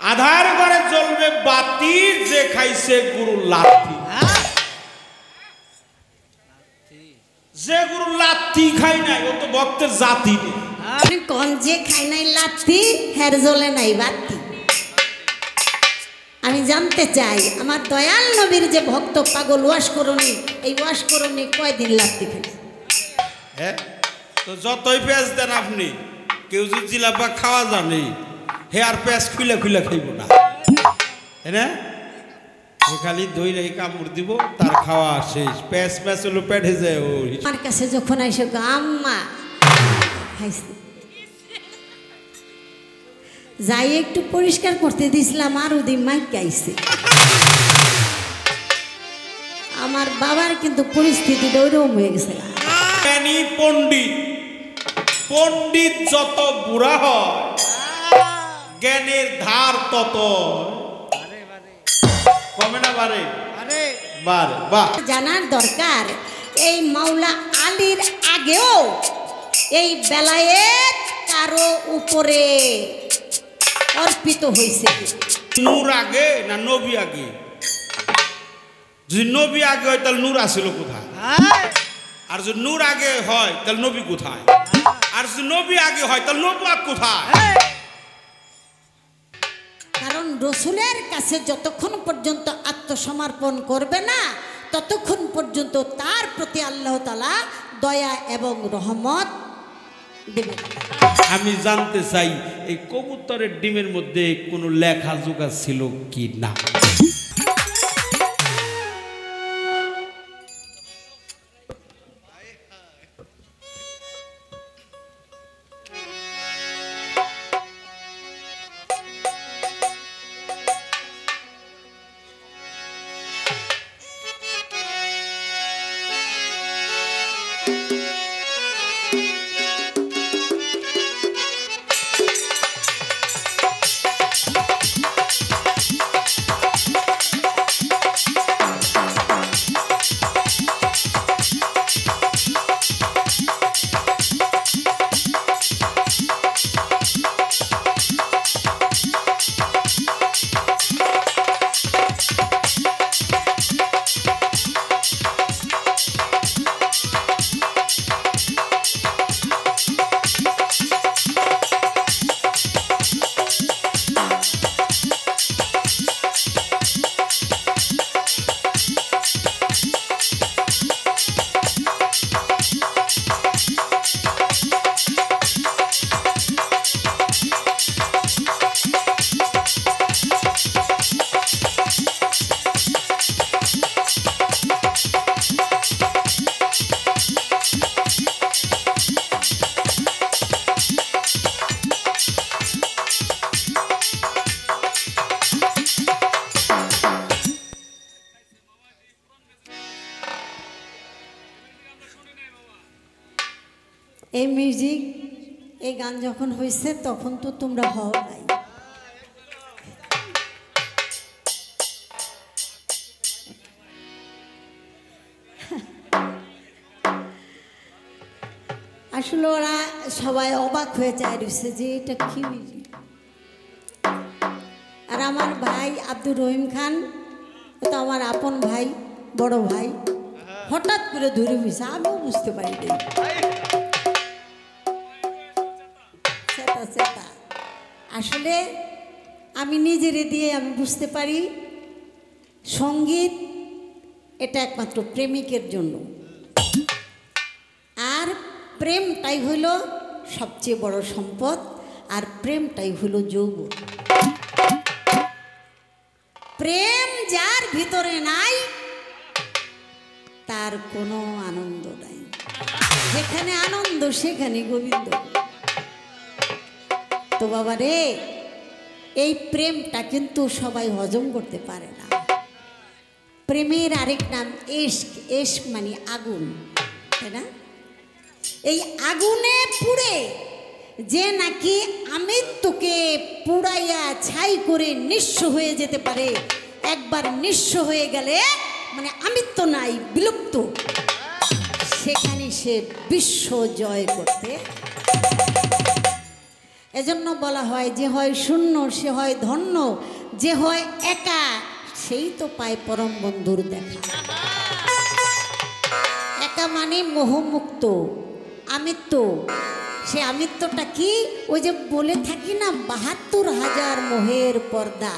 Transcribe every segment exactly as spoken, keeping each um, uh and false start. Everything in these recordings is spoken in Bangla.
আধার ঘরে জ্বলবে বাতি যে খাইছে গুরু লাথি যে গুরু লাথি খাই নাই ও তো ভক্তের জাতি নেই আরে কোন যে খাই নাই লাথি হের জ্বলে নাই বাতি আমি জানতে চাই আমার দয়াল নবীর যে ভক্ত পাগল ওয়াশ করুনি এই ওয়াশ করুনি কয়দিন লাথি খাইছে হ্যাঁ তো যতই পেঁয়াজ দেন আপনি কেউ যদি জিলাপা খাওয়া জানে হে আর পেঁয়াজ খুলে খুলে খাইব না হ্যাঁ না খালি দই রেখে কামড় দিব তার খাওয়া শেষ পেঁয়াজ পেঁয়াজ হলো পেটে যায় ও আমার কাছে যখন আইসো আম্মা খাইছে যাই একটু পরিষ্কার করতে দিছিলাম আর ওদিন মাইকে আইছে আমার বাবার কিন্তু পরিস্থিতিটা ওইরকম হয়ে গেছে জ্ঞানী পণ্ডিত পণ্ডিত যত বুড়া হয় জ্ঞানের ধার তত কমে না বাড়ে বাড়ে বাহ জানার দরকার এই মাওলা আলীর আগেও এই বেলায়েত কারো উপরে অর্পিত হয়েছে নূর আগে না নবী আগে যদি নবী আগে হয় তাহলে নূর আসিল কোথায় আর যদি নূর আগে হয় তাহলে নবী কোথায় আর যদি নবী আগে হয় তাহলে নবুয়াত কোথায় কারণ রসুলের কাছে যতক্ষণ পর্যন্ত আত্মসমর্পণ করবে না ততক্ষণ পর্যন্ত তার প্রতি আল্লাহ তাআলা দয়া এবং রহমত দেবে আমি জানতে চাই এই কবুতরের ডিমের মধ্যে কোনো লেখা জোগা ছিল কি না এই মিউজিক এই গান যখন হয়েছে তখন তো তোমরা হও নাই আসলে ওরা সবাই অবাক হয়ে যায় রয়েছে যে এটা কি মিউজিক আর আমার ভাই আব্দুর রহিম খান তো আমার আপন ভাই বড় ভাই হঠাৎ করে ধরে বুঝছে আমিও বুঝতে পারি নাই আসলে আমি নিজেরে দিয়ে আমি বুঝতে পারি সঙ্গীত এটা একমাত্র প্রেমিকের জন্য আর প্রেমটাই হইল সবচেয়ে বড় সম্পদ আর প্রেমটাই হইল যৌবন প্রেম যার ভিতরে নাই তার কোনো আনন্দ নাই যেখানে আনন্দ সেখানে গোবিন্দ তো বাবা রে এই প্রেমটা কিন্তু সবাই হজম করতে পারে না প্রেমের আরেক নাম ইশক ইশক মানে আগুন তাই না এই আগুনে পুড়ে যে নাকি আমৃত্যুকে পুড়াইয়া ছাই করে নিঃস্ব হয়ে যেতে পারে একবার নিঃস্ব হয়ে গেলে মানে আমৃত্য নাই বিলুপ্ত সেখানে সে বিশ্ব জয় করতে এজন্য বলা হয় যে হয় শূন্য সে হয় ধন্য, যে হয় একা সেই তো পায় পরম বন্ধুর দেখা। একা মানে মোহমুক্ত, আমিত্ব। সে আমিত্বটা কি? ওই যে বলে থাকি না, বাহাত্তর হাজার মোহের পর্দা,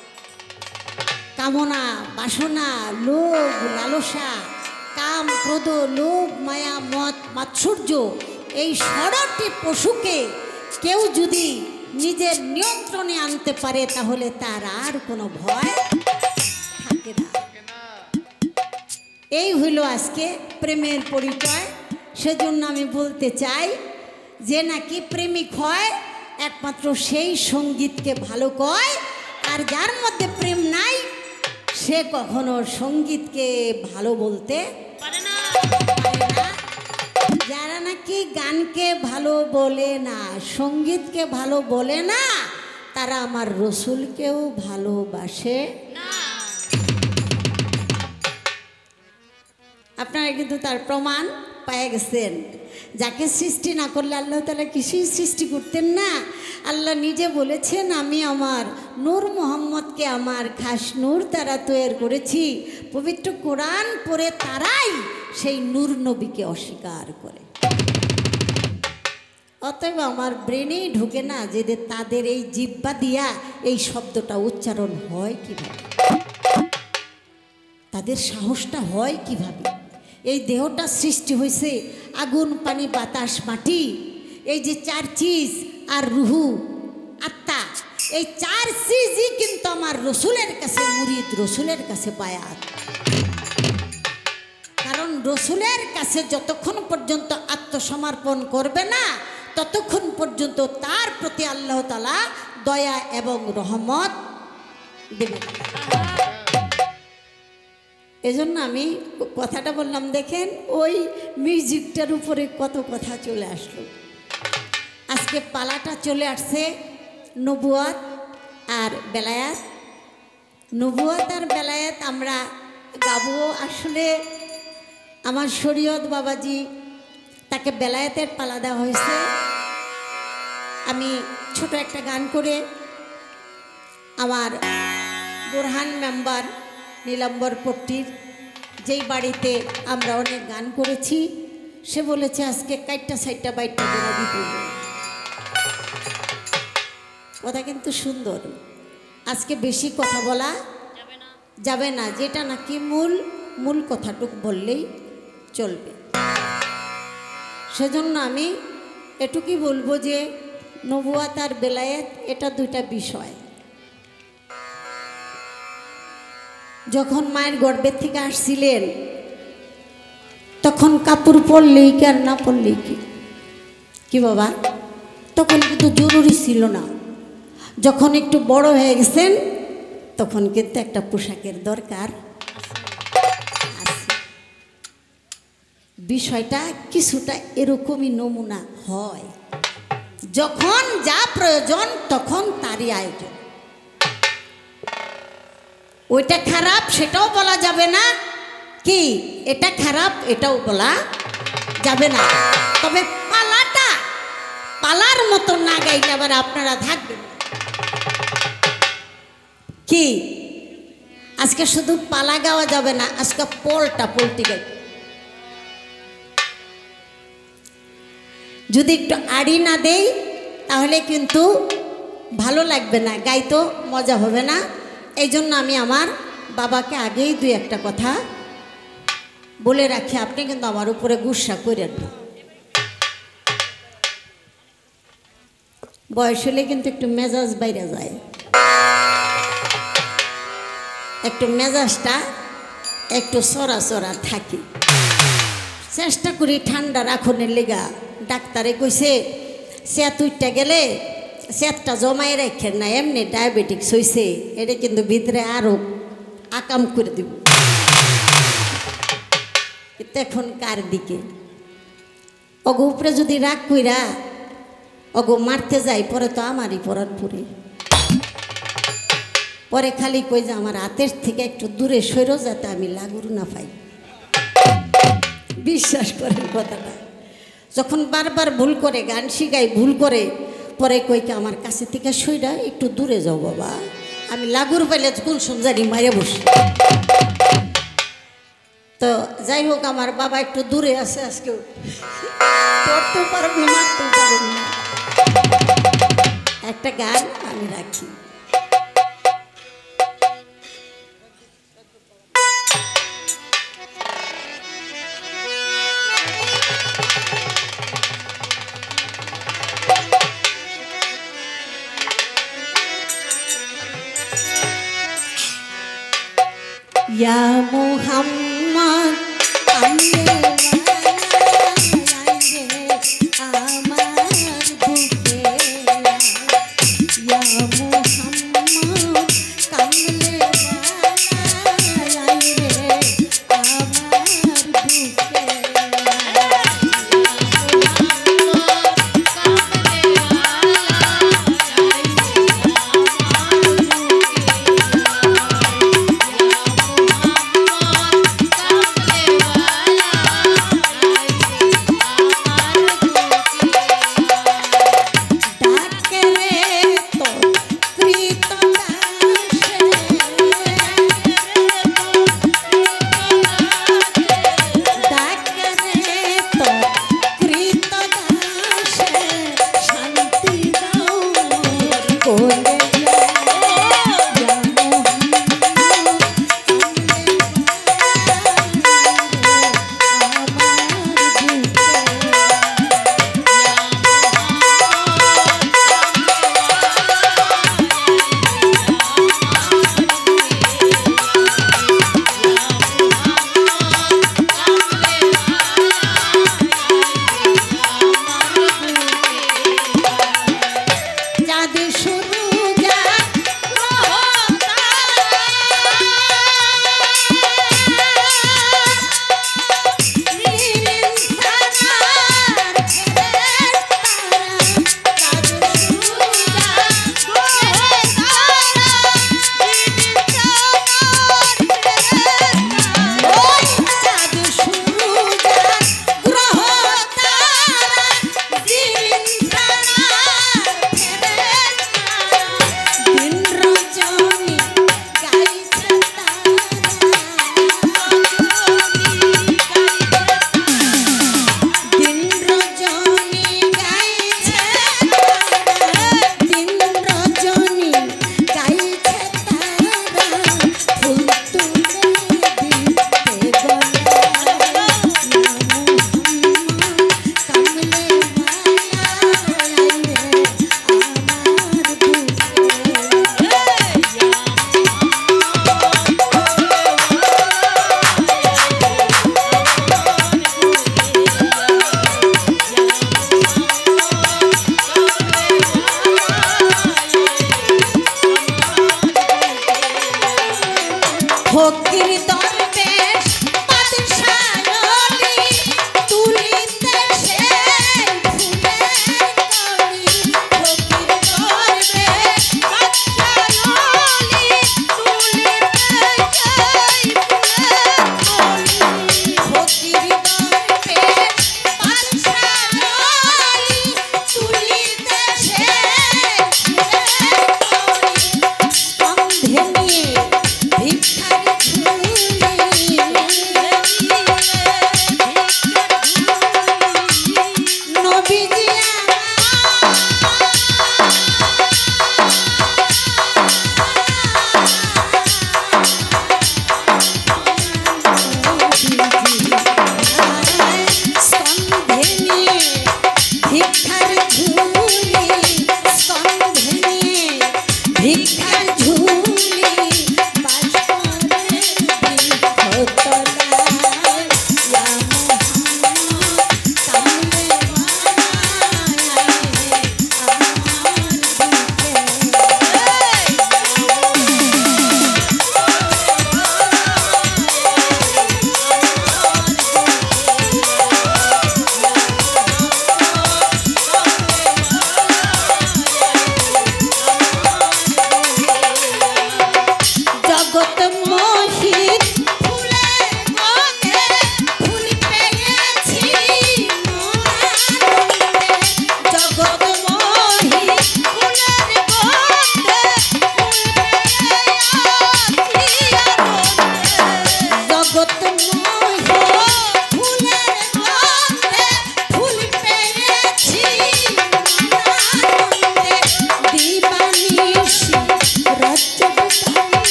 কামনা, বাসনা, লোভ, লালসা, কাম, ক্রোধ, লোভ, মায়া, মদ, মাৎসর্য, এই ষোড়টি পশুকে কেউ যদি নিজের নিয়ন্ত্রণে আনতে পারে তাহলে তার আর কোনো ভয় থাকে না। এই হইল আজকে প্রেমের পরিচয়। সেজন্য আমি বলতে চাই যে নাকি প্রেমিক হয় একমাত্র সেই সঙ্গীতকে ভালো কয়, আর যার মধ্যে প্রেম নাই সে কখনো সঙ্গীতকে ভালো বলতে পারে না। যারা নাকি গানকে ভালো বলে না, সঙ্গীতকে ভালো বলে না, তারা আমার রসুলকেও ভালোবাসে না। আপনারা কিন্তু তার প্রমাণ পেয়ে গেছেন। যাকে সৃষ্টি না করলে আল্লাহ তাআলা কিছুই সৃষ্টি করতেন না। আল্লাহ নিজে বলেছেন, আমি আমার নূর মোহাম্মদকে আমার খাস নূর দ্বারা তৈরি করেছি। পবিত্র কোরআন পড়ে তারাই সেই নূর নবীকে অস্বীকার করে। অতএব আমার ব্রেনেই ঢুকে না যে তাদের এই জিহ্বা দিয়া এই শব্দটা উচ্চারণ হয় কিভাবে, তাদের সাহসটা হয় কিভাবে। এই দেহটা সৃষ্টি হয়েছে আগুন, পানি, বাতাস, মাটি, এই যে চার চিজ আর রুহু, আত্মা, এই চার চিজই কিন্তু আমার রসুলের কাছে মুরিদ, রসুলের কাছে বায়াত। কারণ রসুলের কাছে যতক্ষণ পর্যন্ত আত্মসমর্পণ করবে না ততক্ষণ পর্যন্ত তার প্রতি আল্লাহ তাআলা দয়া এবং রহমত দেবেন। এজন্য আমি কথাটা বললাম, দেখেন ওই মিউজিকটার উপরে কত কথা চলে আসলো। আজকে পালাটা চলে আসছে নবুয়ত আর বেলায়াত। নবুয়ত আর বেলায়াত আমরা গাবো। আসলে আমার শরীয়ত বাবাজি তাকে বেলায়েতের পালা দেওয়া হয়েছে। আমি ছোট একটা গান করে আমার বোরহান মেম্বার নীলাম্বর পট্টির যেই বাড়িতে আমরা অনেক গান করেছি, সে বলেছে আজকে কাইটটা সাইটটা বাইটটা করে দিতে। কথা কিন্তু সুন্দর। আজকে বেশি কথা বলা যাবে না, যেটা নাকি মূল মূল কথাটুক বললেই চলবে। সেজন্য আমি এটুকুই বলবো যে নবুয়াত আর বেলায়েত এটা দুইটা বিষয়। যখন মায়ের গর্ভের থেকে আসছিলেন তখন কাপড় পরলেই কি আর না পরলেই কি কি বাবা, তখন কিন্তু জরুরি ছিল না। যখন একটু বড় হয়ে গেছেন তখন কিন্তু একটা পোশাকের দরকার আছে। বিষয়টা কিছুটা এরকমই নমুনা হয়, যখন যা প্রয়োজন তখন তারই আয়োজন। ওইটা খারাপ সেটাও বলা যাবে না, কি এটা খারাপ এটাও বলা যাবে না। তবে পালাটা পালার মতো না গাইলে আবার আপনারা থাকবেন কি। আজকে শুধু পালা গাওয়া যাবে না, আজকে পলটা পলটি গাই। যদি একটু আড়ি না দেই তাহলে কিন্তু ভালো লাগবে না, গাইতো মজা হবে না। এই জন্য আমি আমার বাবাকে আগেই দুই একটা কথা বলে রাখি, আপনি কিন্তু আমার উপরে গুসা করেন না। বয়স হলে কিন্তু একটু মেজাজ বাইরে যায়, একটু মেজাজটা একটু সরা সরা থাকি। চেষ্টা করি ঠান্ডা রাখনের লেগা। ডাক্তারে কইছে সেত উঠতে গেলে সেতটা জমাই রাখেন না, এমনি ডায়াবেটিক্স হয়েছে, এটা কিন্তু ভিতরে আরো আকাম করে দিব। এখন কার দিকে অগো উপরে যদি রাগ কইরা অগো মারতে যাই পরে তো আমারই পরার পরে পরে খালি কই যে আমার হাতের থেকে একটু দূরে সইরো যাতে আমি লাগুর না পাই। বিশ্বাস করেন কথাটা, যখন বারবার ভুল করে গান শিখাই ভুল করে পরে কইকে আমার কাছে থেকে সইরা একটু দূরে যাও বাবা, আমি লাগুর পাইলে কোন সমজানি মারে বসি। তো যাই হোক আমার বাবা একটু দূরে আছে, আজকে পড়তেও পারব না, মারতেও পারব না। একটা গান আমি রাখি। या मोहम्मद अल्लाह আমার বুকে या मोहम्मद কামলে রে আমার বুকে যাদের শুরু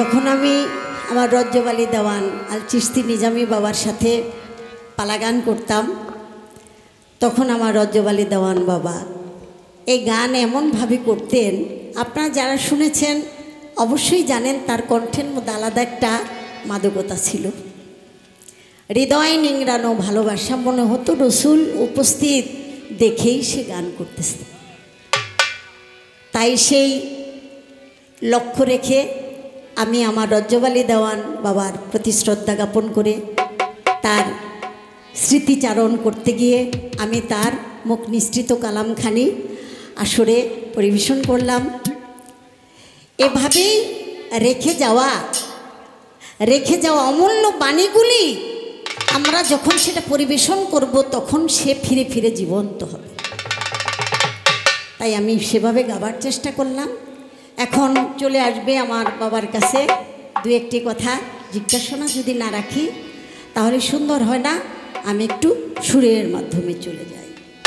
যখন আমি আমার রজ্জবালি দেওয়ান আল চিশতি নিজামি বাবার সাথে পালাগান করতাম, তখন আমার রজ্জবালি দেওয়ান বাবা এই গান এমনভাবে করতেন, আপনারা যারা শুনেছেন অবশ্যই জানেন তার কণ্ঠের মধ্যে আলাদা একটা মাদকতা ছিল। হৃদয় নিংড়ানো ভালোবাসা, মনে হতো রসুল উপস্থিত দেখেই সে গান করতেছে। তাই সেই লক্ষ্য রেখে আমি আমার রজ্জবালি দেওয়ান বাবার প্রতি শ্রদ্ধা জ্ঞাপন করে তার স্মৃতিচারণ করতে গিয়ে আমি তার মুখ নিঃসৃত কালামখানি আসরে পরিবেশন করলাম। এভাবেই রেখে যাওয়া রেখে যাওয়া অমূল্য বাণীগুলি আমরা যখন সেটা পরিবেশন করব তখন সে ফিরে ফিরে জীবন্ত হবে। তাই আমি সেভাবে গাবার চেষ্টা করলাম। এখন চলে আসবে আমার বাবার কাছে দু একটি কথা জিজ্ঞাসা যদি না রাখি তাহলে সুন্দর হয় না। আমি একটু সুরের মাধ্যমে চলে যাই।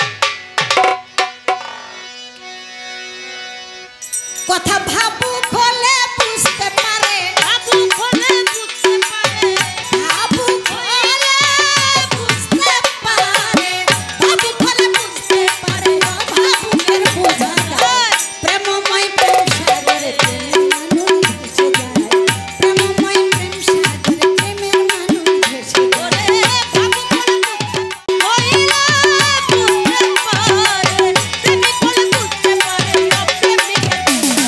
কথা ভাবু খোলে বুঝতে পারে, ভাবু খোলে বুঝতে পারে, ভাবু খোলে বুঝতে পারে, ভাবু খোলে বুঝতে পারে, ভাবুকের বোঝা যায় প্রেমময় প্রেম সাগরে প্রেমের মানুষ ভেসে যায়, প্রেমময় প্রেম সাগরে প্রেমের মানুষ ভেসে যায়। ভাবু খোলে কইলা বুঝতে পারে, প্রেমী খোলে বুঝতে পারে, অপ্রেমিকের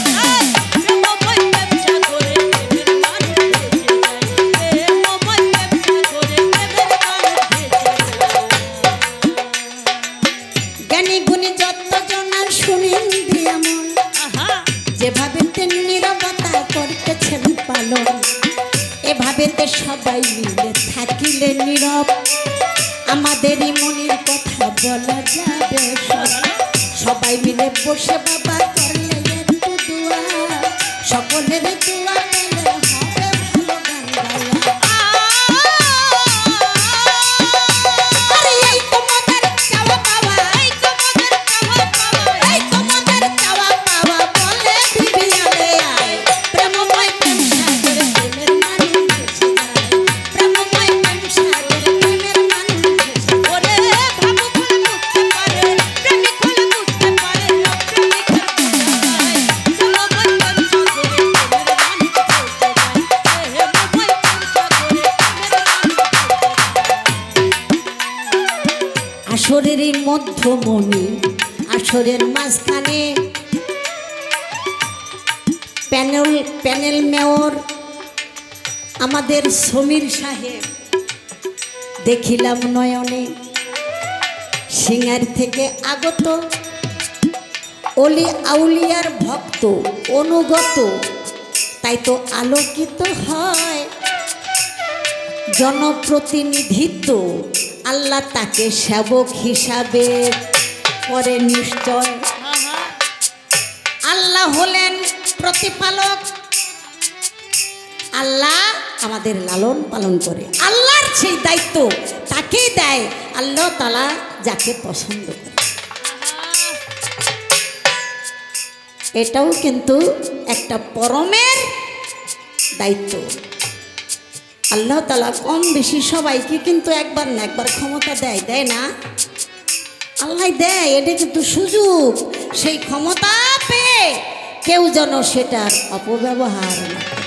যেভাবে নীরবতা করতেছেন পালন, এভাবে সবাই মিলে থাকিলে নীরব আমাদেরই মনের কথা বলা যাবে সব। সবাই মিলে বসে বাবা করলে একটু দোয়া, সকলের দোয়া পেলে হবে ভালো গান গাওয়া। আরে এই তোমাদের চাওয়া পাওয়া, এই তোমাদের চাওয়া পাওয়া, এই তোমাদের চাওয়া পাওয়া বলে বিবিয়ালে আয় প্রেমময় প্রেম সাগরে প্রেমের মানুষ ভেসে যায়, প্রেমময় প্রেম সাগরে প্রেমের মানুষ ভেসে যায়। ওরে ভাবু খোলে বুঝতে পারে, প্রেমিক খোলে বুঝতে পারে, অপ্রেমিকের বোঝা যায় প্রেমময় প্রেম সাগরে প্রেমের মানুষ ভেসে যায়, প্রেমময় প্রেম সাগরে প্রেমের মানুষ ভেসে যায়। আসরের এই মধ্যমণি, আসরের মাঝখানে প্যানেল প্যানেল মেয়র আমাদের সমীর সাহেব দেখিলাম নয়নে, সিঙ্গার থেকে আগত অলি আউলিয়ার ভক্ত অনুগত, তাই তো আলোকিত হয় জনপ্রতিনিধিত্ব। আল্লাহ তাকে সেবক হিসাবে করে নিশ্চয়। আল্লাহ হলেন প্রতিপালক, আল্লাহ আমাদের লালন পালন করে। আল্লাহর সেই দায়িত্ব তাকেই দেয় আল্লাহ তাআলা যাকে পছন্দ করে। এটাও কিন্তু একটা পরমের দায়িত্ব। আল্লাহ তাআলা কম বেশি সবাইকে কিন্তু একবার না একবার ক্ষমতা দেয়, দেয় না? আল্লাহ দেয়, এটা কিন্তু সুযোগ। সেই ক্ষমতা পেয়ে কেউ যেন সেটার অপব্যবহার না করে।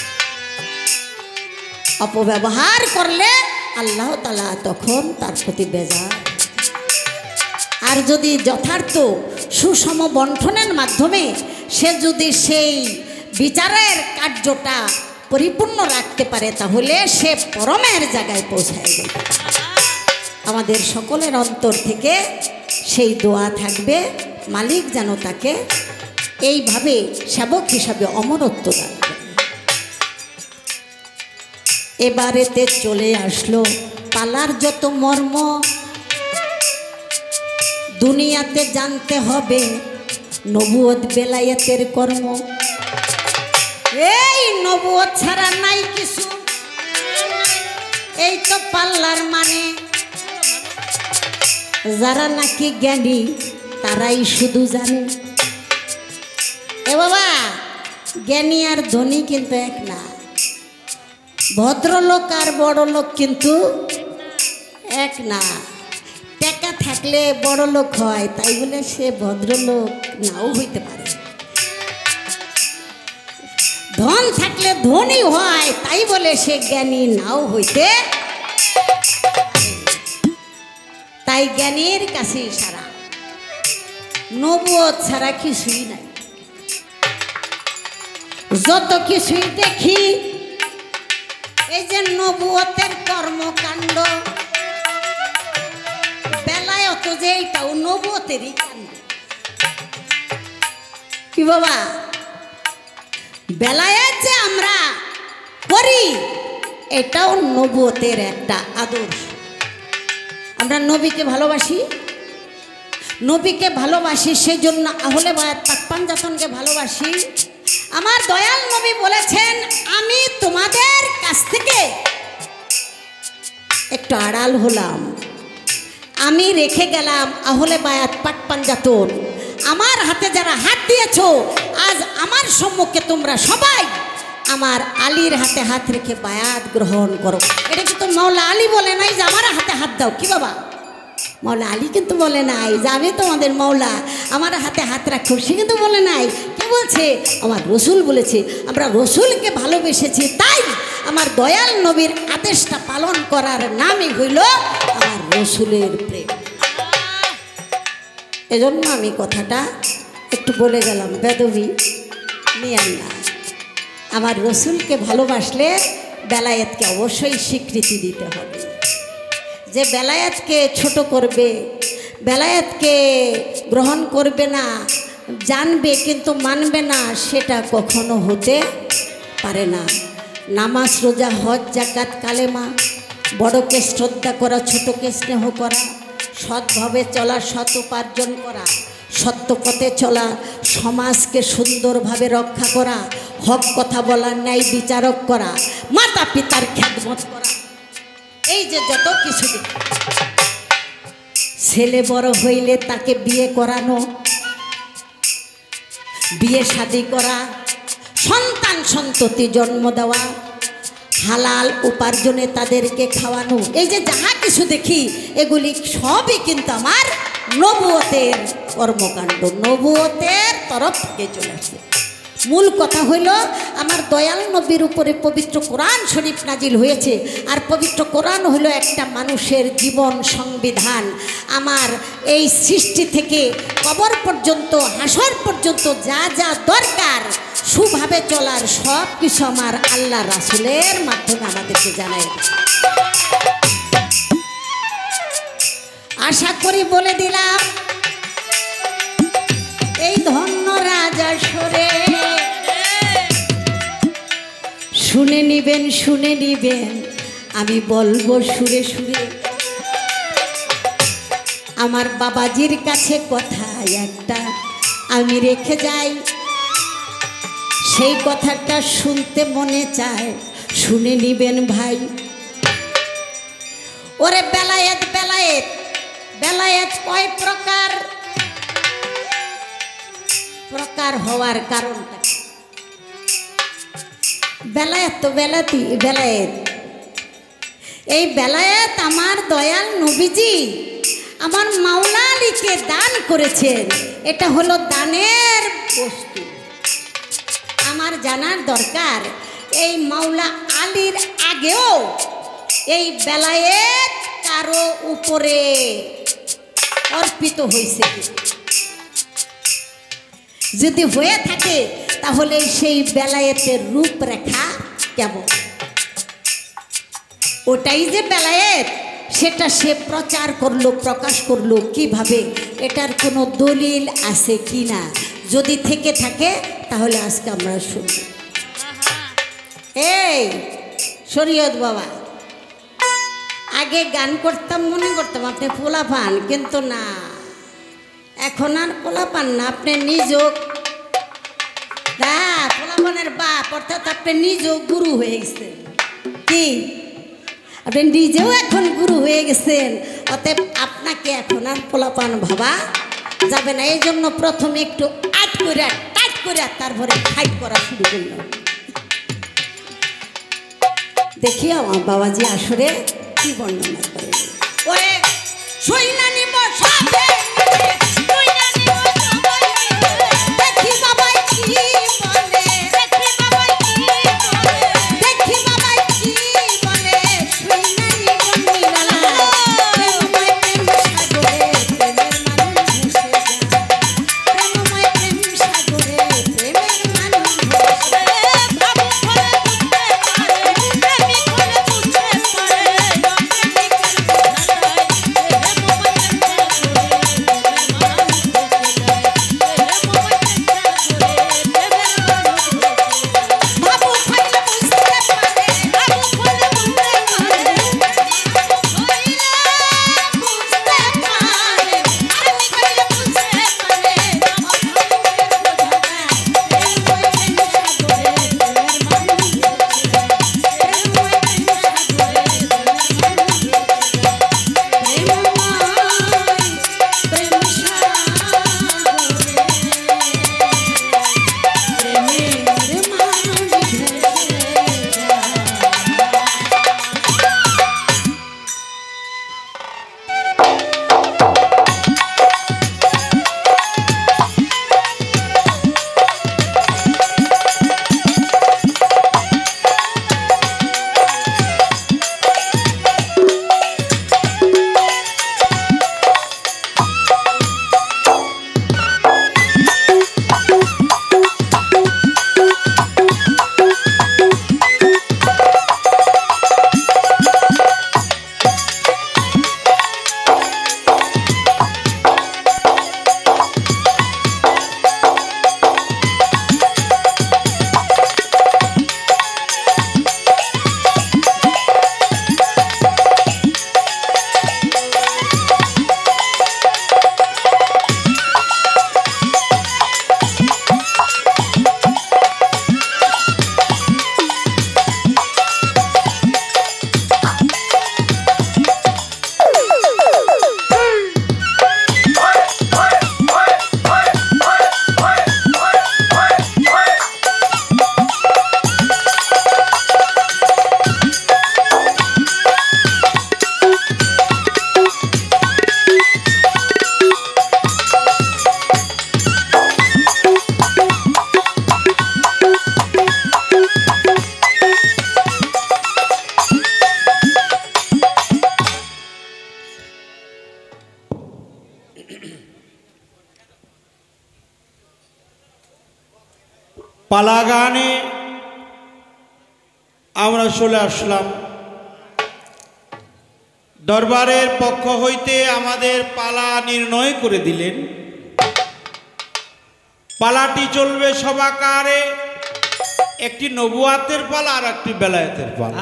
অপব্যবহার করলে আল্লাহ তাআলা তখন তার প্রতি বেজার। আর যদি যথার্থ সুষম বন্টনের মাধ্যমে সে যদি সেই বিচারের কার্যটা পরিপূর্ণ রাখতে পারে তাহলে সে পরমের জায়গায় পৌঁছায় যাবে। আমাদের সকলের অন্তর থেকে সেই দোয়া থাকবে মালিক যেন তাকে এইভাবে সেবক হিসাবে অমরত্ব দান করে। এবারেতে চলে আসলো পালার যত মর্ম, দুনিয়াতে জানতে হবে নবুয়ত বেলায়েতের কর্ম। এই নবুয়ত ছাড়া নাই কিছু, এই তো পাল্লার মানে। যারা নাকি জ্ঞানী তারাই শুধু জানে। এ বাবা, জ্ঞানী আর ধনী কিন্তু এক না, ভদ্রলোক আর বড় লোক কিন্তু এক না। টাকা থাকলে বড় লোক হয় তাই বলে সে ভদ্রলোক নাও হইতে পারে, ধন থাকলে ধনী হয় তাই বলে সে জ্ঞানী নাও হইতে। তাই জ্ঞানীর কাছে ইশারা, নবুয়ত ছাড়া কিছুই নাই। যত কিছুই দেখি এই যে নবুয়তের কর্মকাণ্ড, বেলায়ত যে এইটাও নবুয়তেরই কাণ্ড। কি বাবা, বেলায়েত যে আমরা করি এটাও নবুয়তের একটা আদর্শ। আমরা নবীকে ভালোবাসি, নবীকে ভালোবাসি সেই জন্য আহলে বায়াত পাক পাঞ্জাতনকে ভালোবাসি। আমার দয়াল নবী বলেছেন, আমি তোমাদের কাছ থেকে একটু আড়াল হলাম, আমি রেখে গেলাম আহলে বায়াত পাক পাঞ্জাতন। আমার হাতে যারা হাত দিয়েছো, আজ আমার সম্মুখে তোমরা সবাই আমার আলীর হাতে হাত রেখে বায়াত গ্রহণ করো। এটা কিন্তু মাওলা আলী বলে নাই যে আমার হাতে হাত দাও। কি বাবা, মাওলা আলী কিন্তু বলে নাই যে আমি তোমাদের মাওলা, আমার হাতে হাত রাখো, সে কিন্তু বলে নাই। কে বলছে? আমার রসুল বলেছে। আমরা রসুলকে ভালোবেসেছি, তাই আমার দয়াল নবীর আদেশটা পালন করার নামই হইল আমার রসুলের প্রেম। এজন্য আমি কথাটা একটু বলে গেলাম, বেদবি নিয়েন না। আমার রসুলকে ভালোবাসলে বেলায়েতকে অবশ্যই স্বীকৃতি দিতে হবে। যে বেলায়েতকে ছোট করবে, বেলায়েতকে গ্রহণ করবে না, জানবে কিন্তু মানবে না, সেটা কখনো হতে পারে না। নামাজ, রোজা, হজ, জাকাত, কালেমা, বড়কে শ্রদ্ধা করা, ছোটকে স্নেহ করা, সৎভাবে চলা, সৎ উপার্জন করা, সত্য পথে চলা, সমাজকে সুন্দরভাবে রক্ষা করা, হক কথা বলা, ন্যায় বিচারক করা, মাতা পিতার খেদমত করা, এই যে যত কিছু। ছেলে বড় হইলে তাকে বিয়ে করানো, বিয়ে শাদী করা, সন্তান সন্ততি জন্ম দেওয়া, হালাল উপার্জনে তাদেরকে খাওয়ানো, এই যে যাহা কিছু দেখি এগুলি সবই কিন্তু আমার নবুয়তের কর্মকাণ্ড, নবুয়তের তরফ থেকে চলে আসে। মূল কথা হইল আমার দয়াল নবীর উপরে পবিত্র কোরআন শরীফ নাজিল হয়েছে, আর পবিত্র কোরআন হইল একটা মানুষের জীবন সংবিধান। আমার এই সৃষ্টি থেকে কবর পর্যন্ত, হাসর পর্যন্ত যা যা দরকার সুভাবে চলার সব কিছু আমার আল্লাহ রাসূলের মাধ্যমে আমাদেরকে জানায়। আশা করি বলে দিলাম, এই ধন্য রাজা সরে শুনে নিবেন, শুনে নিবেন, আমি বলবো সুরে সুরে। আমার বাবাজির কাছে কথা একটা আমি রেখে যাই, সেই কথাটা শুনতে মনে চায়, শুনে নিবেন ভাই। ওরে বেলায়েত, বেলায়েত, বেলায়েত কয় প্রকার? প্রকার হওয়ার কারণটা বেলায়েত তো বেলাতি বেলায়েত। এই বেলায়েত আমার দয়াল নবীজি আমার মাওলা আলীকে দান করেছেন। এটা হলো দানের বস্তু। আমার জানার দরকার, এই মাওলা আলীর আগেও এই বেলায়েত কারো উপরে অর্পিত হয়েছে। যদি হয়ে থাকে তাহলে সেই বেলায়েতের রূপরেখা কেমন? ওটাই যে বেলায়েত, সেটা সে প্রচার করলো, প্রকাশ করলো কিভাবে? এটার কোনো দলিল আছে কি না? যদি থেকে থাকে তাহলে আজকে আমরা শুনব। এই শরীয়ত বাবা, আগে গান করতাম, মনে করতাম আপনি পোলা পান, কিন্তু না, এখন আর পোলা পান না, আপনি নিজও পোলাপানের বাপ, অর্থাৎ আপনি নিজেও গুরু হয়ে গেছেন। কি আপনি নিজেও এখন গুরু হয়ে গেছেন, অতএব আপনাকে এখন আর পোলাপান ভাবা যাবে না। এই জন্য প্রথমে একটু আট করে টাইট করে তারপরে ফাইট করা শুরু করলো। দেখি আমার বাবাজি আসরে কি বর্ণনা করে। ওরে শৈলা নিব সাথে দেখি বাবাই কি বলে, দেখি বাবাই কি বলে, দেখি বাবাই কি বলে শৈলা নিব নিরালা প্রেমময় প্রেম সাগরে প্রেমের মানুষ ভেসে যায়, প্রেমময় প্রেম সাগরে প্রেমের মানুষ ভেসে যায়। বাবু করে বুঝতে পারে প্রেমিক করে বুঝতে পারে প্রেমিকের বোঝা যায়, প্রেমময় প্রেম সাগরে প্রেমের মানুষ ভেসে যায়, প্রেমময় প্রেম সাগরে প্রেমের মানুষ ভেসে যায়। বাবু করে বুঝতে পারে, বাবু করে বুঝতে পারে, বাবু কইলে বুঝতে পারে, আমি কইলে বুঝতে পারে, আমার প্রেমের বোঝা যায়, প্রেমময় প্রেম সাগরে প্রেমের মানুষ ভেসে যায়, প্রেমময় প্রেম সাগরে প্রেমের মানুষ ভেসে যায়, প্রেমময় প্রেম পালা গানে আমরা চলে আসলাম। দরবারের পক্ষ হইতে আমাদের পালা নির্ণয় করে দিলেন। পালাটি চলবে সবাকারে, একটি নবুয়াতের পালা আর একটি বেলায়েতের পালা।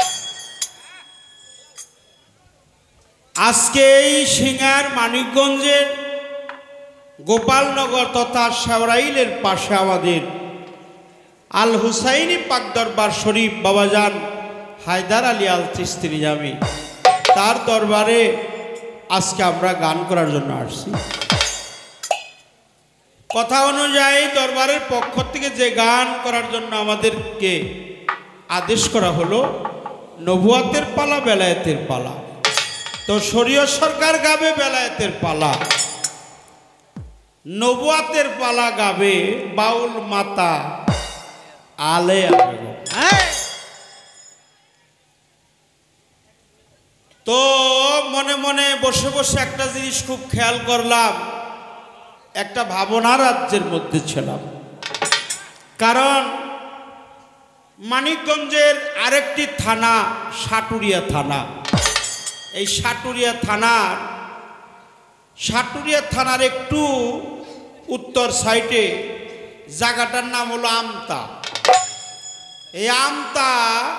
আজকে এই সিঙ্গার মানিকগঞ্জের গোপালনগর তথা শেওড়াইলের পাশে আমাদের আল হুসাইনি পাক দরবার শরীফ বাবাজান হায়দার আলী আল চিশতি নিজামী, তার দরবারে আজকে আমরা গান করার জন্য আসছি। কথা অনুযায়ী দরবারের পক্ষ থেকে যে গান করার জন্য আমাদেরকে আদেশ করা হলো, নবুয়াতের পালা বেলায়েতের পালা। তো শরীয়ত সরকার গাবে বেলায়েতের পালা, নবুয়াতের পালা গাবে বাউল মাতা আলেয়া বেগম। তো মনে মনে বসে বসে একটা জিনিস খুব খেয়াল করলাম, একটা ভাবনা রাজ্যের মধ্যে ছিলাম। কারণ মানিকগঞ্জের আরেকটি থানা সাটুরিয়া থানা, এই সাটুরিয়া থানার সাটুরিয়া থানার একটু উত্তর সাইডে জায়গাটার নাম হলো আমতা। এই আমতা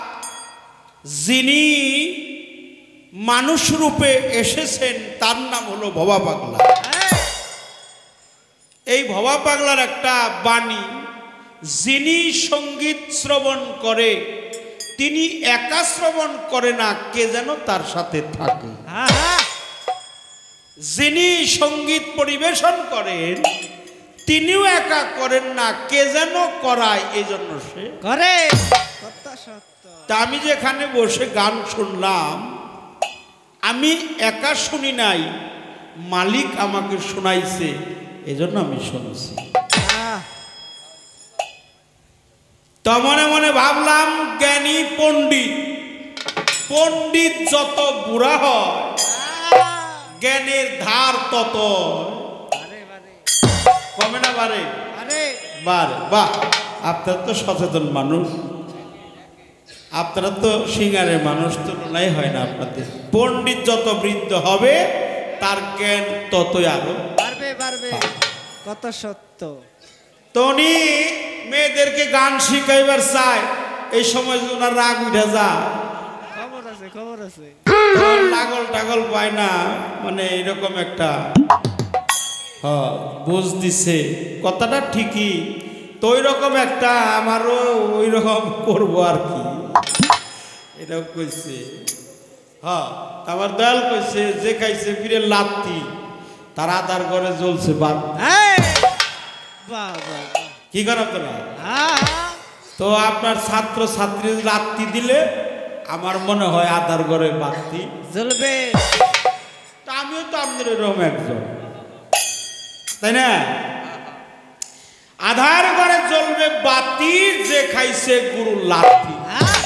যিনি মানুষ রূপে এসেছেন তার নাম হলো ভবা পাগলা। এই ভবা পাগলার একটা বাণী, যিনি সঙ্গীত শ্রবণ করে তিনি একা শ্রবণ করে না, কে যেন তার সাথে থাকে। যিনি সঙ্গীত পরিবেশন করেন তিনিও একা করেন না, কে যেন করায়, এই জন্য সে করে। কত সত্য। তা আমি যেখানে বসে গান শুনলাম, আমি একা শুনি নাই, মালিক আমাকে শোনাইছে, এজন্য আমি শুনছি। আহ, তো মনে মনে ভাবলাম জ্ঞানী পণ্ডিত, পণ্ডিত যত বুড়া হয় জ্ঞানের ধার তত বারে বারে কমে না বাড়ে? বারে। বারে। বাহ, আপনারা তো সচেতন মানুষ, আপনারা তো সিঙ্গারের মানুষ, তুলনাই হয় না আপনাদের। পণ্ডিত যত বৃদ্ধ হবে তার জ্ঞান ততই আরো বাড়বে বাড়বে। কত সত্য। তো উনি মেয়েদেরকে গান শিখাইবার চায়, এই সময় যদি ওনার রাগ উঠে যায়, খবর আছে খবর আছে। তখন লাগল টাগল পায় না, মানে এরকম একটা হ্যাঁ বুঝ দিছে কথাটা ঠিকই। তো ওই রকম একটা আমারও ওই রকম করবো আর কি, এটাও কইছে। হ্যাঁ, আমার দয়াল কইছে যে খাইছে ফিরে লাত্তি তার আদার ঘরে জ্বলছে বাদ। এই, বাহ বাহ বাহ। কি করেন আপনারা? আহ, তো আপনার ছাত্র ছাত্রী লাত্তি দিলে আমার মনে হয় আদার ঘরে বাত্তি জ্বলবে। তা আমিও তো আপনাদের এরকম একজন, তাই না? আধার ঘরে জ্বলবে বাতি যে খাইছে গুরুর লাত্তি। আহ,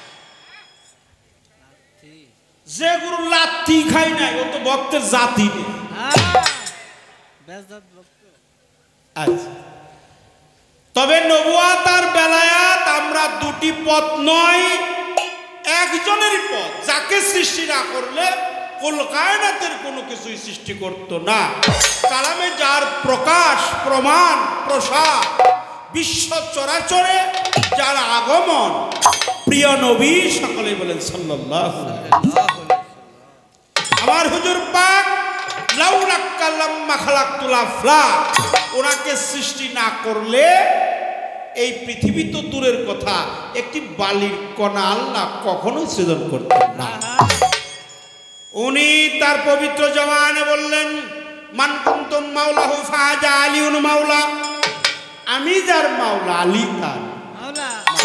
যে গুরুর লাত্তি খাই নাই ও তো ভক্তের জাতি নেই। আহ, বেজাত ভক্ত। আচ্ছা, তবে নবুয়াত আর বেলায়াত আমরা দুটি পথ নয়, একজনেরই পথ। যাকে সৃষ্টি না করলে কুল কায়নাতের কোনো কিছুই সৃষ্টি করতো না। কালামে যার প্রকাশ, প্রমাণ, প্রসার, বিশ্ব চরাচরে যার আগমন, প্রিয় নবী, সকলেই বলেন সাল্লাল্লাহু আলাইহি ওয়াসাল্লাম। আমার হুজুর পাক লাউলা কাল্লাম্মা খালাকতুল আফলাক, ওনাকে সৃষ্টি না করলে এই পৃথিবী তো দূরের কথা, একটি বালির কণা আল্লাহ কখনোই সৃজন করতেন না। উনি তার পবিত্র জবানে বললেন, মান কুনতুম মাওলাহু ফাজা আলিউন মাওলা, আমি যার মাওলা আলী তার। মাওলা।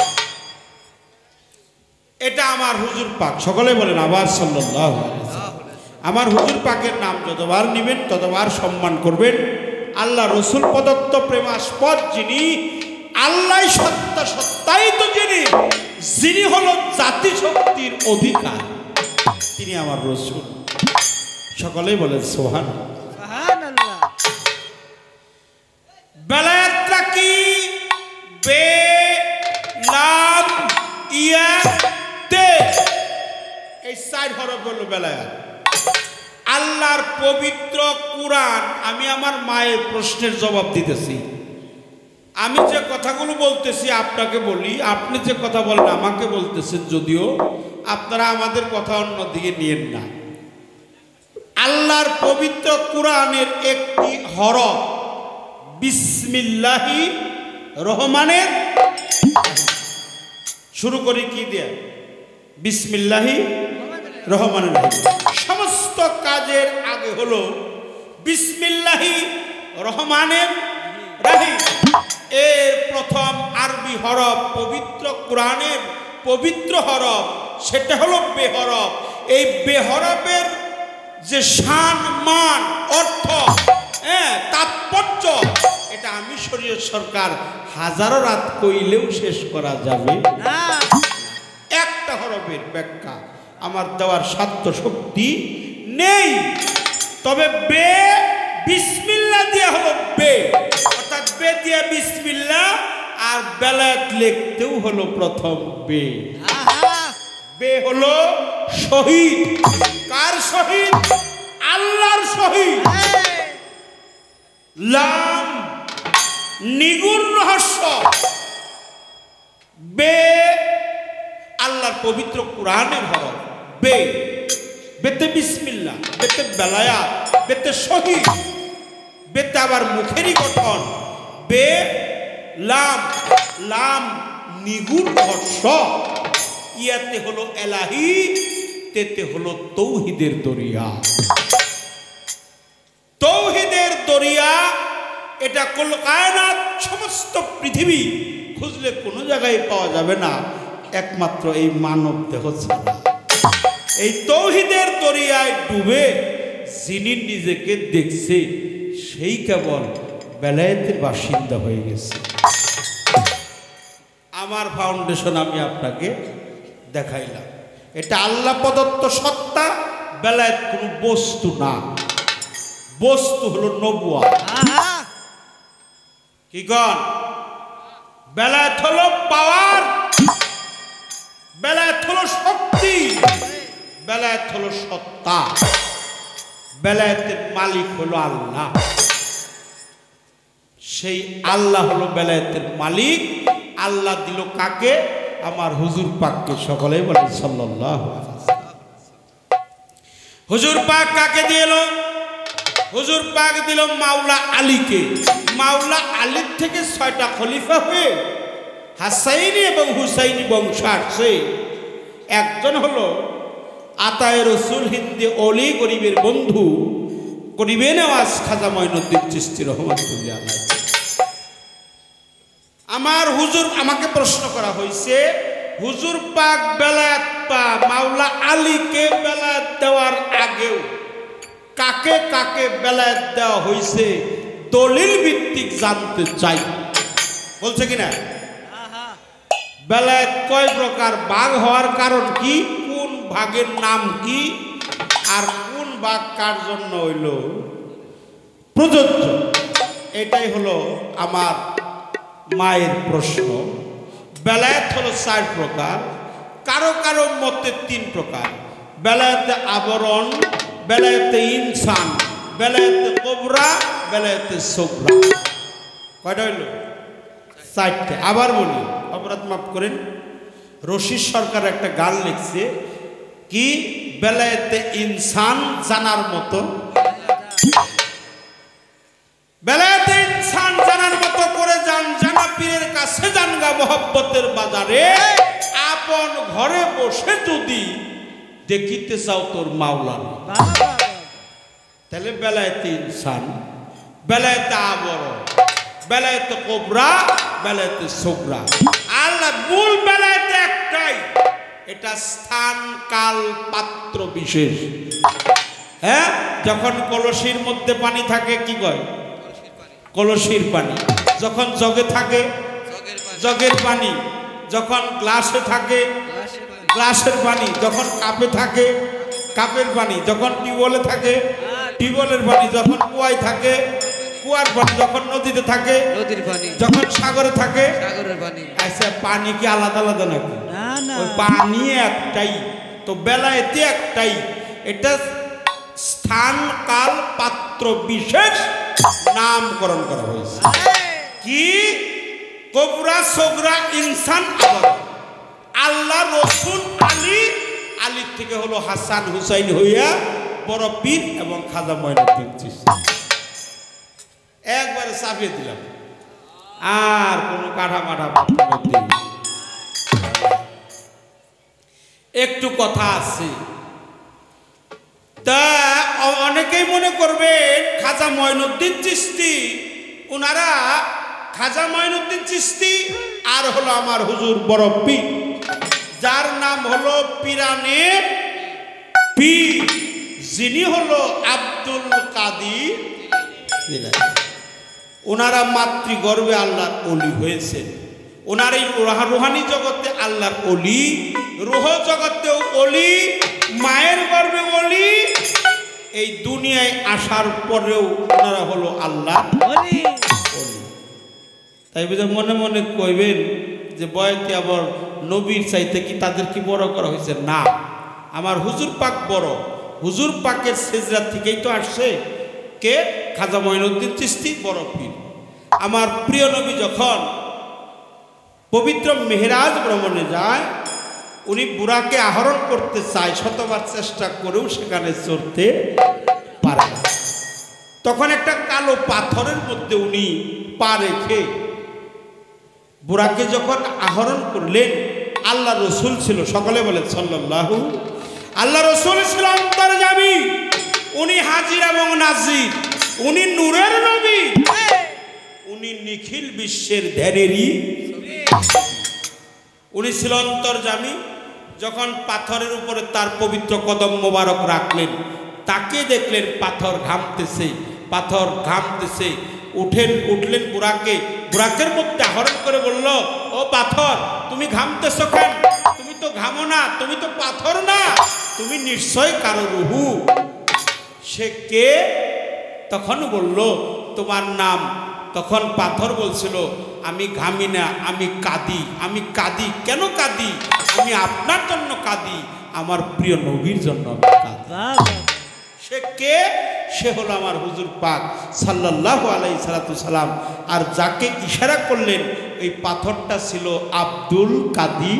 এটা আমার হুজুর পাক, সকলে বলেন আবার সাল্লাল্লাহু আলাইহি ওয়াসাল্লাম। আমার হুজুর পাকের নাম যতবার নিবেন ততবার সম্মান করবেন। আল্লাহ রসুল প্রদত্ত প্রেমাস্পদ যিনি, আল্লাহ সত্তা সত্তাই তো যিনি, যিনি হল জাতিশক্তির অধিকার, তিনি আমার রসুল। সকলেই বলেন সুবহান। সুবহানাল্লাহ। বেলায়াতটা কি? বে লাম ইয়া তে, এই চার হরফ হলো বেলায়াত। আল্লাহর পবিত্র কুরআন, আমি আমার মায়ের প্রশ্নের জবাব দিতেছি। আমি যে কথাগুলো বলতেছি আপনাকে বলি, আপনি যে কথা বলেন আমাকে বলতেছেন, যদিও আপনারা আমাদের কথা অন্যদিকে নিয়েন না। আল্লাহর পবিত্র কুরআনের একটি হরফ বিসমিল্লাহি রহমানের, শুরু করি কি দিয়ে? বিসমিল্লাহি রহমানের রহিম। সমস্ত কাজের আগে হলো বিসমিল্লাহি রহমানের রহিম। এর প্রথম আরবি হরফ পবিত্র কুরআনের পবিত্র হরফ, সেটা হলো বেহরফ। এই বেহরফের যে শান, মান, অর্থ, হ্যাঁ তাৎপর্য, এটা আমি শরীয়ত সরকার হাজারো রাত কইলেও শেষ করা যাবে না। একটা হরফের ব্যাখ্যা আমার দেওয়ার সাধ্য শক্তি নেই। তবে বে বিসমিল্লাহ দিয়ে হলো বে, অর্থাৎ বে দিয়ে বিসমিল্লাহ, আর বেলায়াত লিখতেও হলো প্রথম বে। আহা, বে হলো শহীদ। কার শহীদ? আল্লাহর শহীদ। এই, লাম নিগুণ রহস্য। বে আল্লাহর পবিত্র কুরআনের হরফ বে। বেতে বিসমিল্লাহ, বেতে বেলায়াত, বেতে শহীদ, বেতে আবার মুখেরই গঠন। বে লাম, লাম নিগুণ রহস্য। ইয়াতে হলো এলাহি, তেতে হলো তৌহিদের দরিয়া। তৌহিদের দরিয়া, এটা কুল সমস্ত পৃথিবী খুঁজলে কোনো জায়গায় পাওয়া যাবে না, একমাত্র এই মানব দেহ ছাড়া। এই তৌহিদের দরিয়ায় ডুবে যিনি নিজেকে দেখছে সেই কেবল বেলায়েতের বাসিন্দা হয়ে গেছে। আমার ফাউন্ডেশন আমি আপনাকে দেখাইলাম, এটা আল্লাহ প্রদত্ত সত্তা, বেলায়েত কোনো বস্তু না, বস্তু হলো নবুয়ত। কি গণ? বেলায়েত হলো পাওয়ার, বেলায়েত হলো শক্তি, বেলায়েত হলো সত্তা, বেলায়েতের মালিক হলো আল্লাহ। সেই আল্লাহ হলো বেলায়েতের মালিক। আল্লাহ দিল কাকে? আমার হুজুর পাককে। সকলেই বলেন সাল্লাল্লাহু আলাইহি ওয়াসাল্লাম। হুজুর পাক কাকে দিল? হুজুর পাক দিল মাওলা আলীকে। মাওলা আলীর থেকে ছয়টা খলিফা হয়ে হাসাইনি এবং হুসাইনি বংশ আসছে। একজন হলো আতায়ে রসুল হিন্দে অলি, গরিবের বন্ধু, গরিবে নওয়াজ খাজা মঈনুদ্দিন চিশতি রহমাতুল্লাহ আলাইহি। আমার হুজুর, আমাকে প্রশ্ন করা হয়েছে, হুজুর পাক বেলায়েত পা মাওলা আলীকে বেলায়েত দেওয়ার আগেও কাকে কাকে বেলায়েত দেওয়া হয়েছে দলিল ভিত্তিক জানতে চাই। বলছে কিনা? বেলায়েত কয় প্রকার, ভাগ হওয়ার কারণ কি, কোন ভাগের নাম কি, আর কোন ভাগ কার জন্য হইল প্রযোজ্য, এটাই হলো আমার মায়ের প্রশ্ন। বেলায়েত হলো চার প্রকার, কারো কারো মতে তিন প্রকার। বেলায়েতে আবরণ, বেলায়েতে ইনসান, বেলায়েতে কোবরা, বেলায়েতে সোগরা। কয়টা হইল? চারটে। আবার বলি, অপরাধ মাফ করেন। রশিদ সরকার একটা গান লিখছে, কি বেলায়েতে ইনসান জানার মতো, বেলায়েতে ইনসান জানার মতো করে যান, জানা পীরের কাছে জানগা মোহব্বতের বাজারে, আপন ঘরে বসে যদি দেখিতে চাও তোর মাওলানা। তাহলে বেলায়েতে ইনসান, বেলায়েতে আবরণ, বেলায়েতে কোবরা, বেলায়েতে সোগরা। আল্লাহ মূল বেলায়েতে একটাই, এটা স্থান কাল পাত্র বিশেষ। হ্যাঁ, যখন কলসির মধ্যে পানি থাকে কি কয়? কলসির পানি। যখন জগে থাকে জগের পানি, যখন গ্লাসে থাকে গ্লাসের পানি, যখন কাপে থাকে কাপের পানি, যখন টিউবওয়েলে থাকে টিউবওয়েলের পানি, যখন কুয়ায় থাকে কুয়ার পানি, যখন নদীতে থাকে নদীর পানি, যখন সাগরে থাকে সাগরের পানি। আচ্ছা, পানি কি আলাদা আলাদা নাকি? না না, ওই পানি একটাই। তো বেলায়েতে একটাই, এটা স্থান কাল পাত্র বিশেষ নামকরণ করা হয়েছে। কি? কোবরা, সোগরা, ইনসান, আবরণ। আল্লাহ, রসুল, আলী, আলীর থেকে হলো হাসান হুসাইন হইয়া বড় পীর এবং খাজা মঈনুদ্দিন চিশতি। একবারে চাপিয়ে দিলাম, আর কোনো কাঠা মাঠা একটু কথা আছে। তা অনেকেই মনে করবেন খাজা মঈনুদ্দিন চিশতি, ওনারা খাজা মঈনুদ্দিন চিশতি আর হলো আমার হুজুর বড় পীর, যার নাম হলো পিরানে পীর, যিনি হলো আব্দুল কাদির জিলানী। ওনারা মাতৃগর্ভে আল্লাহর ওলি হয়েছেন। ওনার এই রুহানি জগতে আল্লাহর ওলি, রুহ জগতেও ওলি, মায়ের গর্ভে ওলি, এই দুনিয়ায় আসার পরেও ওনারা হলো আল্লাহ ওলি। তাই বুঝে মনে মনে কইবেন যে বয়কে আবার নবীর চাইতে কি তাদের কি বড় করা হয়েছে? না, আমার হুজুর পাক বড়। হুজুর পাকের সেজরা থেকেই তো আসছে কে? খাজা মঈনুদ্দিন চিশতি বড় পীর। আমার প্রিয় নবী যখন পবিত্র মেহরাজ ভ্রমণে যায়, উনি বুরাকে আহরণ করতে চায়, শতবার চেষ্টা করেও সেখানে চড়তে পারে না। তখন একটা কালো পাথরের মধ্যে উনি পা রেখে বুরাকে যখন আহরণ করলেন, আল্লাহ রসুল ছিল, সকলে বলে সাল্লাল্লাহু, আল্লাহ রসুল ছিল উনি নিখিল বিশ্বের ধ্যানেরই, উনি ছিল অন্তর্যামী। যখন পাথরের উপরে তার পবিত্র কদম মোবারক রাখলেন, তাকে দেখলেন পাথর ঘামতেছে, পাথর ঘামতেছে। উঠেন উঠলেন বুরাকে, বুরাকের মধ্যে আহরণ করে বলল, ও পাথর তুমি ঘামতেছ কেন? তুমি তো ঘামো না, তুমি তো পাথর না, তুমি নিশ্চয় কারো রুহু। সে কে? তখন বলল তোমার নাম। তখন পাথর বলছিল, আমি ঘামি না, আমি কাঁদি, আমি কাঁদি। কেন কাঁদি? আমি আপনার জন্য কাঁদি, আমার প্রিয় নবীর জন্য আমি কাঁদি। সে কে? সে হলো আমার হুজুর পাক সাল্লাল্লাহু আলাইহি সাল্লাতু সালাম। আর যাকে ইশারা করলেন এই পাথরটা ছিল আব্দুল কাদির।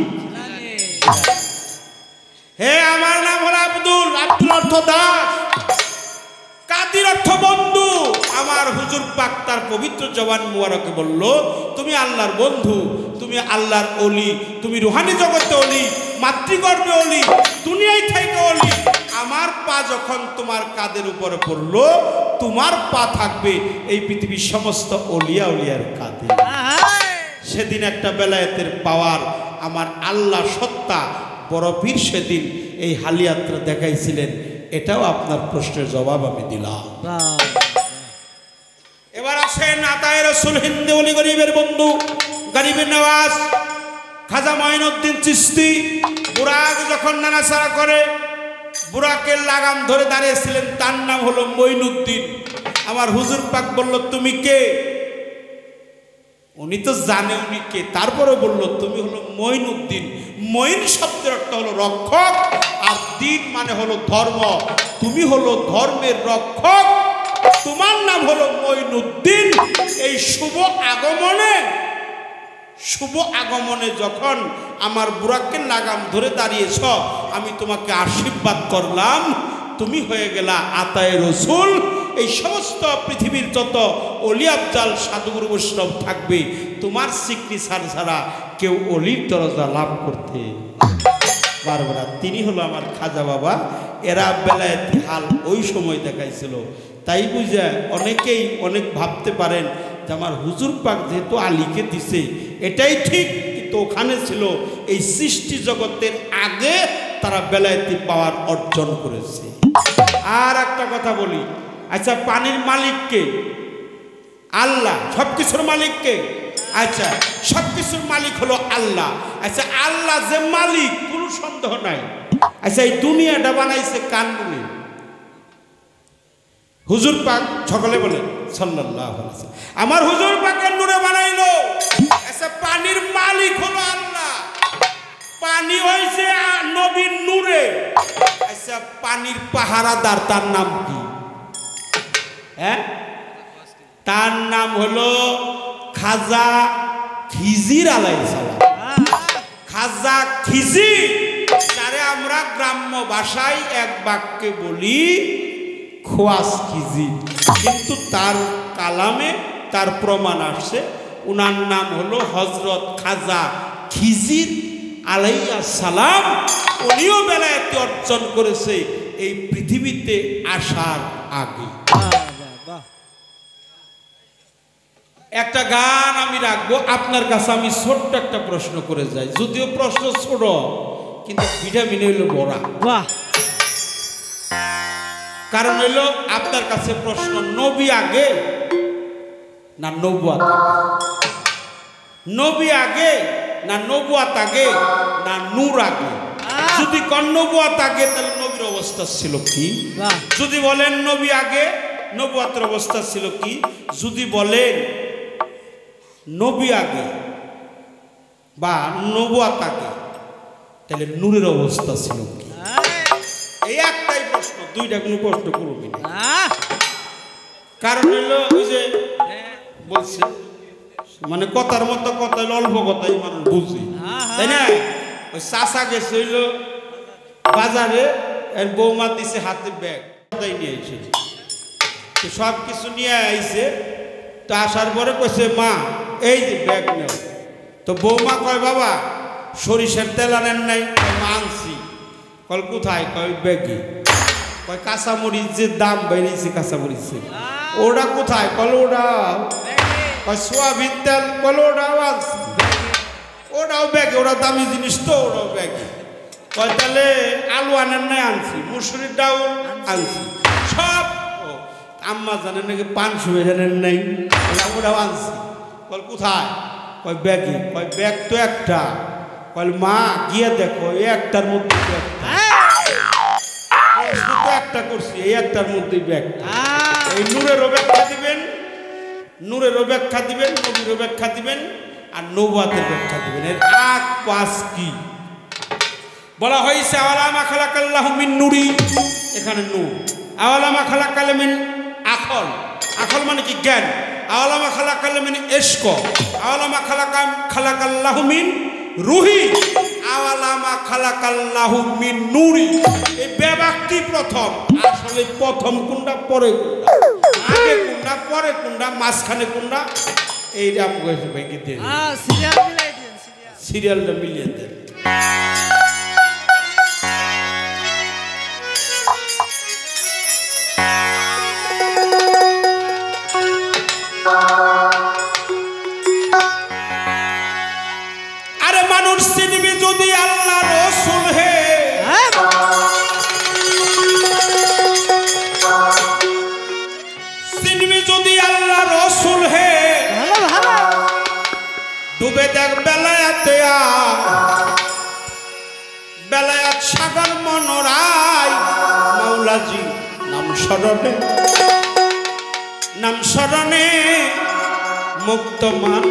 হে আমার নাম হলো আব্দুল, আব্দুল অর্থ দাস, কাদির অর্থ বন্ধু। আমার হুজুর পাক তার পবিত্র জবান মুবারকে বলল, তুমি আল্লাহর বন্ধু, তুমি আল্লাহর ওলি, তুমি রুহানি জগতে ওলি, মাতৃগর্ভে ওলি, দুনিয়ায় থেকে ওলি। আমার পা যখন তোমার কাদের উপরে পড়লো, তোমার পা থাকবে এই পৃথিবীর সমস্ত ওলিয়া ওলিয়ার কাঁধে। সেদিন একটা বেলায়েতের পাওয়ার আমার আল্লাহ সত্তা বড় পীর সেদিন এই হালিয়াত্রা দেখাইছিলেন। এটাও আপনার প্রশ্নের জবাব আমি দিলাম। এবার আসেন আতায়ে রাসূল হিন্দে ওলি গরিবের বন্ধু, গরিবের নওয়াজ খাজা মঈনুদ্দিন চিশতি। বুরাক যখন নানাচাড়া করে, বুরাকের লাগাম ধরে দাঁড়িয়েছিলেন, তার নাম হলো মঈনুদ্দিন। আমার হুজুর পাক বলল, তুমি কে? উনি তো জানে উনি কে, তারপরে বলল তুমি হলো মঈনুদ্দিন। মঈন শব্দের অর্থ হলো রক্ষক, আর দিন মানে হলো ধর্ম। তুমি হলো ধর্মের রক্ষক, তোমার নাম হলো মঈনুদ্দিন। এই শুভ আগমনে, শুভ আগমনে যখন আমার বুরাকের লাগাম ধরে দাঁড়িয়েছ, আমি তোমাকে আশীর্বাদ করলাম, তুমি হয়ে গেলা আতায়ে রসুল। এই সমস্ত পৃথিবীর যত অলি আফজাল সাধুগুরু বৈষ্ণব থাকবে, তোমার সিগনেচার ছাড়া কেউ অলির দরজা লাভ করতে পারবে না। তিনি হলো আমার খাজা বাবা। এরা বেলায়েতি হাল ওই সময় দেখাইছিল। তাই বুঝে অনেকেই অনেক ভাবতে পারেন যে আমার হুজুর পাক যেহেতু আলীকে দিছে এটাই ঠিক, কিন্তু ওখানে ছিল এই সৃষ্টি জগতের আগে তারা বেলায়েতি পাওয়ার অর্জন করেছে। আর একটা কথা বলি, আচ্ছা পানির মালিককে? আল্লাহ। সব কিছুর মালিককে? আচ্ছা সব কিছুর মালিক হলো আল্লাহ। আচ্ছা আল্লাহ যে মালিক কোনো সন্দেহ নাই। আচ্ছা এই দুনিয়াটা বানাইছে কান বলে? হুজুর পাক সকলে বলেন সাল্লাল্লাহু আলাইহি ওয়াসাল্লাম। আমার হুজুর পাকের নূরে বানাইলো। আচ্ছা পানির মালিক হলো আল্লাহ, পানি হইছে নবীর নূরে। আচ্ছা পানির পাহারাদার তার নাম কি? হ্যাঁ, তার নাম হলো খাজা খিজির আলাইহিস সালাম। খাজা খিজির, যারে আমরা গ্রাম্য ভাষায় এক বাক্যে বলি খোয়াস খিজির, কিন্তু তার কালামে তার প্রমাণ আসছে। উনার নাম হলো হজরত খাজা খিজির আলাইহিস সালাম। উনিও বেলায়েত অর্জন করেছে এই পৃথিবীতে আসার আগে। একটা গান আমি রাখবো আপনার কাছে। আমি ছোট্ট একটা প্রশ্ন করে যাই, যদিও প্রশ্ন ছোট কিন্তু ভিটামিন হইল বড়। বাহ। কারণ হইল আপনার কাছে প্রশ্ন, নবী আগে না নবুয়াত আগে? নবী আগে না নবুয়াত আগে না নূর আগে? যদি কোন নবুয়াত আগে তাহলে নবীর অবস্থা ছিল কি? যদি বলেন নবী আগে, নবুয়াতের অবস্থা ছিল কি? যদি বলেন নবী আগে বা নবুয়াত আগে তাহলে নূরের অবস্থা ছিল কি? এই একটাই প্রশ্ন, দুইটা কোনো প্রশ্ন করবি না। কারণ হইলো ওই যে বলছে, মানে কথার মতো কথা হইলো অল্প কথাই মানুষ বুঝি, তাই না? ওই চাষা গেছে হইলো বাজারে, এর বৌমা দিছে হাতে ব্যাগ, নিয়ে এসে সব কিছু নিয়ে আইছে। তো আসার পরে কইছে, মা এই যে ব্যাগ নেও। তো বৌমা কয়, বাবা সরিষার তেল আনেন নাই? মা আনছি। কল কোথায়? কয় ব্যাগে। কয় কাঁচামরিচ যে দাম বেরিয়েছে কাঁচামরিচের, ওটা কোথায়? কল ওটা কয় সোয়াবিন তেল বলে ওটাও আনছি ওটাও ব্যাগে ওরা দামি জিনিস তো ওটাও ব্যাগে কয় তাহলে আলু আনেন নাই আনছি মুসুরির ডাউল আনছি সব ও আম্মা জানেন নাকি পান শুয়ে জানেন নাই ওটাও আনছি কল কোথায় কয় ব্যাগে কয় ব্যাগ তো একটা কয় মা গিয়ে দেখো এই একটার মধ্যে একটা তো একটা করছি এই একটার মধ্যেই ব্যাগটা এই নূরেরও ব্যাখ্যা দিবেন নূরেরও ব্যাখ্যা দিবেন নবীরও ব্যাখ্যা দিবেন আর নৌবাতের ব্যাখ্যা দিবেন এর আগ পাস কি বলা হয়েছে আওয়ালামা খালাকাল্লাহু মিন নুরি এখানে নূর আওয়ালামা খালাকাল মিন আখল আখল মানে কি জ্ঞান আওয়ালামা খালাকাল মিন ইশক আওয়ালামা খালাকাম খালাকাল্লাহু মিন রুহি আওয়ালামা খালাকাল্লাহু মিন নুরি এই বিভাগটি প্রথম আসলে প্রথম কোনটা পরে কোনটা আগে কোনটা পরে কোনটা মাঝখানে কোনটা এইটা আমি কইছি ভেঙে দিয়ে হ্যাঁ সিরিয়াল মিলাই দেন সিরিয়াল সিরিয়ালটা মিলিয়ে দেন আরে মানুষ চিনবি যদি আল্লাহ রসুল হে চিনবি যদি আল্লাহ রসুল হে ভালো ভালো ডুবে দেখ বেলায়াতে বেলায়াত সাগর মনোরায় মাওলাজি নাম স্মরণে নাম স্মরণে মুক্ত মানব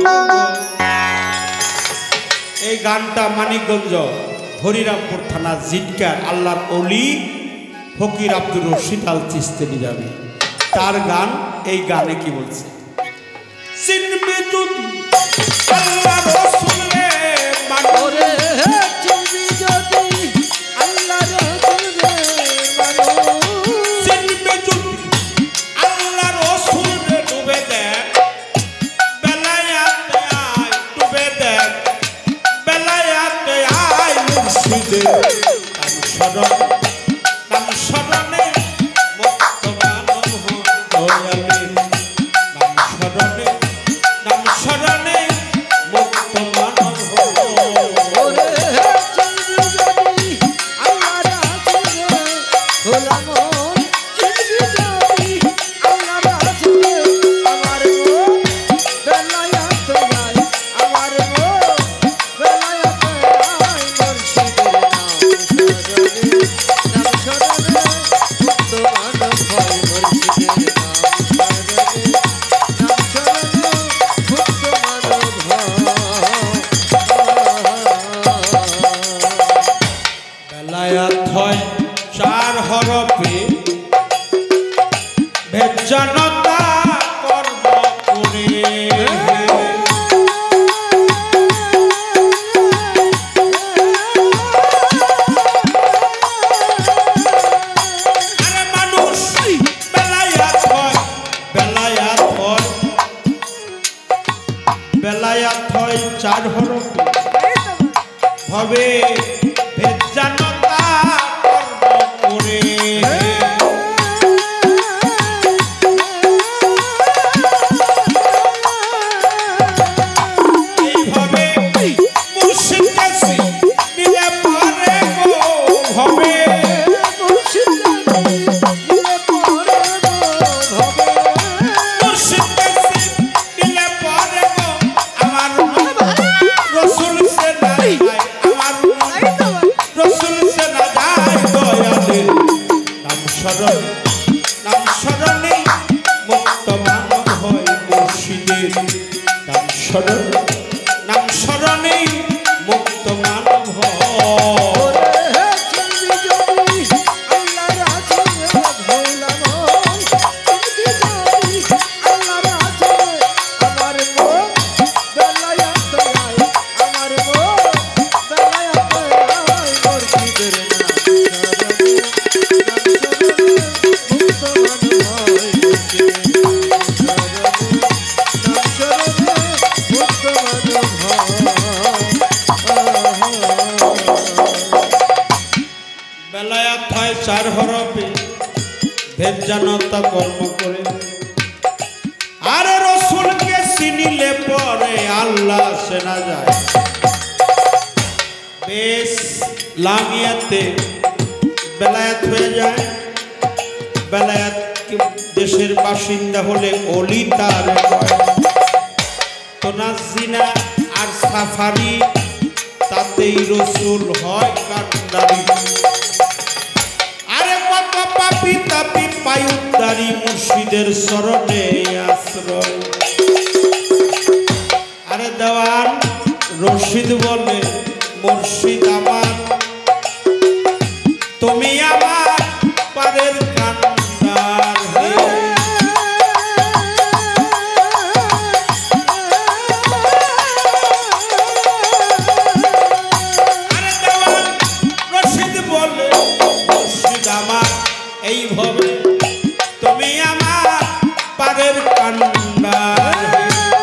এই গানটা মানিকগঞ্জ হরিরামপুর থানা জিটকার আল্লাহর অলি ফকির আব্দুর রশিদ আল চিস্তি যাবে তার গান এই গানে কি বলছে চিনবে যদি আল্লাহ রসুলে ওরে চিনবি যদি আল্লাহ রসুলে মানো চিনবে যদি আল্লাহ রসুলে ডুবে দেখ বেলায়াতে আয় ডুবে দেখ বেলায়াতে আয় মুর্শিদে নাম স্মরণ নাম স্মরণে মুক্ত মানব হয়ালে নাম স্মরণে নাম স্মরণে মুক্ত মানব ওরে চিনবি যদি আল্লাহ রসুলে গোলাম চিনবি যদি আল্লাহ রসুলে আমার মন বেলায়াত আয় আমার মন বেলায়াত আয় মুর্শিদের নাম স্মরণে নাম স্মরণে মুক্ত মানব হয় মুর্শিদের নাম স্মরণে নাম স্মরণে মুক্ত মানব বেলায়াত হয় চার হরফে ভেজ্জানতা কর্ম করে আরে মানুষ বেলায়াত হয় বেলায়াত হয় বেলায়াত হয় চার হরফে হবে ভেজ্জানতা কর্ম করে এইভাবে মুর্শিদ কাছে নিলে পরে গো হবে মুর্শিদ কাছে নিলে পরে গো আমার রসুল সে না যায় আমার রসুল সে না যায় দয়ালের নাম স্মরণ নাম স্মরণে মুক্ত মানব হয় মুর্শিদের নাম স্মরণ নাম স্মরণে মুক্ত মানব হয় বেলায়াত হয় চার হরফে ভেজ্জানতা কর্ম করে আরে রসুলকে পরে আল্লাহ চেনা যায়। বেশ লামিয়াতে বেলায়াত হয়ে যায়। বেলায়াত দেশের বাসিন্দা হলে অলি তার কয়। তো নাজিনা আর সাফারি তাতেই রসুল হয় কান্ডারি। আরে কত পাপি তাপি পায়ুদ্দারি মুর্শিদের চরণে আশ্রয়। আরে দেওয়ান রশিদ বলে মুর্শিদ আমার, তুমি আমার পারের কান্ডার হে। আরে দেওয়ান রশিদ বলে মুর্শিদ আমার, এইভাবে তুমি আমার পারের কান্ডার হে।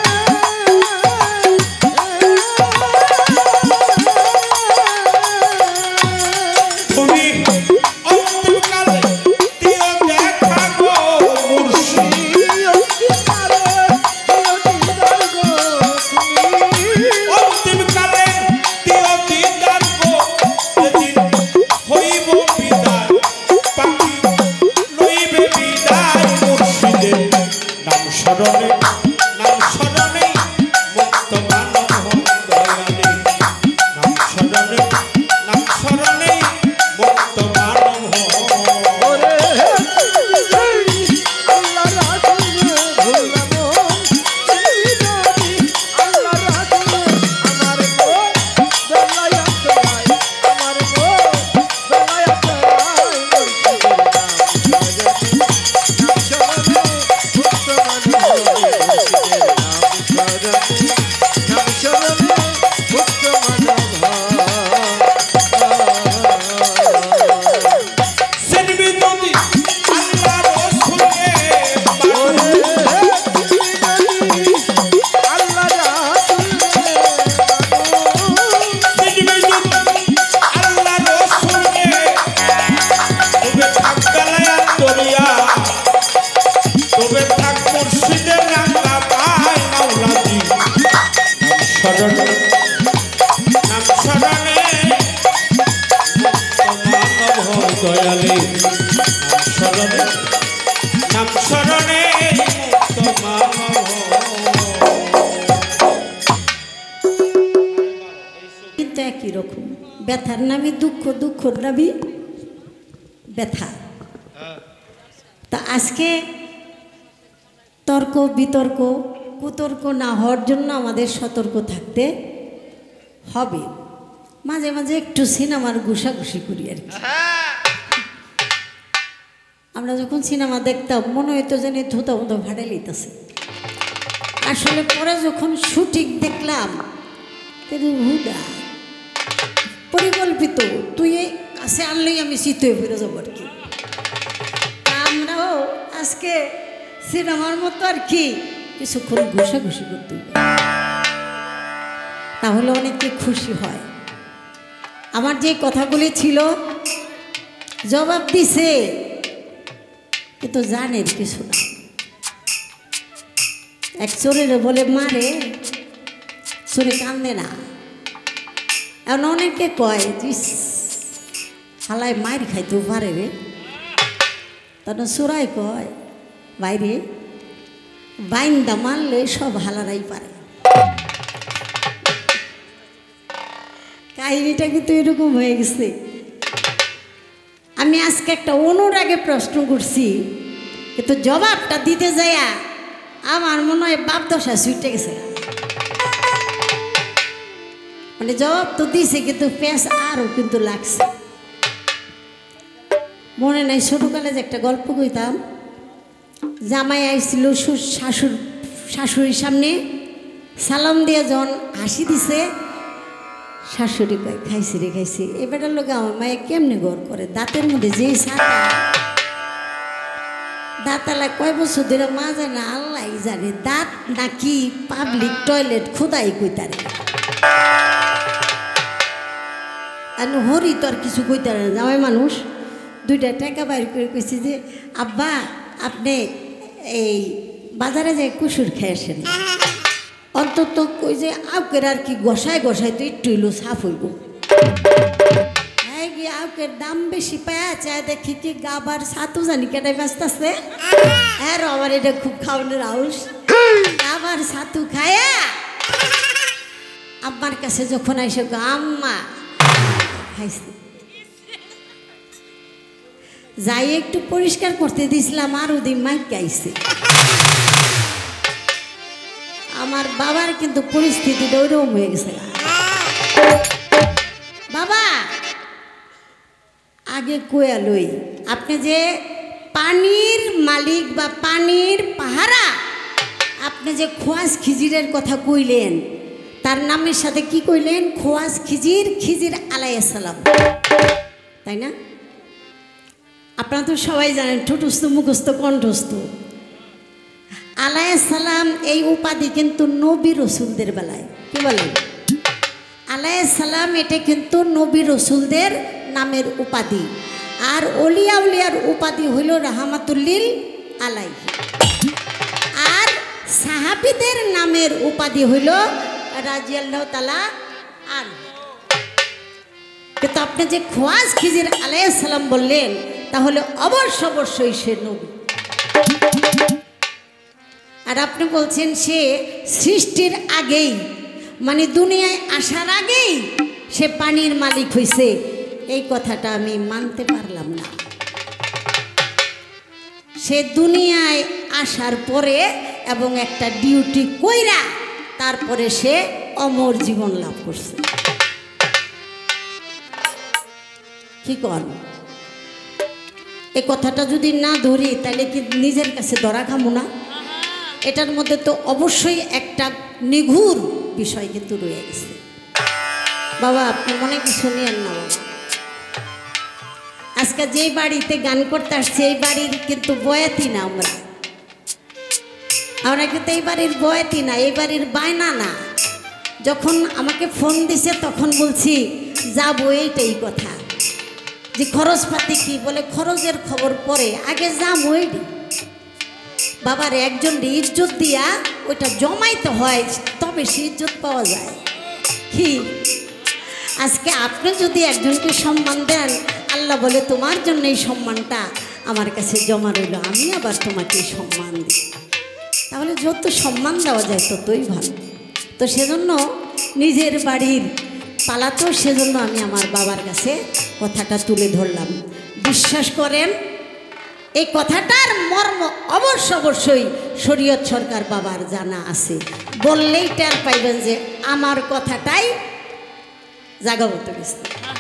কিন্তু একই রকম ব্যথার নামই দুঃখ, দুঃখর নামই ব্যথা। তা আজকে তর্ক বিতর্ক কুতর্ক না হওয়ার জন্য আমাদের সতর্ক থাকতে হবে। মাঝে মাঝে একটু সিনেমার ঘুষাঘুষি করি আর কি। আমরা যখন সিনেমা দেখতাম মনে হইতো যেন ধুতা মতো ভাড়ে লইতেছে, আসলে পরে যখন শুটিং দেখলাম হুদা পরিকল্পিত, তুই কাছে আনলেই আমি শীত হয়ে ফিরে যাবো আর কি। আমরাও আজকে সিনেমার মতো আর কি কিছুক্ষণ ঘুষাঘুষি করতে, তাহলে অনেকে খুশি হয়। আমার যে কথাগুলি ছিল জবাব দিছে, কিন্তু জানের কিছু না। এক চোরের বলে মারে, চোরে কান্দে না। এখন অনেকে কয় যে হালায় মায়ের খাইতেও পারে রে, তখন চোরাই কয় বাইরে বাইন্দা মারলে সব হালারাই পারে। কাহিনীটা কিন্তু এরকম হয়ে গেছে। আমি আজকে একটা অনুরাগে প্রশ্ন করছি, কিন্তু জবাবটা দিতে যাইয়া আমার মনে হয় বাপ দশা ছুটে গেছে। মানে জবাব তো দিছে কিন্তু পেঁচ আরও কিন্তু লাগছে। মনে নাই ছোটোকালে যে একটা গল্প কইতাম, জামাই আইছিল শাশুর শাশুড়ির সামনে, সালাম দিয়ে যখন হাসি দিছে, শাশুড়ি কয় খাইছি রে খাইছি। এবারের লোক আমার মায়ে কেমনে গড় করে, দাঁতের মধ্যে যেই সাটা দাঁতালা কয় বছর ধরে মা যায় না আল্লাহ জানে, দাঁত নাকি পাবলিক টয়লেট খুদাই কইতারে। আর হরি তো আর কিছু কইতারে না, জামাই মানুষ। দুইটা টাকা বাইর করে কইছি যে আব্বা আপনি এই বাজারে যে কুসুর খেয়ে আসেন, অন্ত অন্তত ওই যে আউকের আর কি গসায় গসায় তো একটু হইলো সাফ হইব। এই কি আউকের দাম বেশি পায়া চায় দেখি কি গাবার ছাতু জানি কেটাই ব্যস্ত আছে। হ্যাঁ আমার এটা খুব খাওয়ানোর আউস। গাবার ছাতু খায়া আম্মার কাছে যখন আইসে আম্মা খাইছি যাই একটু পরিষ্কার করতে দিছিলাম আর ওদিন মাইক আইছে। আমার বাবার কিন্তু পরিস্থিতিটা ওইরকম হয়ে গেছে। বাবা আগে কয়া লই, আপনি যে পানির মালিক বা পানির পাহারা, আপনি যে খোয়াজ খিজিরের কথা কইলেন তার নামের সাথে কি কইলেন? খোয়াজ খিজির, খিজির আলাইহিস সালাম, তাই না? আপনারা তো সবাই জানেন ঠুটুস্থ মুখস্থ কণ্ঠস্থ। আলাইহিস সালাম এই উপাধি কিন্তু নবী রসুলদের বেলায়, কি বলেন? আলাইহিস সালাম এটা কিন্তু নবী রসুলদের নামের উপাধি, আর অলিয়া উলিয়ার উপাধি হইল রাহমাতুল্লিল আলাইহি, আর সাহাবীদের নামের উপাধি হইল রাদিয়াল্লাহু তাআলা আনহু। কিন্তু আপনি যে খোয়াজ খিজির আলাইহিস সালাম বললেন তাহলে অবশ্য অবশ্যই সে নবী। আর আপনি বলছেন সে সৃষ্টির আগেই, মানে দুনিয়ায় আসার আগেই সে পানির মালিক হইছে, এই কথাটা আমি মানতে পারলাম না। সে দুনিয়ায় আসার পরে এবং একটা ডিউটি কইরা তারপরে সে অমর জীবন লাভ করছে। কি কর এই কথাটা যদি না ধরি তাহলে কি নিজের কাছে ধরা খামো না? এটার মধ্যে তো অবশ্যই একটা নিঘুর বিষয় কিন্তু রয়ে গেছে। বাবা আপনি মনে কিছু নিয়েন না বাবা। আজকে যেই বাড়িতে গান করতে আসছে এই বাড়ির কিন্তু বয়াতি না, আমরা আমরা কিন্তু এই বাড়ির বয়াতি না, এই বাড়ির বায়না না। যখন আমাকে ফোন দিছে তখন বলছি যাবো, এইটাই কথা। যে খরচপাতি কি বলে, খরচের খবর পরে, আগে যাবো। এইটি বাবার একজন ইজ্জত দিয়া ওইটা জমাইতে হয়, তবে সে ইজ্জত পাওয়া যায়। কি আজকে আপনি যদি একজনকে সম্মান দেন, আল্লাহ বলে তোমার জন্য এই সম্মানটা আমার কাছে জমা রইল, আমি আবার তোমাকে সম্মান দিই। তাহলে যত সম্মান দেওয়া যায় ততই ভালো। তো সেজন্য নিজের বাড়ির পালাতো, সেজন্য আমি আমার বাবার কাছে কথাটা তুলে ধরলাম। বিশ্বাস করেন এই কথাটার মর্ম অবশ্য অবশ্যই শরীয়ত সরকার বাবার জানা আছে, বললেই টের পাইবেন যে আমার কথাটাই জাগাবত গেছে।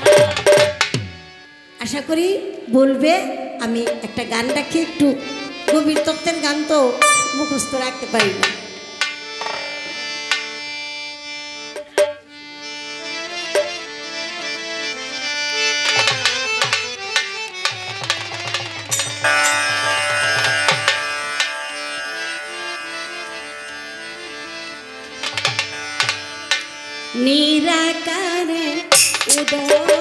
আশা করি বলবে। আমি একটা গান রাখি, একটু গভীর তত্ত্বের গান তো মুখস্থ রাখতে পারি না। নিরাকারে উদয়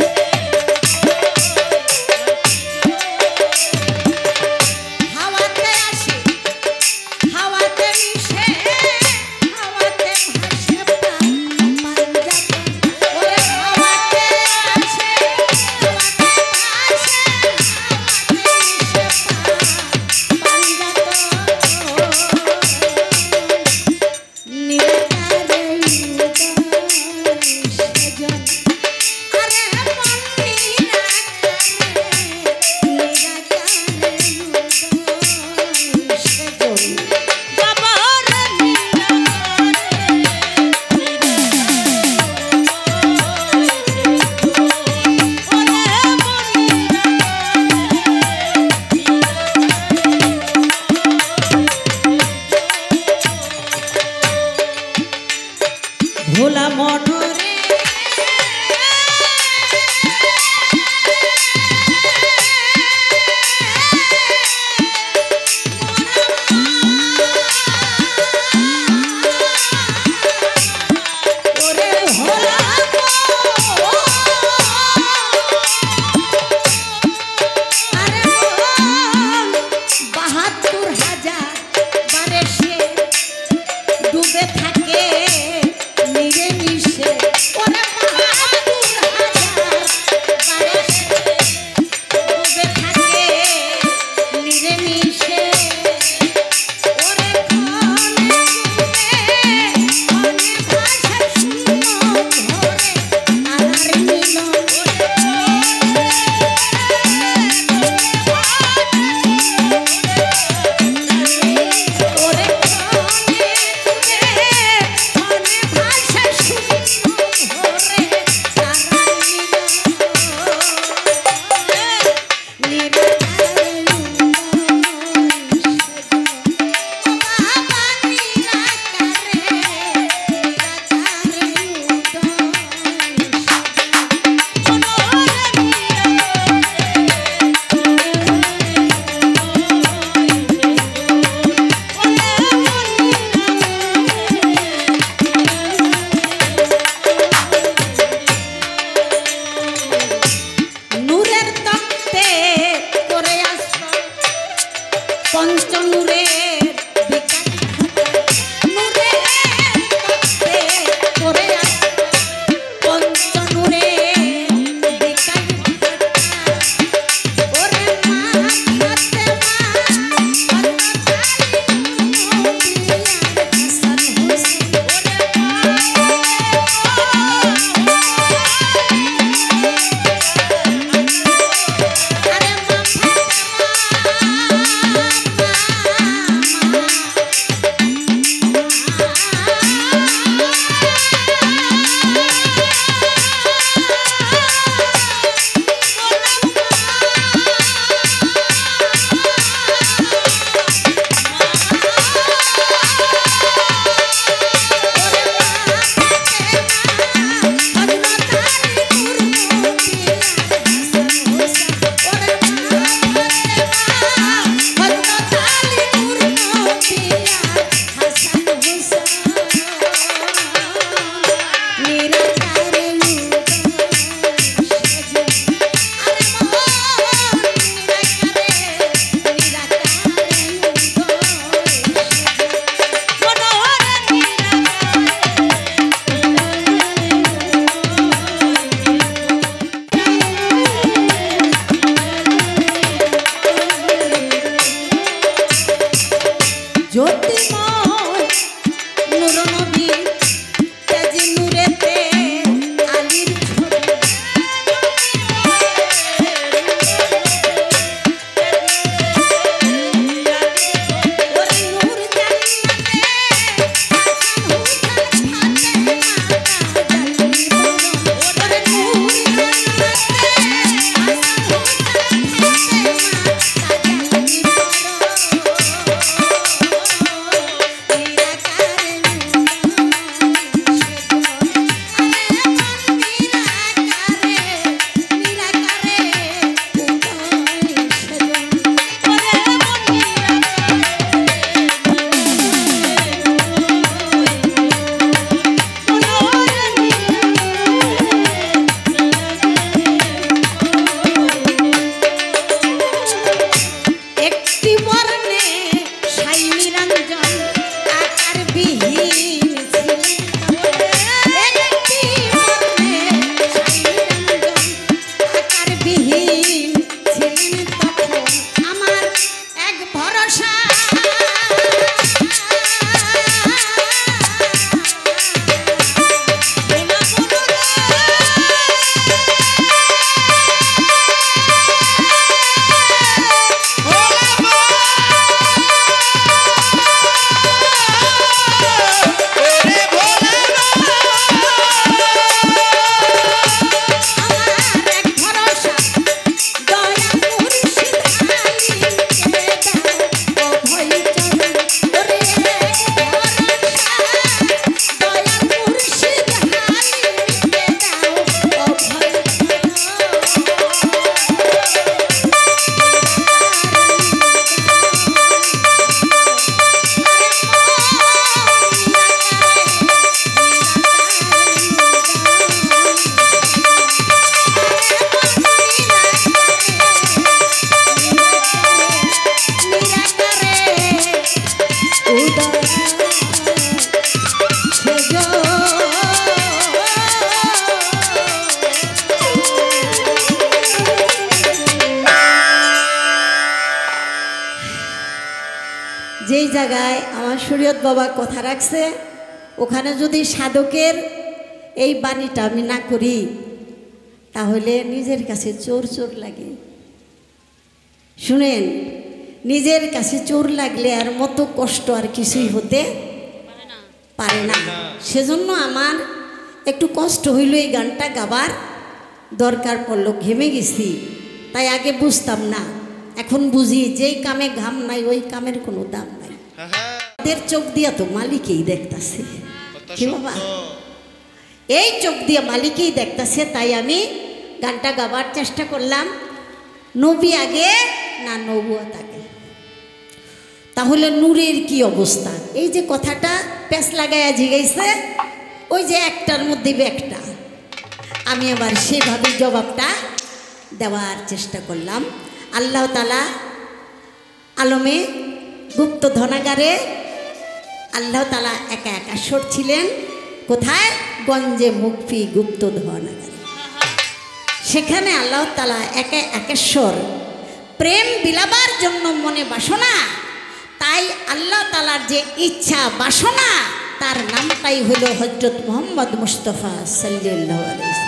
হাওয়াতে গতিহীন ছিলেন তখন আমার এক ভরসা যেই জায়গায় আমার শরীয়ত বাবা কথা রাখছে ওখানে যদি সাধকের এই বাণীটা আমি না করি তাহলে নিজের কাছে চোর চোর লাগে। শুনেন, নিজের কাছে চোর লাগলে আর মতো কষ্ট আর কিছুই হতে পারে না। সেজন্য আমার একটু কষ্ট হইল এই গানটা গাবার দরকার পড়লো, ঘেমে গেছি। তাই আগে বুঝতাম না, এখন বুঝি যেই কামে ঘাম নাই ওই কামের কোনো দাম নাই। ওদের চোখ দিয়া তো মালিকেই দেখতাছে, কি বাবা, এই চোখ দিয়া মালিকেই দেখতাছে। তাই আমি গানটা গাবার চেষ্টা করলাম, নবী আগে না নবুয়ত আগে। তাহলে নূরের কি অবস্থা? এই যে কথাটা প্যাঁচ লাগাইয়া জিগাইছে, ওই যে একটার মধ্যে একটা, আমি আবার সেভাবে জবাবটা দেওয়ার চেষ্টা করলাম। আল্লাহ তাআলা আলমে গুপ্ত ধনাগারে আল্লাহ তাআলা একা একা সরছিলেন। কোথায়? গঞ্জে মুক্তি গুপ্ত ধনাগারে। সেখানে আল্লাহ তাআলা একা একেশ্বর, প্রেম বিলাবার জন্য মনে বাসনা, তাই আল্লাহ তাআলার যে ইচ্ছা বাসনা তার নামটাই হইল হযরত মুহাম্মদ মুস্তাফা সাল্লাল্লাহু আলাইহি ওয়াসাল্লাম।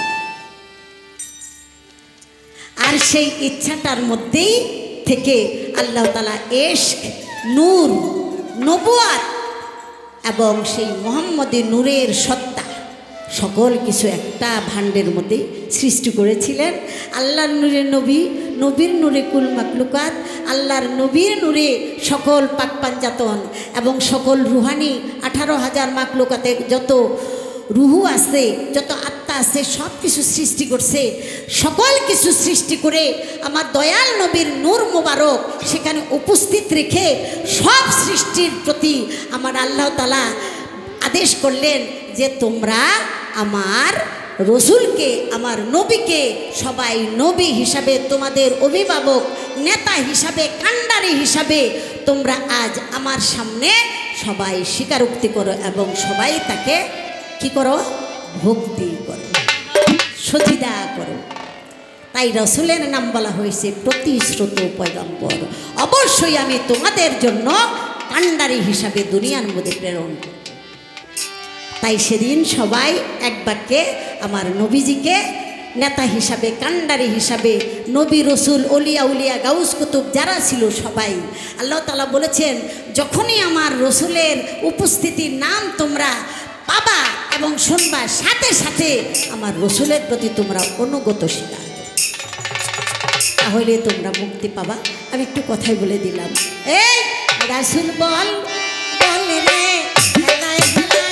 আর সেই ইচ্ছাটার মধ্যেই থেকে আল্লাহ তাআলা ইশক, নূর, নবুয়াত এবং সেই মুহাম্মদী নূরের সত্তা সকল কিছু একটা ভাণ্ডের মধ্যে সৃষ্টি করেছিলেন। আল্লাহর নূরে নবী, নবীর নূরে কুল মাকলুকাত, আল্লাহর নবীর নূরে সকল পাক পাঞ্জাতন এবং সকল রুহানি আঠারো হাজার মাকলুকাতের যত রুহু আছে, যত আত্মা আছে, সব কিছু সৃষ্টি করছে। সকল কিছু সৃষ্টি করে আমার দয়াল নবীর নূর মোবারক সেখানে উপস্থিত রেখে সব সৃষ্টির প্রতি আমার আল্লাহ তাআলা আদেশ করলেন যে তোমরা আমার রসুলকে, আমার নবীকে সবাই নবী হিসাবে, তোমাদের অভিভাবক, নেতা হিসাবে, কাণ্ডারি হিসাবে তোমরা আজ আমার সামনে সবাই স্বীকারোক্তি করো এবং সবাই তাকে কি করো? ভক্তি করো, সজিদা করো। তাই রসুলের নাম বলা হয়েছে প্রতিশ্রুত পয়গম্বর। অবশ্যই আমি তোমাদের জন্য কাণ্ডারি হিসাবে দুনিয়ার মধ্যে প্রেরণ করি। তাই সেদিন সবাই এক বাক্যে আমার নবীজিকে নেতা হিসাবে, কাণ্ডারি হিসাবে, নবী রসুল, অলিয়া উলিয়া, গাউস কুতুব যারা ছিল সবাই, আল্লাহ তাআলা বলেছেন যখনই আমার রসুলের উপস্থিতির নাম তোমরা পাবা এবং শুনবা, সাথে সাথে আমার রসুলের প্রতি তোমরা অনুগত স্বীকার করো, তাহলে তোমরা মুক্তি পাবা। আমি একটু কথাই বলে দিলাম, এই রাসূল বল বল রে হেলায় হেলায়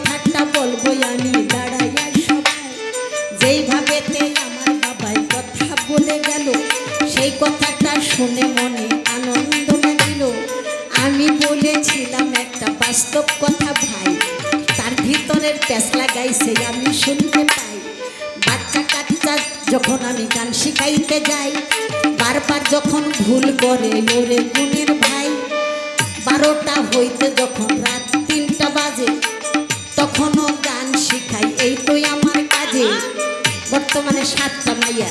কথাটা বলবো আমি দাঁড়াইয়া সবাই, যেইভাবেতে আমার বাবাই কথা বলে গেল, সেই কথাটা শুনে মনে আনন্দ লাগিল। আমি বলেছিলাম একটা বাস্তব কথা ভাই, তার ভিতরের প্যাঁচ লাগাইছে আমি শুনতে পাই। বাচ্চা কাচ্চা যখন আমি গান শিখাইতে যাই, বারবার যখন ভুল করে ওরে গুণের ভাই, বারোটা হইতে যখন রাত তিনটা বাজে, তখনও গান শিখাই, এই তো আমার কাজে। বর্তমানে সাতটা মাইয়া,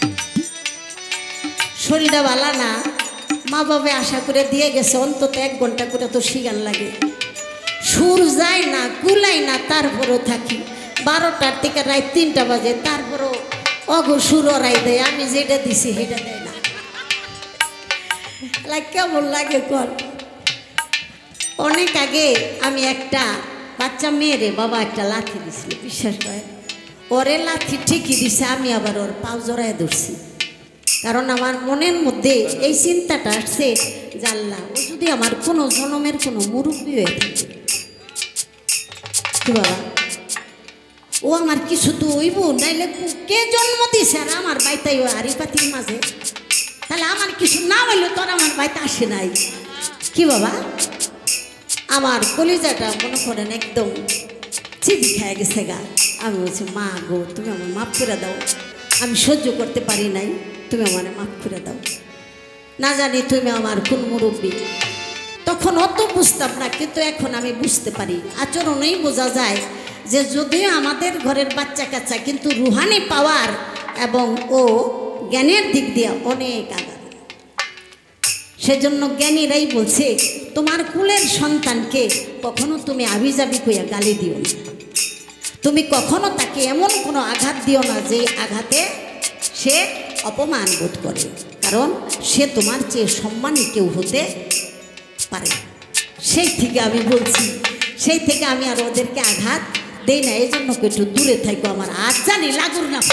শরীরটা ভালো না, মা বাবা আশা করে দিয়ে গেছে অন্তত এক ঘন্টা করে তো শিগান লাগে, সুর যায় না, কুলাই না, তারপরও থাকি। বারোটার থেকে রাত তিনটা বাজে, তারপরও অগো সুর ওরাই দেয়, আমি যেটা দিছি সেটা দেয় না। কেমন লাগে কর। অনেক আগে আমি একটা বাচ্চা মেয়েরে বাবা একটা লাথি দিছিল, বিশ্বাস করে, ওরে লাথি ঠিকই দিছে, আমি আবার ওর পাও জড়ায় ধরছি। কারণ আমার মনের মধ্যে এই চিন্তাটা আসছে, জানলা ও যদি আমার কোনো জনমের কোনো মুরব্বী হয়ে থাকে, কি বাবা ও আমার কিছু তো হইব, নাইলে কে জন্ম দিছে আর আমার বাইতাই হাড়ি পাতির মাঝে, তাহলে আমার কিছু না হইলে তোর আমার বাইতে আসে নাই, কি বাবা। আমার কলিজাটা মনে করেন একদম চিবি খেয়ে গেছে গা। আমি বলছি মা গো তুমি আমার মাফ করে দাও, আমি সহ্য করতে পারি নাই, তুমি আমার মাফ করে দাও। না জানি তুমি আমার কোন মুরব্বী, তখন অত বুঝতাম না, কিন্তু এখন আমি বুঝতে পারি, আচরণেই বোঝা যায় যে যদিও আমাদের ঘরের বাচ্চা কাচ্চা কিন্তু রুহানি পাওয়ার এবং ও জ্ঞানের দিক দিয়ে অনেক আগাম। সেজন্য জ্ঞানীরাই বলছে তোমার কুলের সন্তানকে কখনো তুমি আবিজাবি কইয়া গালি দিও না, তুমি কখনো তাকে এমন কোনো আঘাত দিও না যে আঘাতে সে অপমান বোধ করে, কারণ সে তোমার চেয়ে সম্মানী কেউ হতে পারে। সেই থেকে আমি বলছি, সেই থেকে আমি আর ওদেরকে আঘাত দেই না, এই জন্য একটু দূরে থাকবো, আমার আর জানি লাগুর না।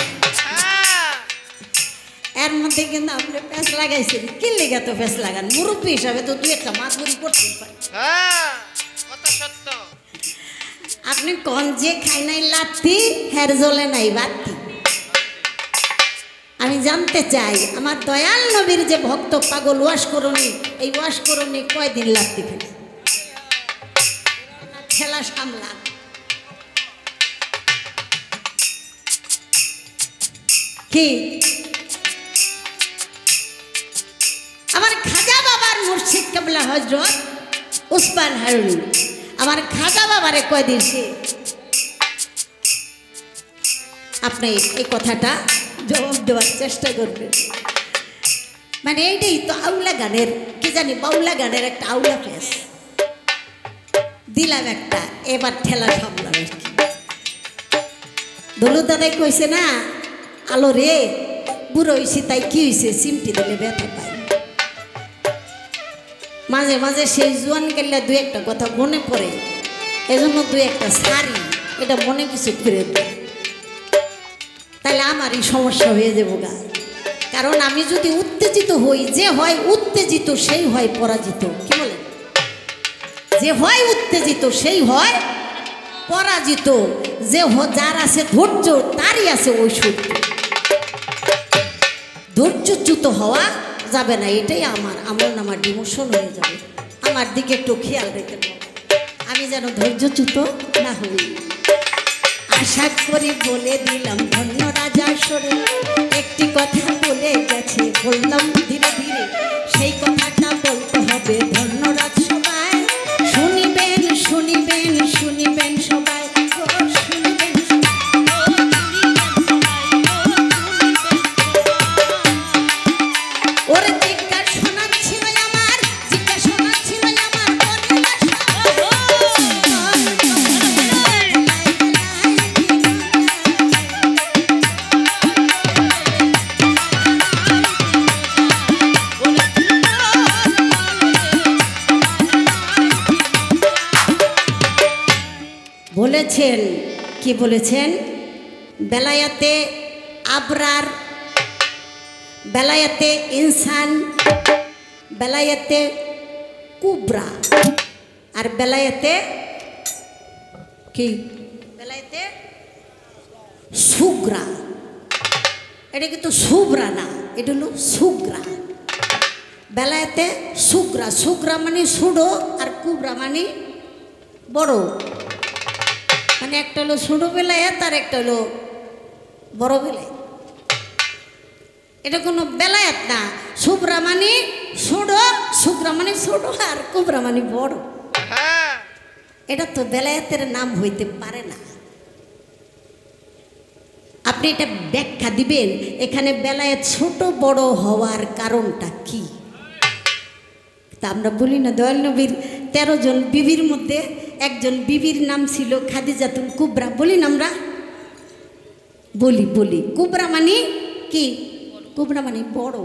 এর মধ্যে কিন্তু আপনি প্যাঁচ লাগাইছেন, কি লেগে তো প্যাঁচ লাগান, মুরব্বী হিসাবে তো দু একটা মাছগুড়ি করতেই পারে। আপনি কন যে খাই নাই লাত্তি, হের জ্বলে নাই বাতি। আমি জানতে চাই আমার দয়াল নবীর যে ভক্ত পাগল ওয়াশ করুনি, এই ওয়াশ করুনি কয়দিন লাত্তি খাইছে, ঠেলা সামলা। কি আমার খাজা বাবার মুর্শিদ কেবলা হযরত উসমান হারুনি আমার খাজা বাবারে কয় দিয়েছে, আপনি এই কথাটা জবাব দেওয়ার চেষ্টা করবেন। মানে এইটাই তো আউলা গানের, কি জানি বাউলা গানের একটা আউলা ফেস দিলাম একটা, এবার ঠেলা সামলাম আর কি। দলু দাদাই কইছে না, আলো রে বুড়ো হয়েছি তাই কি হয়েছে, চিমটি দিলে ব্যথা পায়। মাঝে মাঝে সেই জোয়ান গেলে দু একটা কথা মনে পড়ে, এজন্য দু একটা সারি এটা মনে কিছু করে দেয়, তাহলে আমারই সমস্যা হয়ে যাবো গা। কারণ আমি যদি উত্তেজিত হই, যে হয় উত্তেজিত সেই হয় পরাজিত, কি বলে, যে হয় উত্তেজিত সেই হয় পরাজিত, যে যার আছে ধৈর্য তারই আছে ঐশ্বর্য। ধৈর্যচ্যুত হওয়া যাবে না, এটাই আমার আমল নামার ডিমোশন হয়ে যাবে। আমার দিকে একটু খেয়াল রেখে দেবো, আমি যেন ধৈর্যচ্যুত না হই। আশা করি বলে দিলাম ধন্য রাজা সরে, একটি কথা বলে গেছে বললাম ধীরে ধীরে, সেই কথাটা বলতে হবে ধন্যরাজ সবাই, শুনিবেন শুনিবেন শুনিবেন সবাই, শুনিবেন ওরে জিজ্ঞাসা শোনাচ্ছিল আমার, জিজ্ঞাসা শোনাচ্ছিল আমার বলেছেন, কি বলেছেন, বেলায়াতে আবরার, বেলায়াতে ইনসান, বেলায়াতে কুবরা, আর বেলায়াতে কি বেলায়েতে সুগ্রা, এটা কিন্তু শুভ্রা না, এটা হলো সুগ্রা। বেলায়েতে সুগ্রা, সুগ্রা মানে ছোটো আর কুবরা মানে বড়, মানে একটা হলো ছোটো বেলায়েত আর একটা হলো বড় বেলায়েত। এটা কোনো বেলায়েত না। শুভ্রা মানে ছোটো, সুগ্রা মানে ছোটো আর কুবরা মানে বড়। এটা তো বেলায়েতের নাম হইতে পারে না। আপনি এটা ব্যাখ্যা দিবেন এখানে বেলায়েত ছোট বড় হওয়ার কারণটা কি? তা আমরা বলি না দয়াল নবীর তেরো জন বিবির মধ্যে একজন বিবির নাম ছিল খাদিজাতুল কুবরা, বলি না আমরা? বলি বলি কুবরা মানে কি? কুবরা মানে বড়।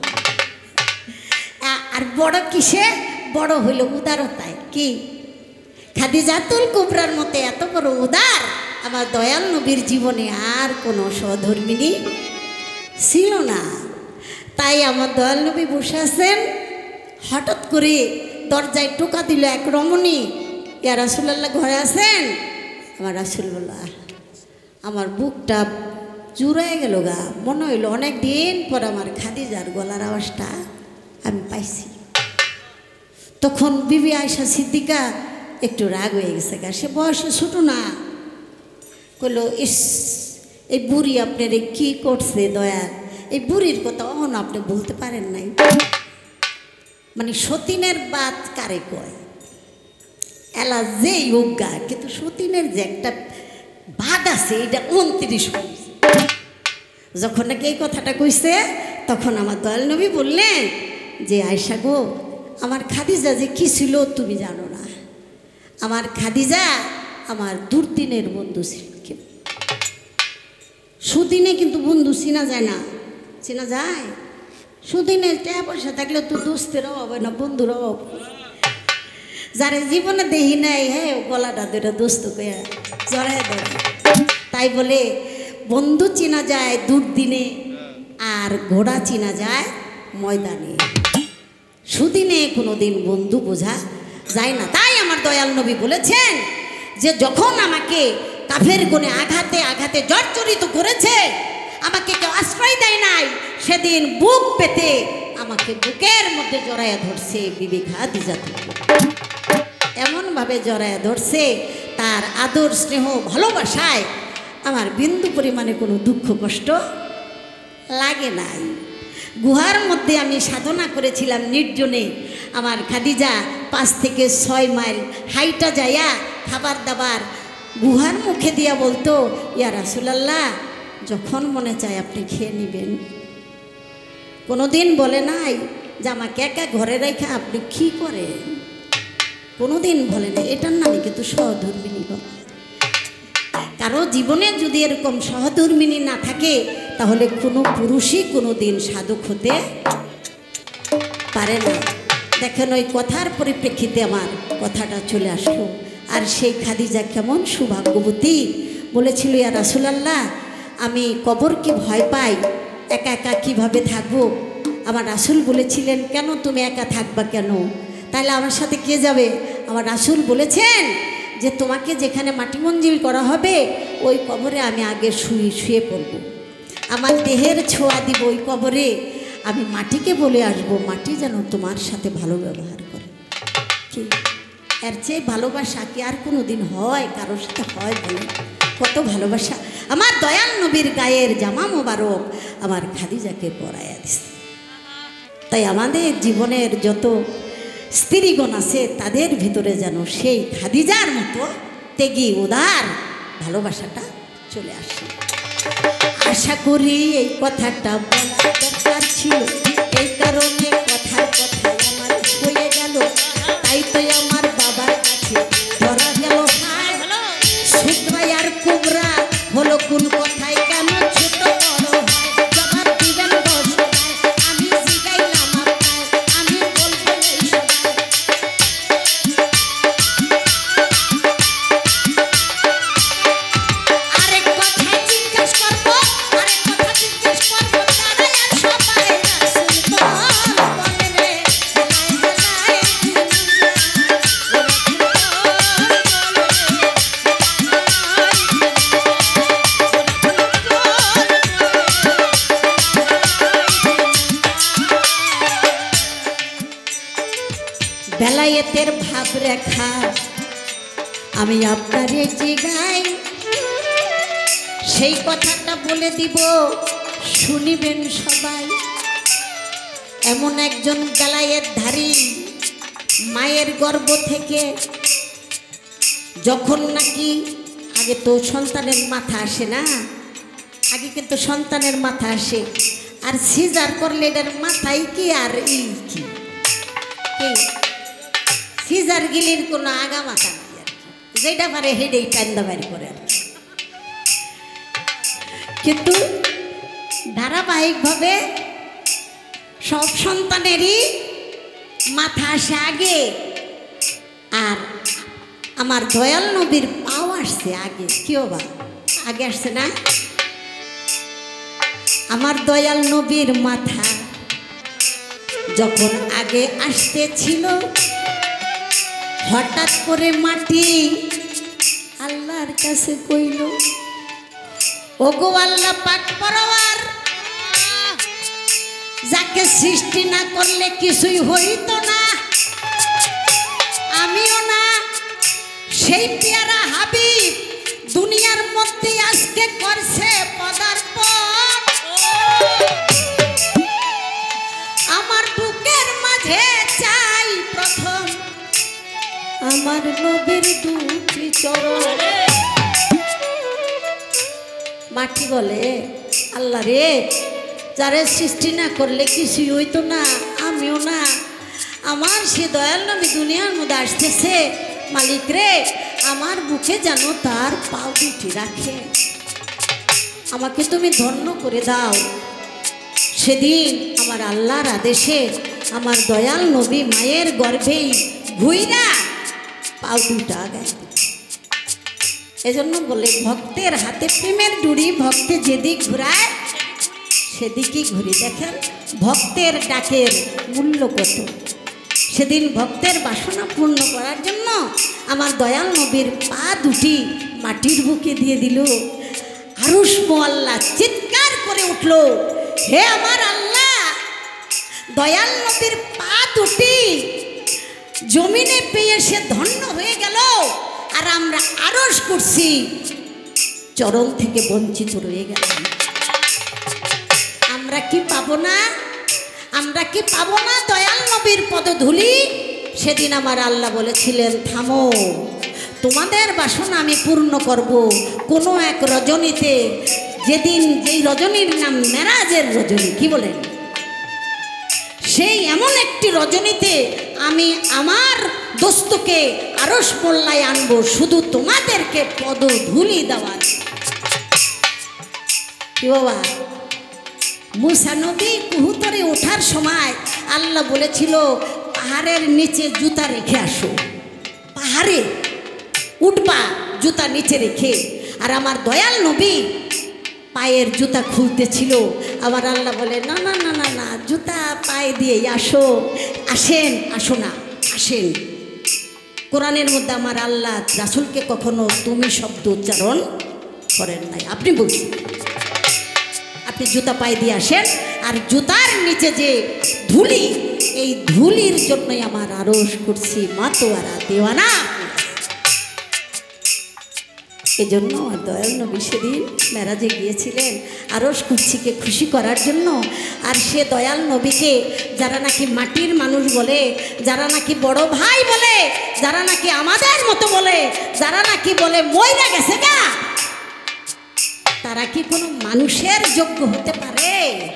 আর বড় কিসে? বড় হইল উদারতায়। কি খাদিজাতুল কুবরার মতো এত বড় উদার আমার দয়াল নবীর জীবনে আর কোনো সহধর্মিনী ছিল না। তাই আমার দয়াল নবী বসে আছেন, হঠাৎ করে দরজায় টোকা দিল এক রমণী, ইয়া রাসূলুল্লাহ ঘরে আছেন? আমার রাসূল বলল, আমার বুকটা জুড়ায় গেল গা, মনে হইল অনেক দিন পর আমার খাদিজার গলার আওয়াজটা আমি পাইছি। তখন বিবি আয়েশা সিদ্দিকা একটু রাগ হয়ে গেছে গা, সে বয়সে ছোটো না, কইল ইস এই বুড়ি আপনার কি করছে দয়াল, এই বুড়ির কথা অহন আপনি বলতে পারেন নাই। মানে সতীনের বাদ কারে কয় এলা যে অজ্ঞা, কিন্তু সতীনের যে একটা বাদ আছে এটা উনত্রিশ হয়েছে। যখন নাকি এই কথাটা কইছে তখন আমার দয়াল নবী বললেন যে আয়েশা গো, আমার খাদিজা যে কি ছিল তুমি জানো না। আমার খাদিজা আমার দুর্দিনের বন্ধু ছিল। সুদিনে কিন্তু বন্ধু চিনা যায় না, চেনা যায়? সুদিনে টাকা পয়সা থাকলে তো দোস্তেরও হবে না, বন্ধুরও হবে। যারা জীবনে দেখি নাই হ্যাঁ গলাটা দুটো দোস্ত জড়ায় ধরে। তাই বলে বন্ধু চেনা যায় দুর্দিনে আর ঘোড়া চেনা যায় ময়দানে, সুদিনে কোনো দিন বন্ধু বোঝা যায় না। তাই আমার দয়াল নবী বলেছেন যে যখন আমাকে কাফের গুণে আঘাতে আঘাতে জর্জরিত করেছে, আমাকে কেউ আশ্রয় দেয় নাই, সেদিন বুক পেতে আমাকে বুকের মধ্যে জড়াইয়া ধরছে বিবি খাদিজা। এমনভাবে জড়াইয়া ধরছে, তার আদর স্নেহ ভালোবাসায় আমার বিন্দু পরিমাণে কোনো দুঃখ কষ্ট লাগে নাই। গুহার মধ্যে আমি সাধনা করেছিলাম নির্জনে, আমার খাদিজা পাঁচ থেকে ছয় মাইল হাইটা যাইয়া খাবার দাবার গুহার মুখে দিয়া বলতো, ইয়া রাসূলুল্লাহ যখন মনে চায় আপনি খেয়ে নেবেন। কোনো দিন বলে নাই যে আমাকে একা ঘরে রেখে আপনি কী করেন, কোনো দিন বলে নাই। এটার নামে কিন্তু সহধর্মিনী। কারো জীবনে যদি এরকম সহধর্মিনী না থাকে তাহলে কোনো পুরুষই কোনো দিন সাধক হতে পারে না। দেখেন ওই কথার পরিপ্রেক্ষিতে আমার কথাটা চলে আসলো। আর সেই খাদিজা কেমন সৌভাগ্যবতী, বলেছিল ইয়া রাসূলুল্লাহ আমি কবরকে ভয় পাই, একা একা কীভাবে থাকবো। আমার রাসূল বলেছিলেন কেন তুমি একা থাকবা কেন, তাহলে আমার সাথে কে যাবে? আমার রাসূল বলেছেন যে তোমাকে যেখানে মাটি মঞ্জিল করা হবে ওই কবরে আমি আগে শুয়ে শুয়ে পড়ব, আমার দেহের ছোঁয়া দিব ওই কবরে, আমি মাটিকে বলে আসবো মাটি যেন তোমার সাথে ভালো ব্যবহার করে। কি এর চেয়ে ভালোবাসা কি আর কোনো দিন হয়? কারোর সাথে হয় বলে? কত ভালোবাসা আমার দয়াল নবীর গায়ের জামা মোবারক আমার খাদিজাকে পরাইয়া দিছে। তাই আমাদের জীবনের যত স্ত্রীগণ আছে তাদের ভিতরে যেন সেই খাদিজার মতো তেগি উদার ভালোবাসাটা চলে আসে। আশা করি এই কথাটা বলার দরকার ছিল, এই কারণে কথার কথা আমার হয়ে গেল। তাই তো আমার বাবার কাছে ধরা গেল শুভ্রা আর কুবরা হলো কোন কথায় কেন ছোট বড় হয়, জবাব দিবেন বসবাই আমি জিগাইলাম আপনার, আমি বলবো এই সবাই। আরেক কথা জিজ্ঞেস করবো, আরেক কথা জিজ্ঞেস করবো, তারাই আর সবাই রাসূল বলে রে হেলায় হেলায় গোলাপ রেখা আমি আপনারে জিগাই, সেই কথাটা বলে দিব শুনিবেন সবাই। এমন একজন বেলায়েত ধারী মায়ের গর্ভ থেকে যখন নাকি, আগে তো সন্তানের মাথা আসে না, আগে কিন্তু সন্তানের মাথা আসে, আর সিজার করলে এটার মাথায় কি আর ই কি সিজার গিলির কোনো আগা মাথা নাই আর কি, যেটা পারে হেডেই টান্দা বাড়ি করে আর কি। কিন্তু ধারাবাহিকভাবে সব সন্তানেরই মাথা আসে আগে, আর আমার দয়াল নবীর পাও আসছে আগে। কেউ বা আগে আসছে না? আমার দয়াল নবীর মাথা যখন আগে আসতেছিল, হঠাৎ করে মাটি আল্লাহর কাছে কইল, ওগো আল্লাহ পাক পরওয়ার, যাকে সৃষ্টি না করলে কিছুই হইতো না, আমিও না, সেই পেয়ারা হাবিব দুনিয়ার মধ্যে আজকে করছে পদার্পণ। আমার বুকের মাঝে চাই প্রথম আমার নবীর দুটি চরণ। মাটি বলে, আল্লাহ রে, যারে সৃষ্টি না করলে কিছুই হইতো না, আমিও না, আমার সে দয়াল নবী দুনিয়ার মধ্যে আসতেছে, মালিক রে, আমার বুকে যেন তার পাও দুটি রাখে, আমাকে তুমি ধন্য করে দাও। সেদিন আমার আল্লাহর আদেশে আমার দয়াল নবী মায়ের গর্ভেই ঘুইরা পাও দুটা গায়ে। এজন্য বলে, ভক্তের হাতে প্রেমের ডুরি, ভক্তে যেদিক ঘুরায় সেদিকই ঘুরি। দেখেন ভক্তের ডাকের মূল্য কত। সেদিন ভক্তের বাসনা পূর্ণ করার জন্য আমার দয়াল নবীর পা দুটি মাটির বুকে দিয়ে দিল। আরশ মোয়াল্লা চিৎকার করে উঠল, হে আমার আল্লাহ, দয়াল নবীর পা দুটি জমিনে পেয়ে সে ধন্য হয়ে গেল, আর আমরা আরশ করছি চরণ থেকে বঞ্চিত রয়ে গেলাম। আমরা কি পাবো না? আমরা কি পাবো না দয়াল নবীর পদধূলি? সেদিন আমার আল্লাহ বলেছিলেন, থামো, তোমাদের বাসনা আমি পূর্ণ করব কোনো এক রজনীতে, যেদিন যেই রজনীর নাম মেরাজের রজনী। কি বলেন? সেই এমন একটি রজনীতে আমি আমার দোস্তকে আরশ মোল্লায় আনবো, শুধু তোমাদেরকে পদধূলি দেওয়ার। কি বাবা, মুসা নবী কুহুতরে ওঠার সময় আল্লাহ বলেছিল, পাহাড়ের নিচে জুতা রেখে আসো, পাহাড়ে উঠবা জুতা নিচে রেখে। আর আমার দয়াল নবী পায়ের জুতা খুলতেছিল, আবার আল্লাহ বলে, না না না না না, জুতা পায়ে দিয়ে আসো। আসেন, আসো না, আসেন। কোরআনের মধ্যে আমার আল্লাহ রাসূলকে কখনো তুমি শব্দ উচ্চারণ করেন নাই, আপনি বলছেন আপনি জুতা পায়ে দিয়ে আসেন। আর জুতার নিচে যে ধুলি, এই ধুলির জন্যই আমার আরশ করছি মাতোয়ারা দেওয়ানা। এই জন্য দয়াল নবী সেদিন মেরাজে গিয়েছিলেন আরশ কুচ্ছিকে খুশি করার জন্য। আর সে দয়াল নবীকে যারা নাকি মাটির মানুষ বলে, যারা নাকি বড় ভাই বলে, যারা নাকি আমাদের মতো বলে, যারা নাকি বলে মইরা গেছে গা, তারা কি কোনো মানুষের যোগ্য হতে পারে?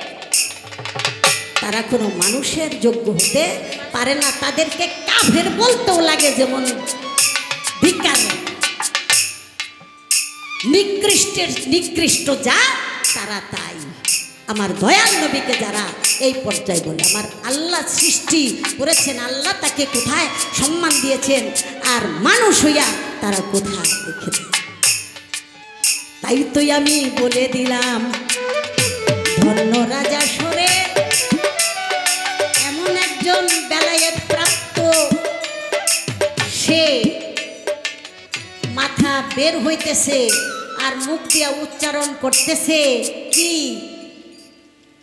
তারা কোনো মানুষের যোগ্য হতে পারে না। তাদেরকে কাফের বলতেও লাগে, যেমন ভিক্ষার নিকৃষ্টের নিকৃষ্ট যা তারা তাই। আমার দয়াল নবীকে যারা এই পর্যায়ে বলে, আমার আল্লাহ সৃষ্টি করেছেন, আল্লাহ তাকে কোথায় সম্মান দিয়েছেন, আর মানুষ হইয়া তারা কোথায় রেখেছেন। তাই তো আমি বলে দিলাম, ধন্য রাজা সরে এমন একজন বেলায়েত প্রাপ্ত, সে মাথা বের হইতেছে আর মুখ দিয়া উচ্চারণ করতেছে কি,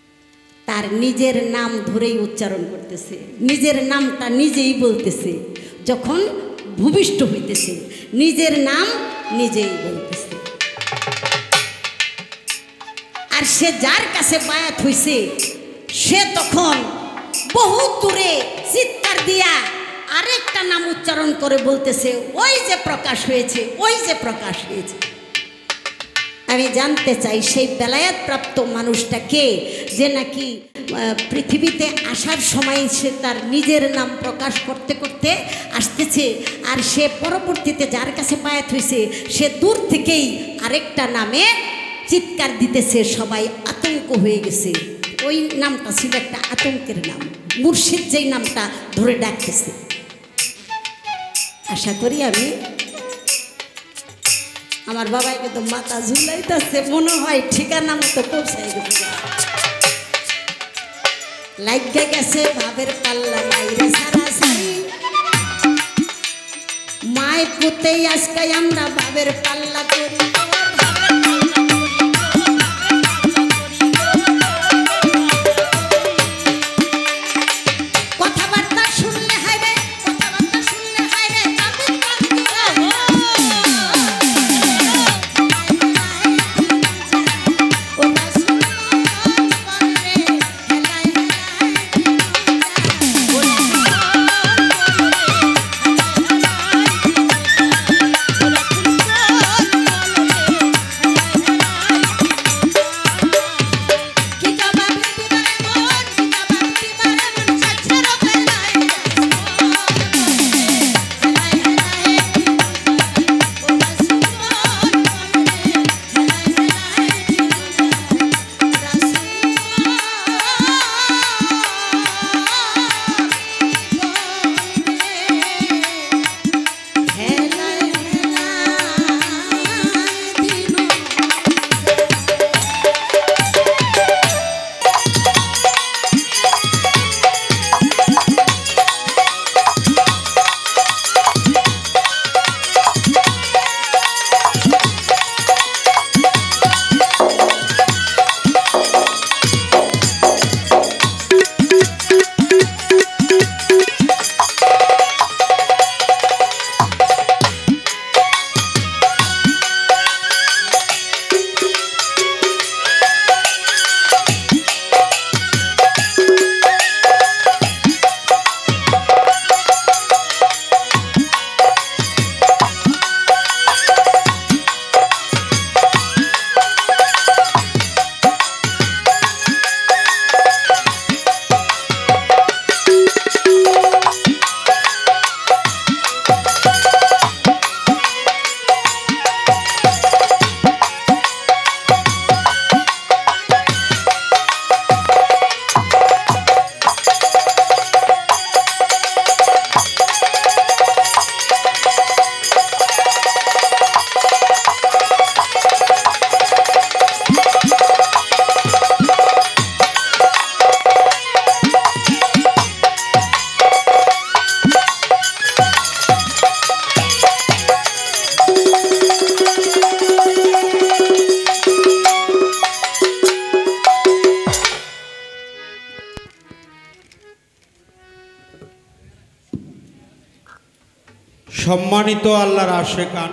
তার নিজের নাম ধরেই উচ্চারণ করতেছে, নিজের নামটা নিজেই বলতেছে, যখন ভূমিষ্ঠ হইতেছে, নিজের নাম নিজেই বলতেছে। আর সে যার কাছে বায়াত হইছে সে তখন বহু দূরে চিৎকার দিয়া আরেকটা নাম উচ্চারণ করে বলতেছে, ওই যে প্রকাশ হয়েছে, ওই যে প্রকাশ হয়েছে। আমি জানতে চাই সেই বেলায়াত প্রাপ্ত মানুষটা কে, যে নাকি পৃথিবীতে আসার সময় সে তার নিজের নাম প্রকাশ করতে করতে আসতেছে, আর সে পরবর্তীতে যার কাছে বায়াত হয়েছে সে দূর থেকেই আরেকটা নামে চিৎকার দিতেছে, সবাই আতঙ্ক হয়ে গেছে। ওই নামটা ছিল একটা আতঙ্কের নাম, মুর্শিদ যেই নামটা ধরে ডাকতেছে। আশা করি আমি আমার বাবাকে তো মাথা ঝুলাইতেছে, মনে হয় ঠিকানা মতো পৌঁছাই গেছে, লাইগা গেছে ভাবের পাল্লা মাইরে সারাসারি। মায় পুতেই আজকে আমরা ভাবের পাল্লা করি। সম্মানিত আল্লাহর আশেকান,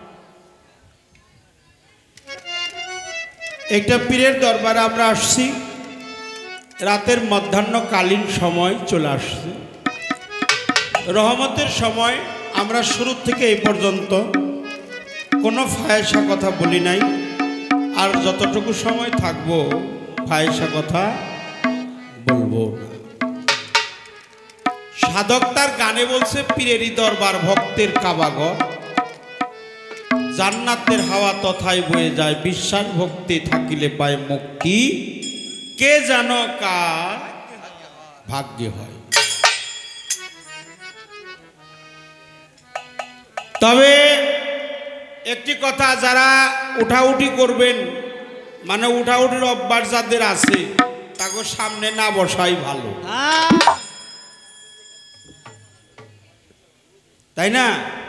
একটা পীরের দরবারে আমরা আসছি, রাতের মধ্যাহ্নকালীন সময় চলে আসছে। রহমতের সময় আমরা শুরু থেকে এই পর্যন্ত কোনো ফায়সা কথা বলি নাই, আর যতটুকু সময় থাকবো ফায়সা কথা বলবো না। সাধক তার গানে বলছে, পীরেরই দরবার ভক্তের কাবাগর, জান্নাতের হাওয়া তথায় বয়ে যায়, বিশ্বাস ভক্তি থাকিলে পায় মুক্তি, কে জানো কার ভাগ্যে হয়। তবে একটি কথা, যারা উঠাউঠি করবেন, মানে উঠাউঠির অভ্যাস যাদের আছে তাকে সামনে না বসাই ভালো, তাই না?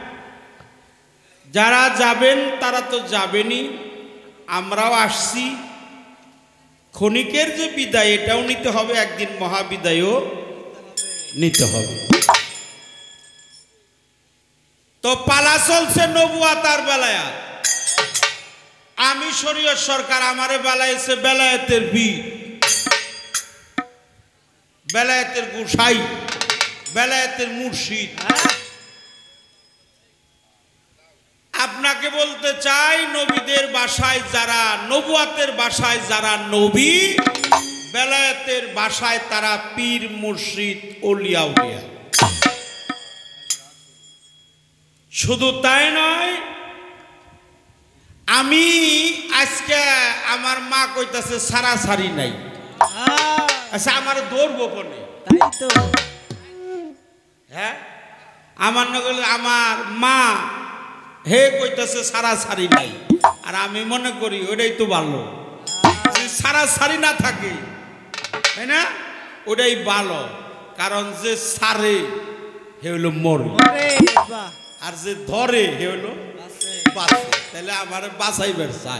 যারা যাবেন তারা তো যাবেনই, আমরাও আসছি। ক্ষণিকের যে বিদায় এটাও নিতে হবে, একদিন মহাবিদায়ও নিতে হবে। তো পালা চলছে নবুয়াতার বেলায়। আমি শরীয়ত সরকার, আমারে বেলায়েছে বেলায়েতের বি, বেলায়েতের গোসাই, বেলায়েতের মুর্শিদ। আপনাকে বলতে চাই, নবীদের বাসায় যারা, নবুয়াতের বাসায় যারা নবী, বেলায়েতের বাসায় তারা পীর মুর্শিদ ওলিয়া উলিয়া। শুধু তাই নয়, আমি আজকে আমার মা কইতাছে সারাসারি নাই। আচ্ছা, আমার দৌড়বো কোনে? হ্যাঁ, আমার নগর আমার মা হে কইতাছে সারাসারি নাই, আর আমি মনে করি ওটাই তো ভালো। সারাসারি না থাকে, তাই না? ওটাই ভালো, কারণ যে সারে হে হলো মরে, আর যে ধরে হে হলো বাঁচে। তাহলে আমার বাঁচাইবার চাই।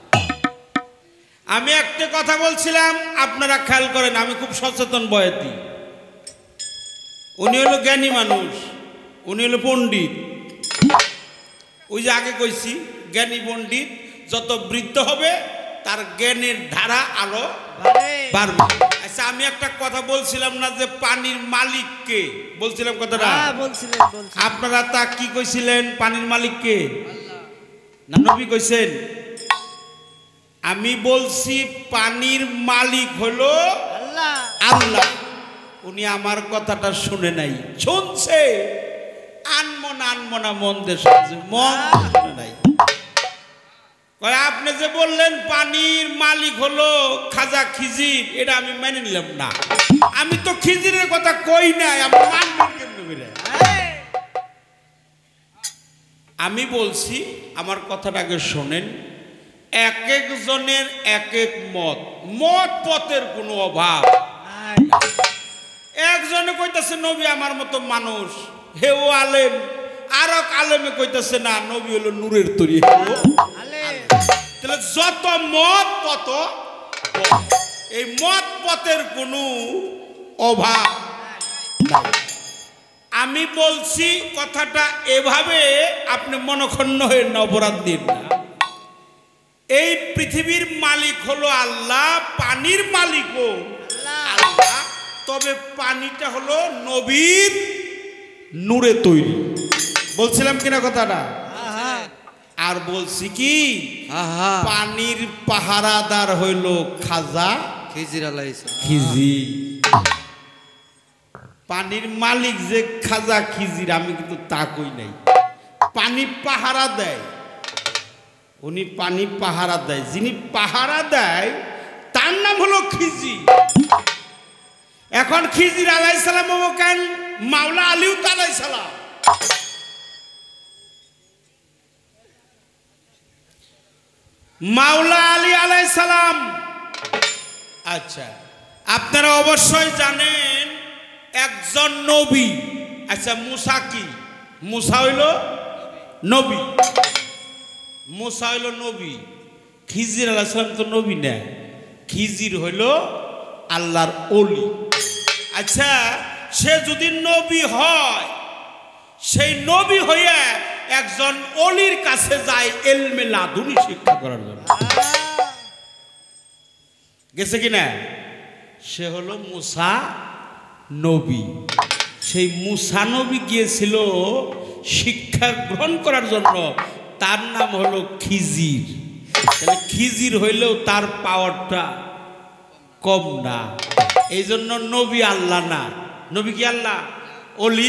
আমি একটা কথা বলছিলাম, আপনারা খেয়াল করেন, আমি খুব সচেতন বয়াতি। উনি হলো জ্ঞানী মানুষ, উনি হলো পণ্ডিত। ওই যে আগে কইছি, জ্ঞানী পণ্ডিত যত বৃদ্ধ হবে তার জ্ঞানের ধারা আলো বাড়বে। আচ্ছা, আমি একটা কথা বলছিলাম না যে পানির মালিক কে? বলছিলাম কথাটা, আপনারা তা কি কইছিলেন? পানির মালিক কে? না নবী কইছেন? আমি বলছি পানির মালিক হলো আল্লাহ। আল্লাহ উনি আমার কথাটা শুনে নাই, শুনছে আনমন আনমনা মন দেশ মন শুনে নাই। আপনি যে বললেন পানির মালিক হলো খাজা খিজির, এটা আমি মেনে নিলাম না। আমি তো খিজিরের কথা কই নাই, আমি মানবেন কেমনে? আমি বলছি, আমার কথাটাকে শোনেন, এক একজনের এক এক মত, মত পথের কোনো অভাব। একজনে কইতাছে নবী আমার মতো মানুষ, হেও আলেম। আর এক আলেমে কইতাছে না, নবী হলো নূরের তৈরি। তাহলে যত মত তত, এই মত পথের কোনো অভাব। আমি বলছি কথাটা এভাবে, আপনি মনক্ষুণ্ণ হয়ে না, অপরাধ দিন না। এই পৃথিবীর মালিক হলো আল্লাহ, পানির মালিকও আল্লাহ, তবে পানিটা হলো নবীর নূরে তৈরি। বলছিলাম কিনা কথাটা? আর বলছি কি, পানির পাহারাদার হইল খাজা খিজির আলাইহিস খিজির। পানির মালিক যে খাজা খিজির, আমি কিন্তু তা কই নাই। পানি পাহারা দেয়, উনি পানি পাহারা দেয়। যিনি পাহারা দেয় তার নাম হলো খিজির। এখন খিজির আলাইহিস সালাম কেন মাওলা আলীও আলাইহিস সালাম। মাওলা আলী আলাইহিস সালাম। আচ্ছা, আপনারা অবশ্যই জানেন একজন নবী। আচ্ছা, মুসা কি? মুসা হইল নবী, মুসা হইল নবী। খিজির আলাইহিস সালাম তো নবী না, খিজির হইল আল্লাহর ওলি। আচ্ছা, সে যদি নবী হয়, সেই নবী হইয়া একজন অলির কাছে যায় ইলমে লাদুনি শিক্ষা করার জন্য। গেছে কিনা? সে হলো মুসা নবী। সেই মুসা নবী গিয়েছিল শিক্ষা গ্রহণ করার জন্য, তার নাম হলো খিজির। তাহলে খিজির হইলেও তার পাওয়ারটা কম না, এই জন্য নবী আল্লাহ না। নবী কি আল্লাহ? অলি,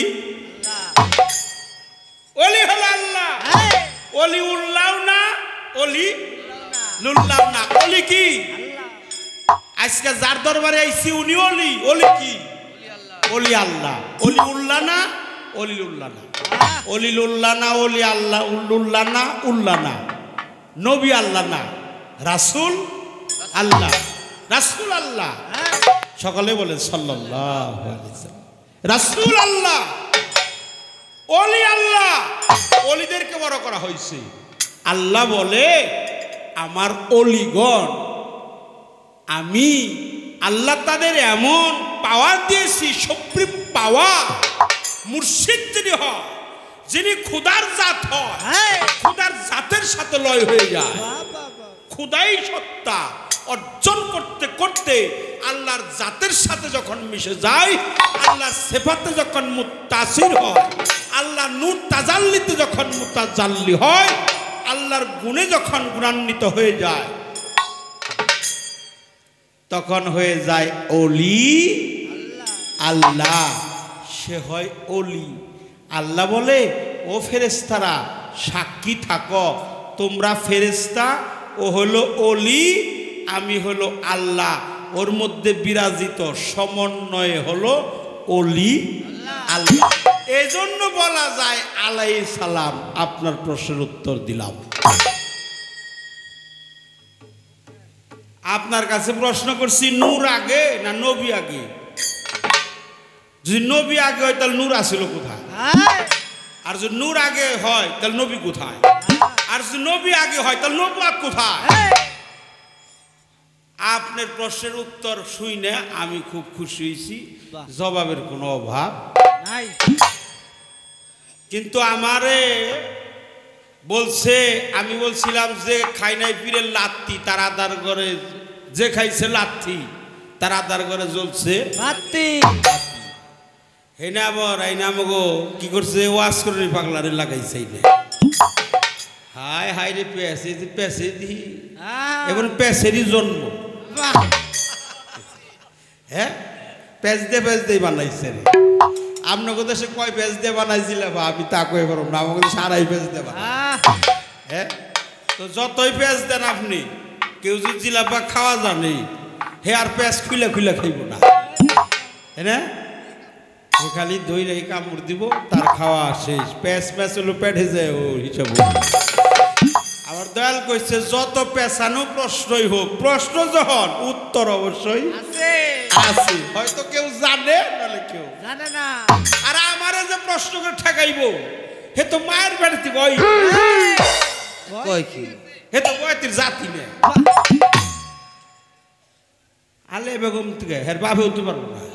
অলি হলো আল্লাহ। অলি উল্লাহ না, অলি লুল্লাহ না। অলি কি? আজকে যার দরবারে আইছি উনি অলি। অলি কি? অলি আল্লাহ। অলি উল্লাহ না, অলি উল্লাহ না। অলি উল্লাহ না, অলি আল্লাহ উল্লাহ না, উল্লাহ না। নবী আল্লাহ না, রাসূল আল্লাহ। রাসূল আল্লাহ, সকলে বলেন সাল্লাল্লাহু আলাইহি ওয়াসাল্লাম। রাসূল আল্লাহ, অলি আল্লাহ। অলিদেরকে বড় করা হয়েছে। আল্লাহ বলে আমার অলিগণ, আমি আল্লাহ তাদের এমন পাওয়ার দিয়েছি, সুপ্রিম পাওয়ার। মুর্শিদ যদি হয়, যিনি ক্ষুধার জাত হয় ক্ষুধার জাতের সাথে লয় হয়ে যায়। ক্ষুধাই সত্তা অর্জন করতে করতে আল্লাহর জাতের সাথে যখন মিশে যায়, আল্লাহর সিফাতে যখন মুত্তাসির হয়, আল্লাহ নূর তাজাল্লিতে যখন মুতাজাল্লি হয়, আল্লাহর গুণে যখন গুণান্বিত হয়ে যায়, তখন হয়ে যায় ওলি আল্লাহ। সে হয় ওলি। আল্লাহ বলে, ও ফেরেশতারা সাক্ষী থাকো, তোমরা ফেরেশতা, ও হলো ওলি, আমি হলো আল্লাহ, ওর মধ্যে বিরাজিত সমন্বয় হলো ওলি আল্লাহ। এই জন্য বলা যায় আলাইহিস সালাম। আপনার প্রশ্নের উত্তর দিলাম। আপনার কাছে প্রশ্ন করছি, নূর আগে না নবী আগে? যদি নবী আগে হয় তাহলে নূর আসিল কোথায়? আর যদি নূর আগে হয় তাহলে নবী কোথায়? আর যদি নবী আগে হয় তাহলে নবুয়ত কোথায়? আপনার প্রশ্নের উত্তর শুনে আমি খুব খুশি হয়েছি, জবাবের কোনো অভাব নাই। কিন্তু আমারে বলছে, আমি বলছিলাম যে খাই নাই পীরের লাত্তি তার আদার করে, যে খাইছে লাত্তি তার আদার করে জ্বলছে লাত্তি। হে না বর এই নাম গো কি করছে, ওয়াশ করে পাগলারে লাগাইছে। হাই হাই রে পেছে পেছে দি এবং পেছেরই জন্ম। হ্যাঁ, পেঁচ দিয়ে পেঁচ দিয়ে বানাইছে রে। আপনার দেশে কয় পেঁচ দিয়ে বানাইছিলে বা আমি তা কয়ে পারব না, আমাকে সারাই পেঁচ দিয়ে বানাই। হ্যাঁ, তো যতই পেঁচ দেন আপনি, কেউ যদি জিলাপা খাওয়া জানে হে আর পেঁচ খুলে খুলে খাইব না, হ্যাঁ না? হে খালি দই রেখে কামড় দিব, তার খাওয়া শেষ। পেঁচ পেঁচ হলো পেটে যায় ও হিসাব। আবার দয়াল কইছে, যত পেছানো প্রশ্নই হোক, প্রশ্ন যখন উত্তর অবশ্যই আছে। হয়তো কেউ জানে নাহলে কেউ জানে না। আর আমারে যে প্রশ্ন করে ঠেকাইব, হে তো মায়ের বাড়িতে বই কয় কি, হে তো বয়তির জাতি নেই। আলে বেগম থেকে হের বাপে উঠতে পারবো না।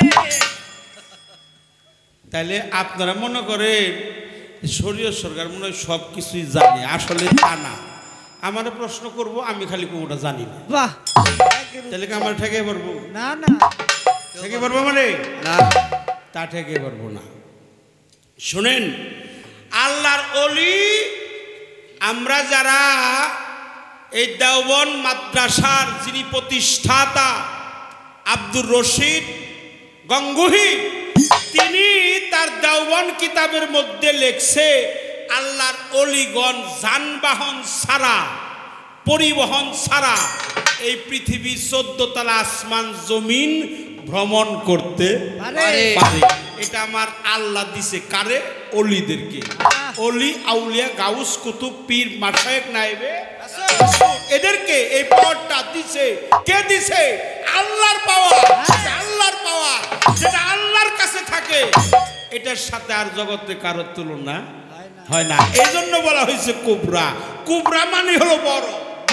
তাইলে আপনারা মনে করেন শরীয়ত সরকার মনে হয় সব কিছুই জানে, আসলে তা না। আমার প্রশ্ন করব, আমি খালি কোনটা জানি না। বাহ, তাহলে কি আমার ঠেকে পারবো? না না, ঠেকে পারবো মানে না, তা ঠেকে পারবো না। শুনেন, আল্লাহর ওলি আমরা যারা এই দেওবন্দ মাদ্রাসার যিনি প্রতিষ্ঠাতা আব্দুর রশিদ গঙ্গুহি, তিনি তার দেওবন্দ কিতাবের মধ্যে লেখছে, আল্লাহর অলিগণ যানবাহন ছাড়া, পরিবহন ছাড়া এই পৃথিবী চোদ্দ তলা আসমান জমিন ভ্রমণ করতে পারে। এটা আমার আল্লাহ দিছে কারে? অলিদেরকে। অলি আউলিয়া গাউস কুতুব পীর মাশায়েখ নায়েবে এদেরকে এই পাওয়ারটা দিছে। কে দিছে? আল্লাহর পাওয়ার। আল্লাহর পাওয়ার যেটা আল্লাহর কাছে থাকে, এটার সাথে আর জগতে কারোর তুলনা হয় না। এই জন্য বলা হয়েছে কুবরা। কুবরা মানে হলো বড়।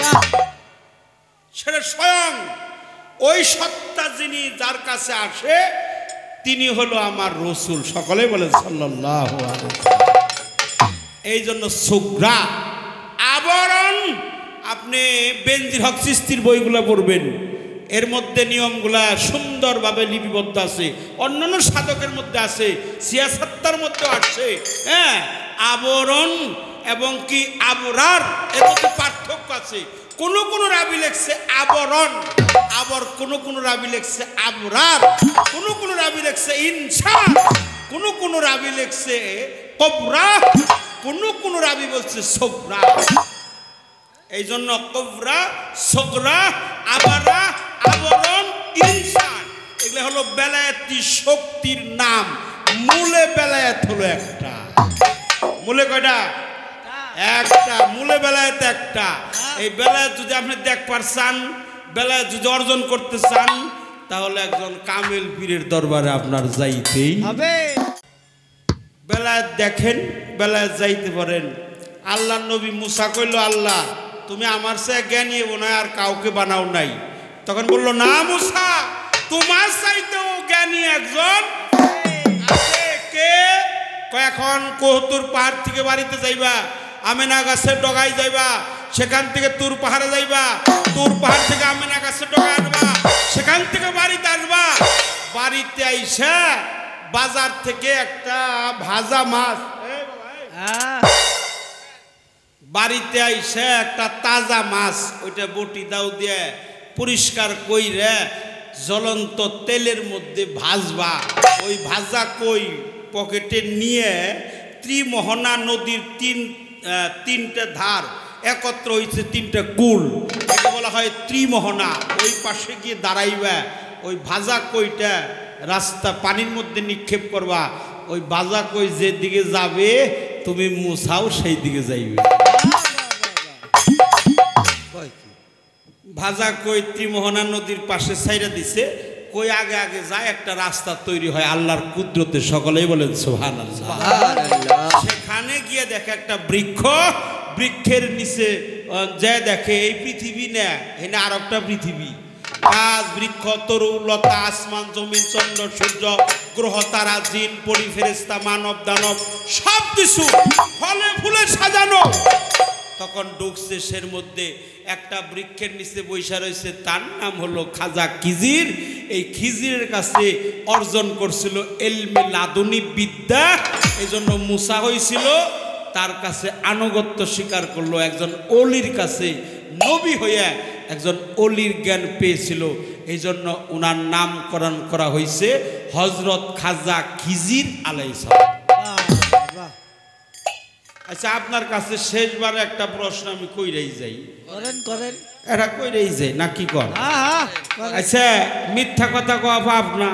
সেটা স্বয়ং ওই সত্তা যিনি যার কাছে আসে, তিনি হলো আমার রসুল। সকলে বলেন সাল্লাল্লাহু আলাইহি ওয়াসাল্লাম। এই জন্য সুগ্রা আবরণ। আপনি বেনজির হক চিশতির বইগুলো পড়বেন, এর মধ্যে নিয়মগুলা সুন্দরভাবে লিপিবদ্ধ আছে। অন্যান্য সাধকের মধ্যে আছে, সিয়াসাত্তার মধ্যে আছে। হ্যাঁ, আবরণ এবং কি আবরার এর মধ্যে পার্থক্য আছে। কোন কোন রাবি লেখছে আবরণ, আবার কোন কোন রাবি লেখছে আবরার, কোন কোন রাবি লেখছে ইনসান, কোন কোন রাবি লেখছে কবরা, কোন কোন রাবি বলছে সগরা। এই জন্য কবরা, সগরা, আবারা, আবরণ, ইনসান এগুলো হলো বেলায়েতি শক্তির নাম। মূলে বেলায়েত হলো একটা। মূলে কয়টা? একটা। মূলে বেলায়েত একটা। এই বেলায়েত যদি আপনি দেখবার চান, বেলায়েত যদি অর্জন করতে চান, তাহলে একজন কামেল পীরের দরবারে আপনার যাইতেই হবে। বেলায়েত দেখেন, বেলায়েত যাইতে পারেন। আল্লাহ নবী মুসা কইল, আল্লাহ তুমি আমার চেয়ে জ্ঞানী না আর কাউকে বানাও নাই। তখন বললো, না মুসা, তোমার চাইতেও জ্ঞানী একজন আছে। কে? কয় এখন কোহতুর পাহাড় থেকে বাড়িতে যাইবা, আমেনা গাছের ডগায় যাইবা, সেখান থেকে তুর পাহাড়ে যাইবা, তুর পাহাড় থেকে আমেনা গাছের ডগায় আনবা, সেখান থেকে বাড়িতে আসবা। বাড়িতে আইসা বাজার থেকে একটা ভাজা মাছ, বাড়িতে আইসা একটা তাজা মাছ ওইটা বটি দাও দিয়ে পরিষ্কার কইরে জ্বলন্ত তেলের মধ্যে ভাজবা। ওই ভাজা কই পকেটে নিয়ে ত্রিমোহনা নদীর তিন তিনটা ধার একত্র হয়েছে, তিনটা কুল, এটা বলা হয় ত্রিমোহনা। ওই পাশে গিয়ে দাঁড়াইবা, ওই ভাজা কইটা রাস্তা পানির মধ্যে নিক্ষেপ করবা। ওই ভাজা কই যে দিকে যাবে তুমি মুছাও সেই দিকে যাইবে। ভাজা কই ত্রিমোহনা নদীর পাশে ছাইরা দিছে, কই আগে আগে যায় একটা রাস্তা তৈরি হয় আল্লাহর কুদরতে, সকলেই বলেন সুবহানাল্লাহ। সেখানে গিয়ে দেখে একটা বৃক্ষ, বৃক্ষের নিচে যে দেখে এই পৃথিবী না, এখানে আর একটা পৃথিবী, গাছ বৃক্ষ তরু লতা আসমান জমিন চন্দ্র সূর্য গ্রহ তারা জিন পরি ফেরেশতা মানব দানব সব কিছু ফলে ফুলে সাজানো। তখন ঢুকছে সের মধ্যে একটা বৃক্ষের নিচে বৈশা রয়েছে, তার নাম হলো খাজা খিজির। এই খিজিরের কাছে অর্জন করছিল এলমে লাদুনি বিদ্যা, এই জন্য মুসা হয়েছিল, তার কাছে আনুগত্য স্বীকার করলো, একজন অলির কাছে নবী হইয়া একজন অলির জ্ঞান পেয়েছিল, এই জন্য ওনার নামকরণ করা হয়েছে হজরত খাজা খিজির আলাইহিস সালাম। আচ্ছা, আপনার কাছে শেষবার একটা প্রশ্ন আমি কইরাই যাই, করেন করেন এটা কইরাই যাই না কি কর? আচ্ছা, মিথ্যা কথা কওয়া পাপ না?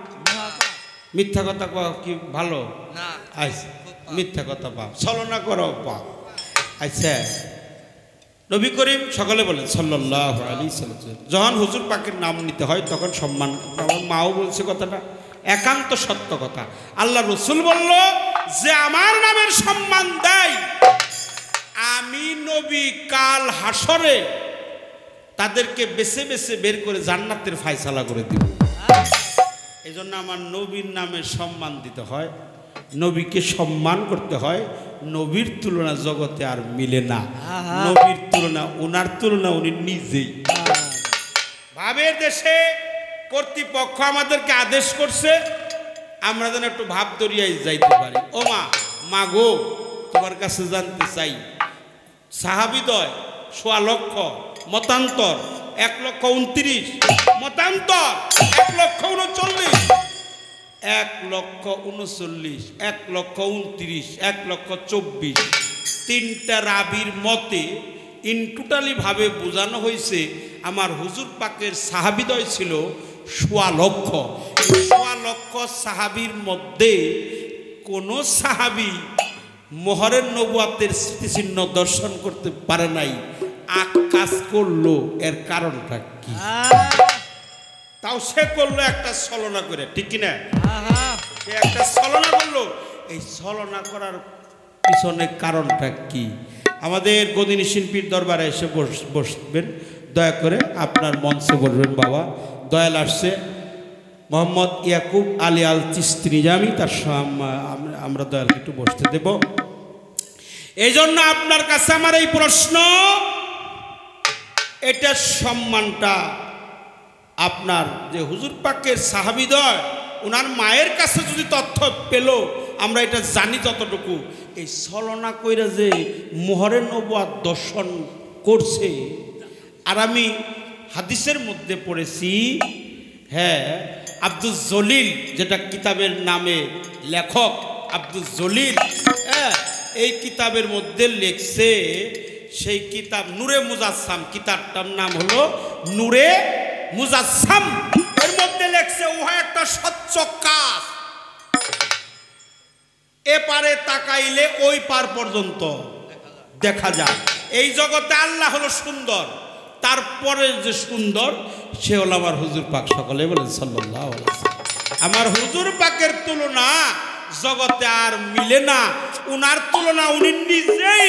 মিথ্যা কথা কওয়া কি ভালো না? আচ্ছা, মিথ্যা কথা পাপ, ছলনা করো পাপ। আচ্ছা, নবী করিম সকলে বলেন সাল্লাল্লাহু আলাইহি সাল্লাম, যখন হুজুর পাকের নাম নিতে হয় তখন সম্মান, আমার মাও বলছে কথাটা একান্ত সত্য কথা। আল্লাহ রসুল বলল যে আমার নামের সম্মান দেয়, আমি নবী কাল হাসরে তাদেরকে বেছে বেছে বের করে জান্নাতের ফায়সালা করে দিব। এই জন্য আমার নবীর নামে সম্মান দিতে হয়, নবীকে সম্মান করতে হয়। নবীর তুলনা জগতে আর মিলে না, নবীর তুলনা ওনার তুলনা উনি নিজেই। ভাবের দেশে কর্তৃপক্ষ আমাদেরকে আদেশ করছে আমরা যেন একটু ভাব দরিয়ায় যাইতে পারি। ও মা মা গো, তোমার কাছে জানতে চাই, সাহাবিদয় সোয়া লক্ষ, মতান্তর এক লক্ষ উনত্রিশ, মতান্তর এক লক্ষ উনচল্লিশ, এক লক্ষ উনচল্লিশ, এক লক্ষ উনত্রিশ, এক লক্ষ চব্বিশ, তিনটা রাবির মতে ইন টোটালি ভাবে বোঝানো হয়েছে আমার হুজুর পাকের সাহাবিদয় ছিল সোয়া লক্ষ। সোয়া লক্ষ সাহাবির মধ্যে কোন সাহাবি মোহরের নবুয়াতের স্মৃতিচিহ্ন দর্শন করতে পারে নাই। আকাশ করলো, এর কারণটা কি? তাও সে করলো একটা ছলনা করে, ঠিক কিনা? সে একটা ছলনা করলো। এই ছলনা করার পিছনে কারণটা কি? আমাদের গদিনী শিল্পীর দরবারে এসে বসবেন, দয়া করে আপনার মঞ্চে বলবেন বাবা দয়াল আসছে মোহাম্মদ ইয়াকুব আলী আল চিশতি নিজামী, তার আমরা দয়ালকে একটু বসতে দেব। এই জন্য আপনার কাছে আমার এই প্রশ্ন, এটার সম্মানটা আপনার যে হুজুর পাকের সাহাবিদয় ওনার মায়ের কাছে যদি তথ্য পেল, আমরা এটা জানি ততটুকু, এই ছলনা কইরা যে মোহরের নবুয়াত দর্শন করছে। আর আমি হাদিসের মধ্যে পড়েছি, হ্যাঁ আব্দুল জলিল, যেটা কিতাবের নামে লেখক আব্দুল জলিল, হ্যাঁ এই কিতাবের মধ্যে লেখছে, সেই কিতাব নূরে মুজাসসাম, কিতাবটার নাম হলো নূরে মুজাসসাম। এর মধ্যে লেখছে উহা একটা স্বচ্ছ কাজ, এপারে তাকাইলে ওই পার পর্যন্ত দেখা যায়। এই জগতে আল্লাহ হলো সুন্দর, তারপরে যে সুন্দর সে হলো আমার হুজুর পাক। সকলে বলেন সাল্লাল্লাহু আলাইহি ওয়াসাল্লাম। আমার হুজুর পাকের তুলনা জগতে আর মিলে না, উনার তুলনা উনি নিজেই।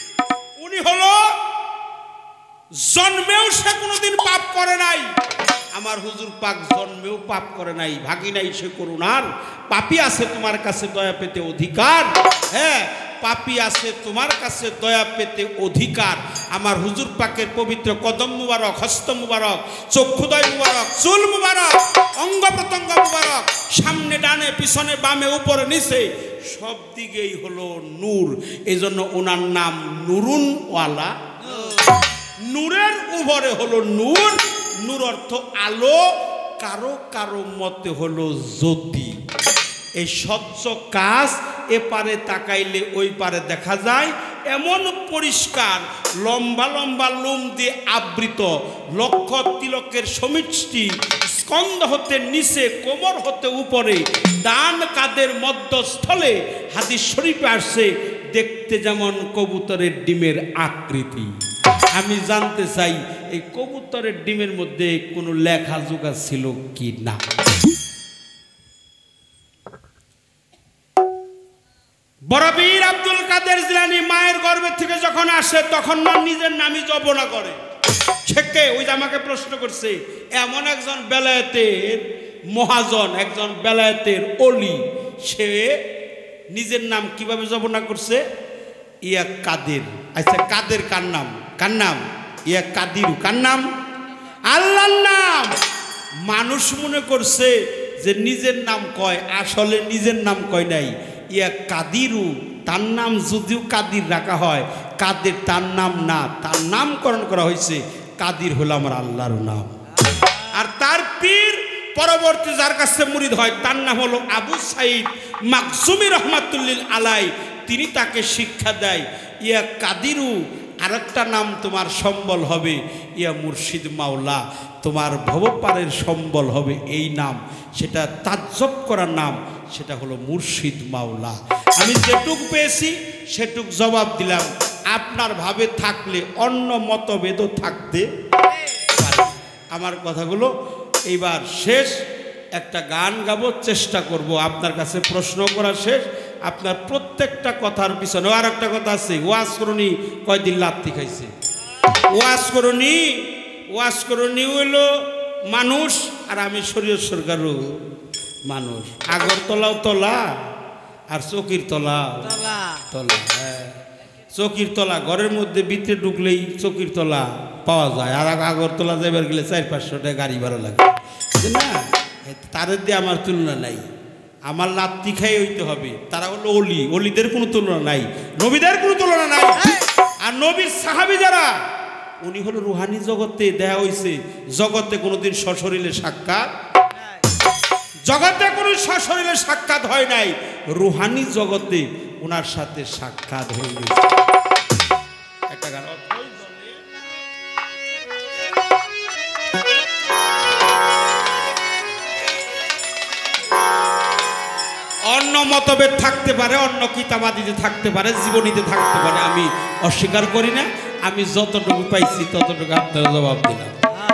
উনি হলো জন্মেও সে কোনোদিন পাপ করে নাই, আমার হুজুর পাক জন্মেও পাপ করে নাই, ভাগি নাই সে করুণার। পাপী আছে তোমার কাছে দয়া পেতে অধিকার, হ্যাঁ পাপী আছে তোমার কাছে দয়া পেতে অধিকার। আমার হুজুর পাকের পবিত্র কদম মুবারক, হস্ত মুবারক, চক্ষুদয় মুবারক, চুল মুবারক, অঙ্গ প্রত্যঙ্গ মুবারক, সামনে ডানে পিছনে বামে উপরে নিচে সব দিকেই হলো নূর। এই জন্য ওনার নাম নুরুনওয়ালা। নূরের উপরে হলো নূর, নূর অর্থ আলো, কারো কারো মতে হলো জ্যোতি। এই স্বচ্ছ কাজ এপারে তাকাইলে ওই পারে দেখা যায়, এমন পরিষ্কার, লম্বা লম্বা লোম দিয়ে আবৃত, লক্ষ তিলকের সমষ্টি, স্কন্ধ হতে নিচে, কোমর হতে উপরে, ডান কাদের মধ্যস্থলে। হাদিস শরীফে আসছে দেখতে যেমন কবুতরের ডিমের আকৃতি। আমি জানতে চাই এই কবুতরের ডিমের মধ্যে কোনো লেখা জোগা ছিল কি না। বড় পীর আব্দুল কাদের জিলানী মায়ের গর্ভে থেকে যখন আসে তখন মা নিজের নামই জপনা করে। ছেকে ওই যে আমাকে প্রশ্ন করছে, এমন একজন বেলায়েতের মহাজন, একজন বেলায়েতের অলি, সে নিজের নাম কিভাবে জপনা করছে? ইয়া কাদের। আচ্ছা কাদের কার নাম? কার নাম? ইয়া কাদির কার নাম? আল্লাহর নাম। মানুষ মনে করছে যে নিজের নাম কয়, আসলে নিজের নাম কয় নাই। ইয়া কাদিরু, তার নাম যদিও কাদির রাখা হয়, কাদের তার নাম না, তার নামকরণ করা হয়েছে কাদির হলো আমার আল্লাহর নাম। আর তার পীর পরবর্তী যার কাছে মুরিদ হয় তার নাম হলো আবু সাইদ মাকসুমি রহমাতুল্লিল আলাই। তিনি তাকে শিক্ষা দেয়, ইয়া কাদিরু আরেকটা নাম তোমার সম্বল হবে, ইয়া মুর্শিদ মাওলা, তোমার ভবপারের সম্বল হবে এই নাম। সেটা তাজ্জব করার নাম, সেটা হলো মুর্শিদ মাওলা। আমি যেটুক পেয়েছি সেটুক জবাব দিলাম। আপনার ভাবে থাকলে অন্য মতভেদও থাকতে পারে। আমার কথাগুলো এইবার শেষ, একটা গান গাবো, চেষ্টা করব আপনার কাছে প্রশ্ন করা শেষ। আপনার প্রত্যেকটা কথার পিছনে আর একটা কথা আছে, ওয়াজ করুনি কয়দিন লাত্তি খাইছে। ওয়াজ করুনি, ওয়াজ করুনি হইলো মানুষ, আর আমি শরীয়ত সরকারও মানুষ। আগরতলাও তলা আর চকির তলা তলা, হ্যাঁ চকির তলা, ঘরের মধ্যে ভিতরে ঢুকলেই চকির তলা পাওয়া যায়। আর আগরতলা যাবার গেলে চার পাঁচশো টাকা গাড়ি ভাড়া লাগে না, তাদের দিয়ে আমার তুলনা নাই। আমার লাত্তি খাই হইতে হবে। তারা হলো অলি, অলিদের কোনো তুলনা নাই, নবীদের কোনো তুলনা নাই। আর নবীর সাহাবী যারা, উনি হলো রুহানি জগতে দেয়া হয়েছে, জগতে কোনোদিন সশরীরে সাক্ষাৎ, জগতে কোনো সশরীরে সাক্ষাৎ হয় নাই, রুহানি জগতে ওনার সাথে সাক্ষাৎ হয়ে গেছে। একটা গান অন্য মতভেদ থাকতে পারে, অন্য কিতাবাদিতে থাকতে পারে, জীবনীতে থাকতে পারে, আমি অস্বীকার করি না। আমি যতটুকু পাইছি ততটুকু আপনার জবাব দিলাম।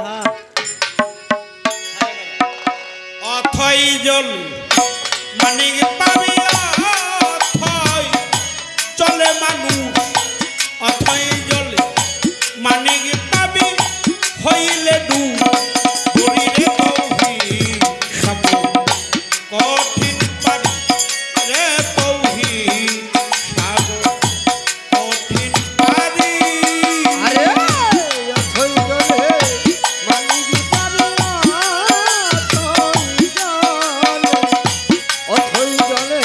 অথই জল মানে পাবি, অথই চলে মানুষ, অথই জলে মানে পাবি হইলে ডু শরীরে তৌহিদ সব কঠিন পারি রে, তৌহিদ সব কঠিন পারি। আরে অথই জলে মানিক পাবি, অথই জলে, অথই জলে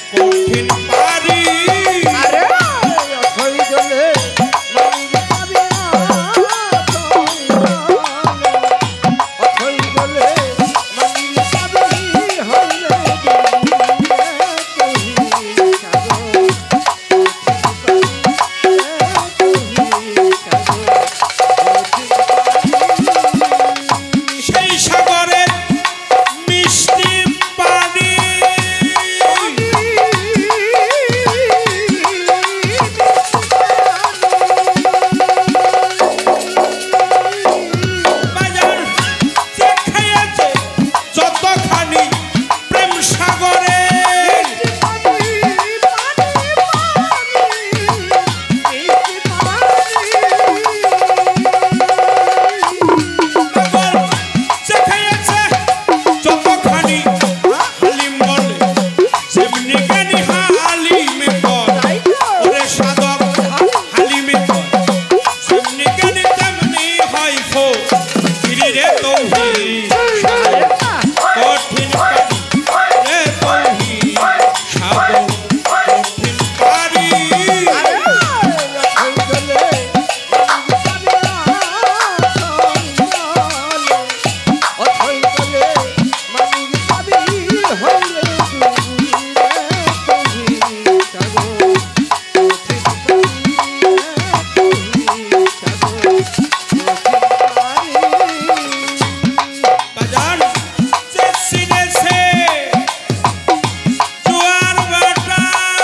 কঠিন পারি আরে অথই জলে মানিক পাবি অথই জলে মানিক পাবি হইলে সেই সাগরের মিষ্টি পানি বাজার যে খেয়েছে যতখানি প্রেম সাগরে যে খেয়েছে যতখানি হালিম বলে যেমনি জ্ঞানী হালিমে কয় ওরে সাধক হালিমে কয় যেমনি জ্ঞানী তেমনি হয় ফো রে তৌহিদ কঠিন পারি রে তৌহিদ সাধক কঠিন পারি বাজার যে সিনেছে জোয়ার বাটা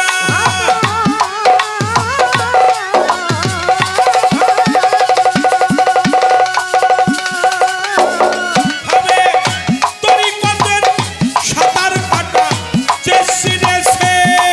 হবে তরিকতের সাঁতার কাটা যে সিনেছে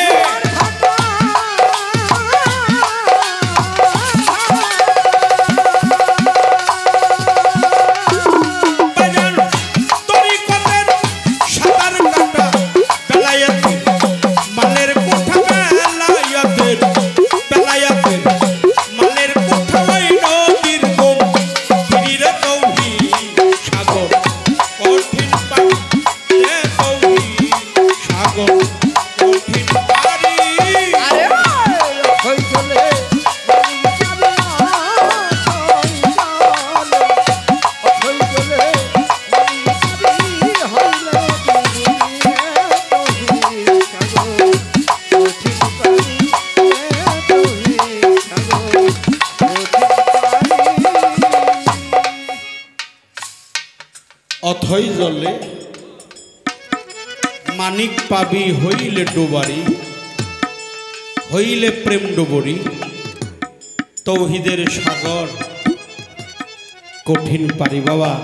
বাজার তরিকতের সাঁতার কাটা বেলায়েতের মালের কোঠা বেলায়েতের বেলায়েতের মালের কোঠা ওই নদীর গম ফিরে তৌহিদ সাগর কঠিন পারি রে তৌহিদ সাগর কঠিন পারি অথই জলে মানিক পাবি হইলে ডোবারি হইলে প্রেম ডোবরি তৌহিদের সাগর কঠিন পারি বাবা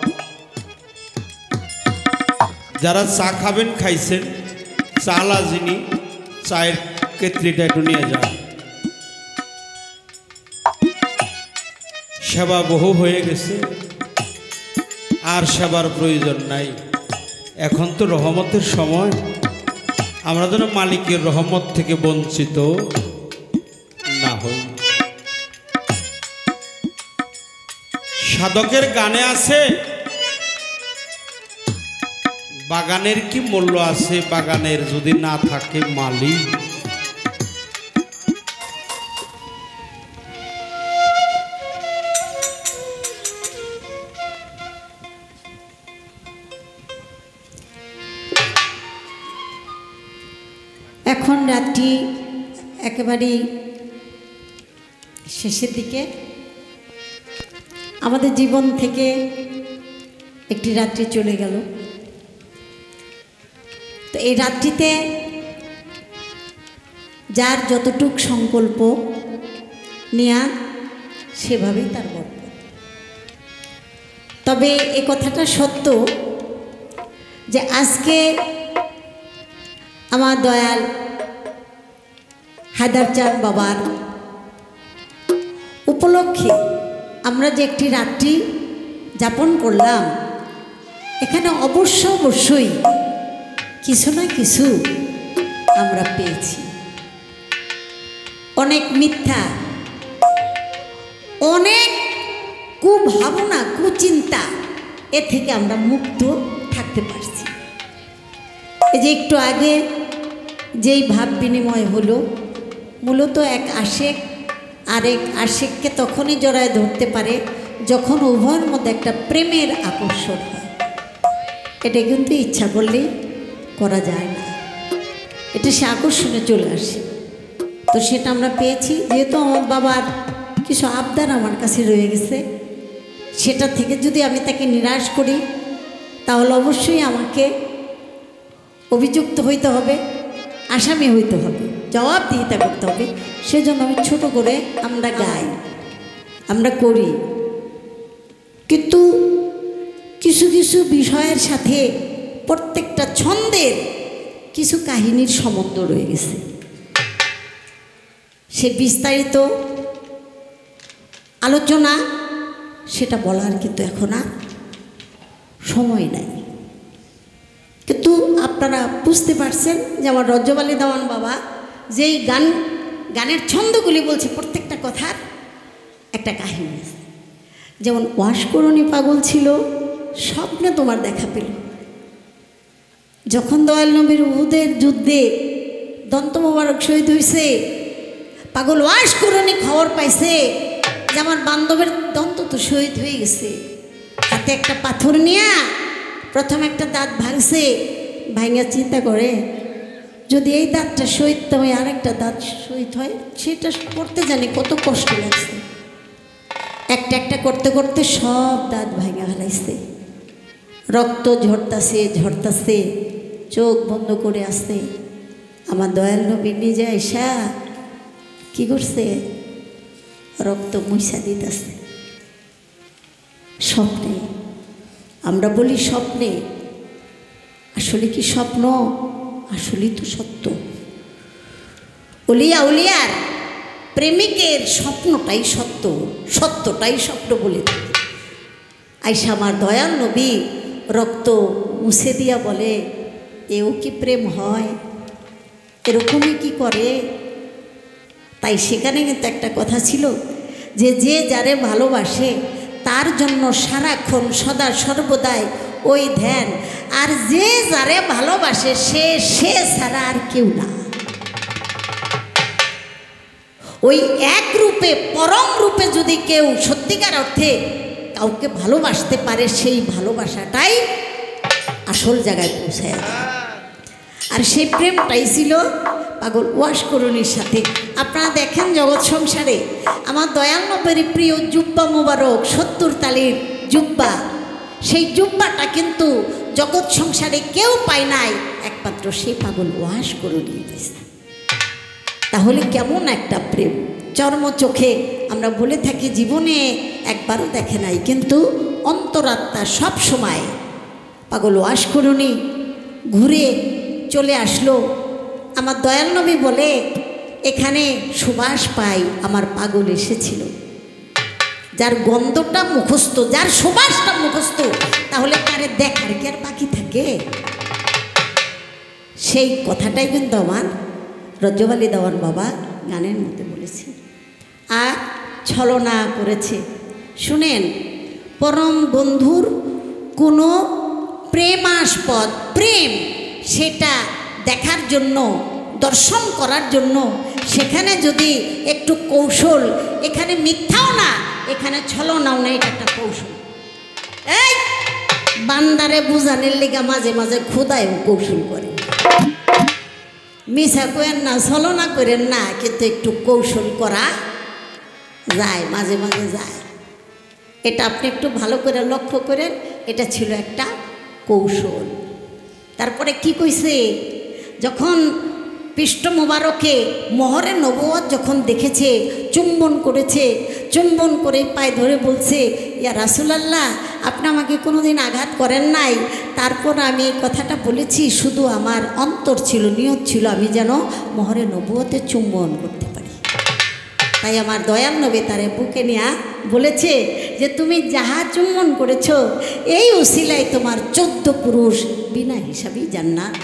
যারা চা খাবেন খাইছেন চালা যিনি চায়ের কেতলিটা একটু নিয়ে যান সেবা বহু হয়ে গেছে আর সেবার প্রয়োজন নাই এখন তো রহমতের সময় আমরা যেন মালিকের রহমত থেকে বঞ্চিত না হই সাধকের গানে আছে বাগানের কি মূল্য আছে বাগানের যদি না থাকে মালিক এখন রাত্রি একেবারেই শেষের দিকে আমাদের জীবন থেকে একটি রাত্রি চলে গেল তো এই রাত্রিতে যার যতটুক সংকল্প নেয়া সেভাবেই তার বরকত তবে এই কথাটা সত্য যে আজকে আমার দয়াল হায়দার চাঁদ বাবার উপলক্ষে আমরা যে একটি রাত্রি যাপন করলাম এখানে অবশ্য অবশ্যই কিছু না কিছু আমরা পেয়েছি অনেক মিথ্যা অনেক কুভাবনা কুচিন্তা এ থেকে আমরা মুক্ত থাকতে পারছি এই যে একটু আগে যেই ভাব বিনিময় হলো, মূলত এক আশেক আরেক আশেককে তখনই জড়ায় ধরতে পারে যখন উভয়ের মধ্যে একটা প্রেমের আকর্ষণ হয়। এটা কিন্তু ইচ্ছা করলেই করা যায় না, এটা সে আকর্ষণে চলে আসে। তো সেটা আমরা পেয়েছি, যেহেতু আমার বাবার কিছু আবদার আমার কাছে রয়ে গেছে, সেটা থেকে যদি আমি তাকে নিরাশ করি তাহলে অবশ্যই আমাকে অভিযুক্ত হইতে হবে, আসামি হইতে হবে, জবাবদিহিতা করতে হবে। সেজন্য আমি ছোট করে আমরা গাই, আমরা করি, কিন্তু কিছু কিছু বিষয়ের সাথে প্রত্যেকটা ছন্দের কিছু কাহিনীর সম্বন্ধ রয়ে গেছে। সে বিস্তারিত আলোচনা সেটা বলার কিন্তু এখন আর সময় নাই। কিন্তু আপনারা বুঝতে পারছেন যে আমার রজব আলী দেওয়ান বাবা যেই গান গানের ছন্দগুলি বলছে, প্রত্যেকটা কথার একটা কাহিনী আছে। যেমন ওয়াশকরণী পাগল ছিল, স্বপ্নে তোমার দেখা পেল। যখন দয়াল নবীর উহুদের যুদ্ধে দন্ত মোবারক শহীদ হয়েছে, পাগল ওয়াশকরণী খবর পাইছে যে আমার বান্ধবের দন্ত তো শহীদ হয়ে গেছে। হাতে একটা পাথর নিয়ে প্রথম একটা দাঁত ভাঙছে, ভাঙা চিন্তা করে যদি এই দাঁতটা শহীদ হয় আর একটা দাঁত শহীদ হয়, সেটা করতে জানি কত কষ্ট লাগছে। একটা একটা করতে করতে সব দাঁত ভাঙা ফেলাইছে, রক্ত ঝরতাছে ঝরতাছে, চোখ বন্ধ করে আসছে। আমার দয়াল নবী নিজে আইসা কি করছে, রক্ত মুইসা দিতেছে স্বপ্নে। আমরা বলি স্বপ্নে, আসলে কি স্বপ্ন? আসলেই তো সত্য। উলিয়া উলিয়ার প্রেমিকের স্বপ্নটাই সত্য, সত্যটাই স্বপ্ন বলে থাকে। আইসা আমার দয়াল নবী রক্ত মুছে দিয়া বলে, এও কি প্রেম হয়? এরকমই কি করে? তাই সেখানে কিন্তু একটা কথা ছিল যে যে যারে ভালোবাসে তার জন্য সারাক্ষণ সদা সর্বদাই ওই ধ্যান, আর যে যারে ভালোবাসে সে সে ছাড়া আর কেউ না। ওই এক রূপে পরম রূপে যদি কেউ সত্যিকার অর্থে কাউকে ভালোবাসতে পারে, সেই ভালোবাসাটাই আসল জায়গায় পৌঁছায়। আর সেই প্রেমটাই ছিল পাগল ওয়াশকরণীর সাথে। আপনারা দেখেন জগৎ সংসারে আমার দয়াল নবীর প্রিয় জুব্বা মোবারক, সত্তর তালির জুব্বা, সেই জুব্বাটা কিন্তু জগৎ সংসারে কেউ পায় নাই, একমাত্র সেই পাগল ওয়াশকরণী পেয়েছে। তাহলে কেমন একটা প্রেম! চর্ম চোখে আমরা বলে থাকি জীবনে একবারও দেখে নাই, কিন্তু অন্তরাত্মা সব সময় পাগল ওয়াশকরণী ঘুরে চলে আসলো। আমার দয়াল নবী বলে, এখানে সুবাস পাই, আমার পাগল এসেছিল। যার গন্ধটা মুখস্থ, যার সুবাসটা মুখস্থ, তাহলে তারে দেখার কি আর বাকি থাকে? সেই কথাটাই কিন্তু আমার রজব আলী দেওয়ান বাবা গানের মধ্যে বলেছে। আর ছলনা করেছে। শুনেন, পরম বন্ধুর কোনো প্রেমাস্পদ প্রেম, সেটা দেখার জন্য, দর্শন করার জন্য সেখানে যদি একটু কৌশল, এখানে মিথ্যাও না, এখানে ছলনাও না, এটা একটা কৌশল। এই বান্দারে বুঝানোর লিগা মাঝে মাঝে খোদায়ও কৌশল করে। মিছা করেন না, ছলনা করেন না, কিন্তু একটু কৌশল করা যায়, মাঝে মাঝে যায়। এটা আপনি একটু ভালো করে লক্ষ্য করেন, এটা ছিল একটা কৌশল। তারপরে কি কইছে, যখন পৃষ্ঠ মোবারকে মোহরে নবুয়ত যখন দেখেছে, চুম্বন করেছে, চুম্বন করে পায়ে ধরে বলছে, ইয়া রাসূলুল্লাহ, আপনি আমাকে কোনোদিন আঘাত করেন নাই, তারপর আমি এই কথাটা বলেছি, শুধু আমার অন্তর ছিল, নিয়ত ছিল আমি যেন মোহরে নবুয়তে চুম্বন করতে পারি। তাই আমার দয়াল নবী তারে বুকে নিয়ে বলেছে যে তুমি যাহা চুম্বন করেছ, এই উসিলায় তোমার চোদ্দ পুরুষ বিনা হিসাবেই জান্নাত।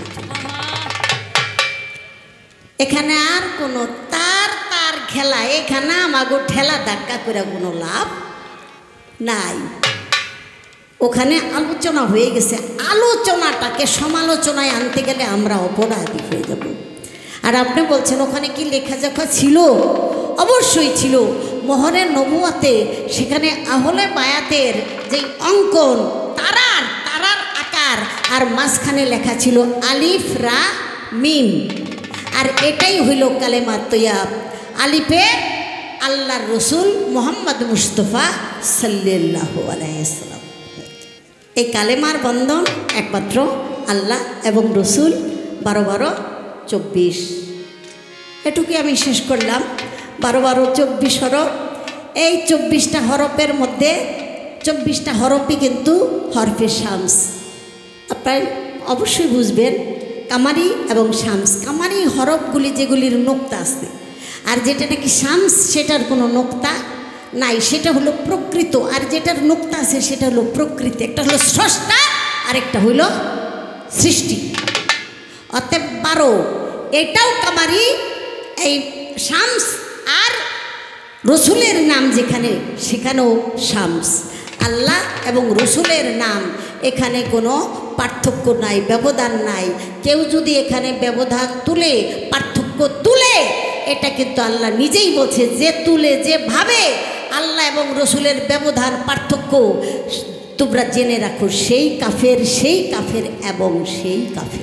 এখানে আর কোনো তার তার খেলা, এখানে আমাগো ঠেলা ধাক্কা করে কোনো লাভ নাই। ওখানে আলোচনা হয়ে গেছে, আলোচনাটাকে সমালোচনায় আনতে গেলে আমরা অপরাধী হয়ে যাব। আর আপনি বলছেন ওখানে কি লেখাজোখা ছিল? অবশ্যই ছিল। মোহরে নবুয়াতে সেখানে আহলে বায়াতের যে অঙ্কন, তারার তারার আকার, আর মাঝখানে লেখা ছিল আলিফ রা মিম, আর এটাই হইল কালেমা তৈয়াব। আলিফে আল্লাহর রসুল মোহাম্মদ মুস্তফা সাল্লাল্লাহু আলাইহি ওয়াসাল্লাম। এই কালেমার বন্ধন একমাত্র আল্লাহ এবং রসুল। বারো বারো চব্বিশ, এটুকুই আমি শেষ করলাম। বারো বারো চব্বিশ হরফ। এই চব্বিশটা হরফের মধ্যে চব্বিশটা হরফই কিন্তু হরফে শামস। আপনার অবশ্যই বুঝবেন কামারি এবং শামস। কামারি হরফগুলি যেগুলির নোক্তা আছে, আর যেটা নাকি শামস সেটার কোনো নোক্তা নাই, সেটা হলো প্রকৃত। আর যেটার নোক্তা আছে সেটা হলো প্রকৃতি। একটা হলো স্রষ্টা, আরেকটা হইল সৃষ্টি। অতএব বারো এটাও কামারি, এই শামস। আর রসুলের নাম যেখানে, সেখানেও শামস। আল্লাহ এবং রসুলের নাম এখানে কোনো পার্থক্য নাই, ব্যবধান নাই। কেউ যদি এখানে ব্যবধান তুলে, পার্থক্য তুলে, এটা কিন্তু আল্লাহ নিজেই বলছে, যে তুলে, যে ভাবে আল্লাহ এবং রসুলের ব্যবধান, পার্থক্য তোমরা জেনে রাখো, সেই কাফের, সেই কাফের এবং সেই কাফের।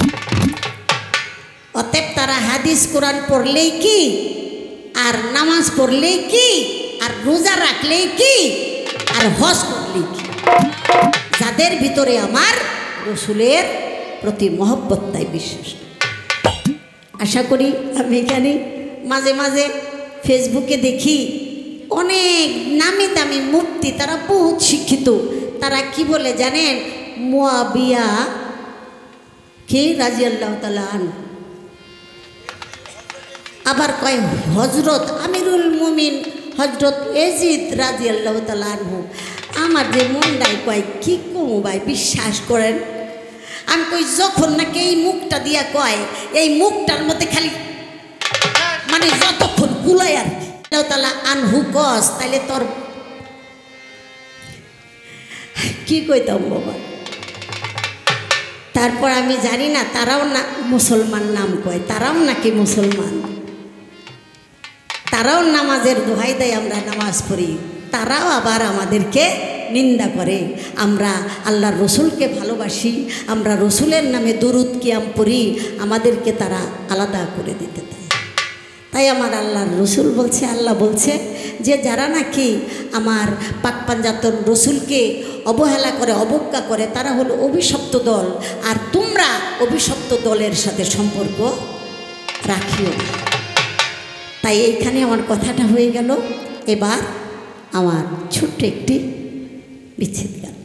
অতএব তারা হাদিস কোরআন পড়লেই কি, আর নামাজ পড়লেই কি, আর রোজা রাখলেই কি, আর হজ করলেই কি, যাদের ভিতরে আমার রসুলের প্রতি মহব্বত তাই বিশ্বাস। আশা করি আমি এখানে মাঝে মাঝে ফেসবুকে দেখি অনেক নামি দামি মুফতি, তারা বহুত শিক্ষিত। তারা কি বলে জানেন? মুয়াবিয়া কি রাদিয়াল্লাহু তাআলা আনহু, আবার কয় হজরত আমিরুল মুমিন হজরত এজিদ রাদিয়াল্লাহু তাআলা আনহু। আমার যে মনটাই কয় কি কমু ভাই, বিশ্বাস করেন। আমি কই যখন নাকি এই মুখটা দিয়া কয়, এই মুখটার মধ্যে খালি মানে যতক্ষণ কুলায় আর কি আল্লাহ তাআলা আনহু কস, তাইলে তোর কি কইতাম বাবা। তারপর আমি জানি না, তারাও না মুসলমান নাম কয়, তারাও নাকি মুসলমান, তারাও নামাজের দোহাই দেয়, আমরা নামাজ পড়ি, তারাও আবার আমাদেরকে নিন্দা করে। আমরা আল্লাহর রসুলকে ভালোবাসি, আমরা রসুলের নামে দরুদ কিয়াম পড়ি, আমাদেরকে তারা আলাদা করে দিতে দেয়। তাই আমার আল্লাহর রসুল বলছে, আল্লাহ বলছে যে যারা নাকি আমার পাক পাঞ্জাতন রসুলকে অবহেলা করে, অবজ্ঞা করে, তারা হলো অভিশপ্ত দল। আর তোমরা অভিশপ্ত দলের সাথে সম্পর্ক রাখিও না। তাই এইখানে আমার কথাটা হয়ে গেল। এবার আমার ছোট্ট একটি বিচ্ছেদ গান।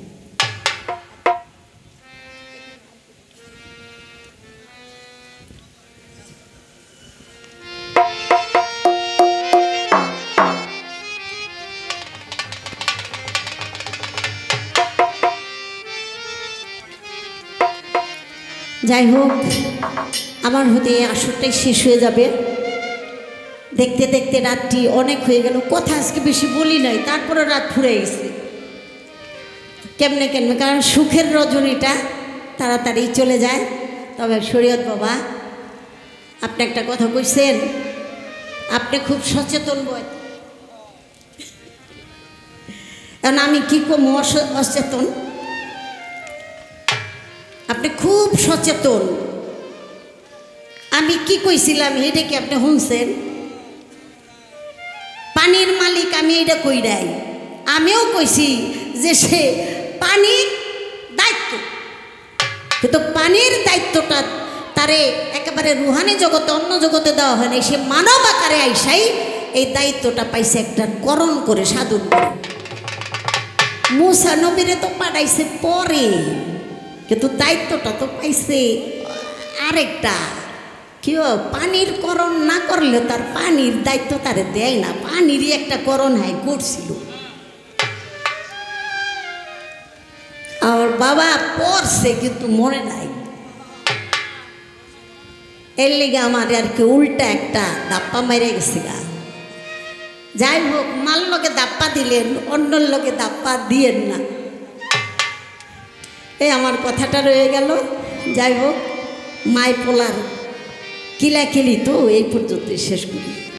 যাই হোক, আমার হতে আসরটাই শেষ হয়ে যাবে। দেখতে দেখতে রাতটি অনেক হয়ে গেল। কথা আজকে বেশি বলি নাই, তারপরে রাত ফুরে গেছে কেমনে কেমনে, কারণ সুখের রজনীটা তাড়াতাড়ি চলে যায়। তবে শরীয়ত বাবা, আপনি একটা কথা কইছেন, আপনি খুব সচেতন বয়। কারণ আমি কি কম অসচেতন, আপনি খুব সচেতন। আমি কি কইছিলাম এটা কি আপনি শুনছেন? পানির মালিক আমি এটা কই নাই, আমিও কইছি যে সে পানির দায়িত্ব, কিন্তু পানির দায়িত্বটা তারে একেবারে রুহানি জগতে, অন্য জগতে দেওয়া হয় না। সে মানব আকারে আইসাই এই দায়িত্বটা পাইছে একটা করণ করে, সাধন করে। মুসা নবীরে তো পাঠাইছে পরে, কিন্তু দায়িত্বটা তো পাইছে আরেকটা। কেউ পানির করণ না করলে তার পানির দায়িত্ব তারে দেয় না। পানিরই একটা করণ হয় করছিল। আর বাবা পড়ছে কিন্তু মনে নাই, এর লিগে আমার আর কি উল্টা একটা দাপ্পা মেরে গেছে গা। যাই হোক, মাল লোকে দাপ্পা দিলেন, অন্য লোকে দাপ্পা দিয়েন না। এই আমার কথাটা রয়ে গেল। যাই হোক, মাই পোলার কিলাকিলি তো এই পর্যন্ত শেষ করি।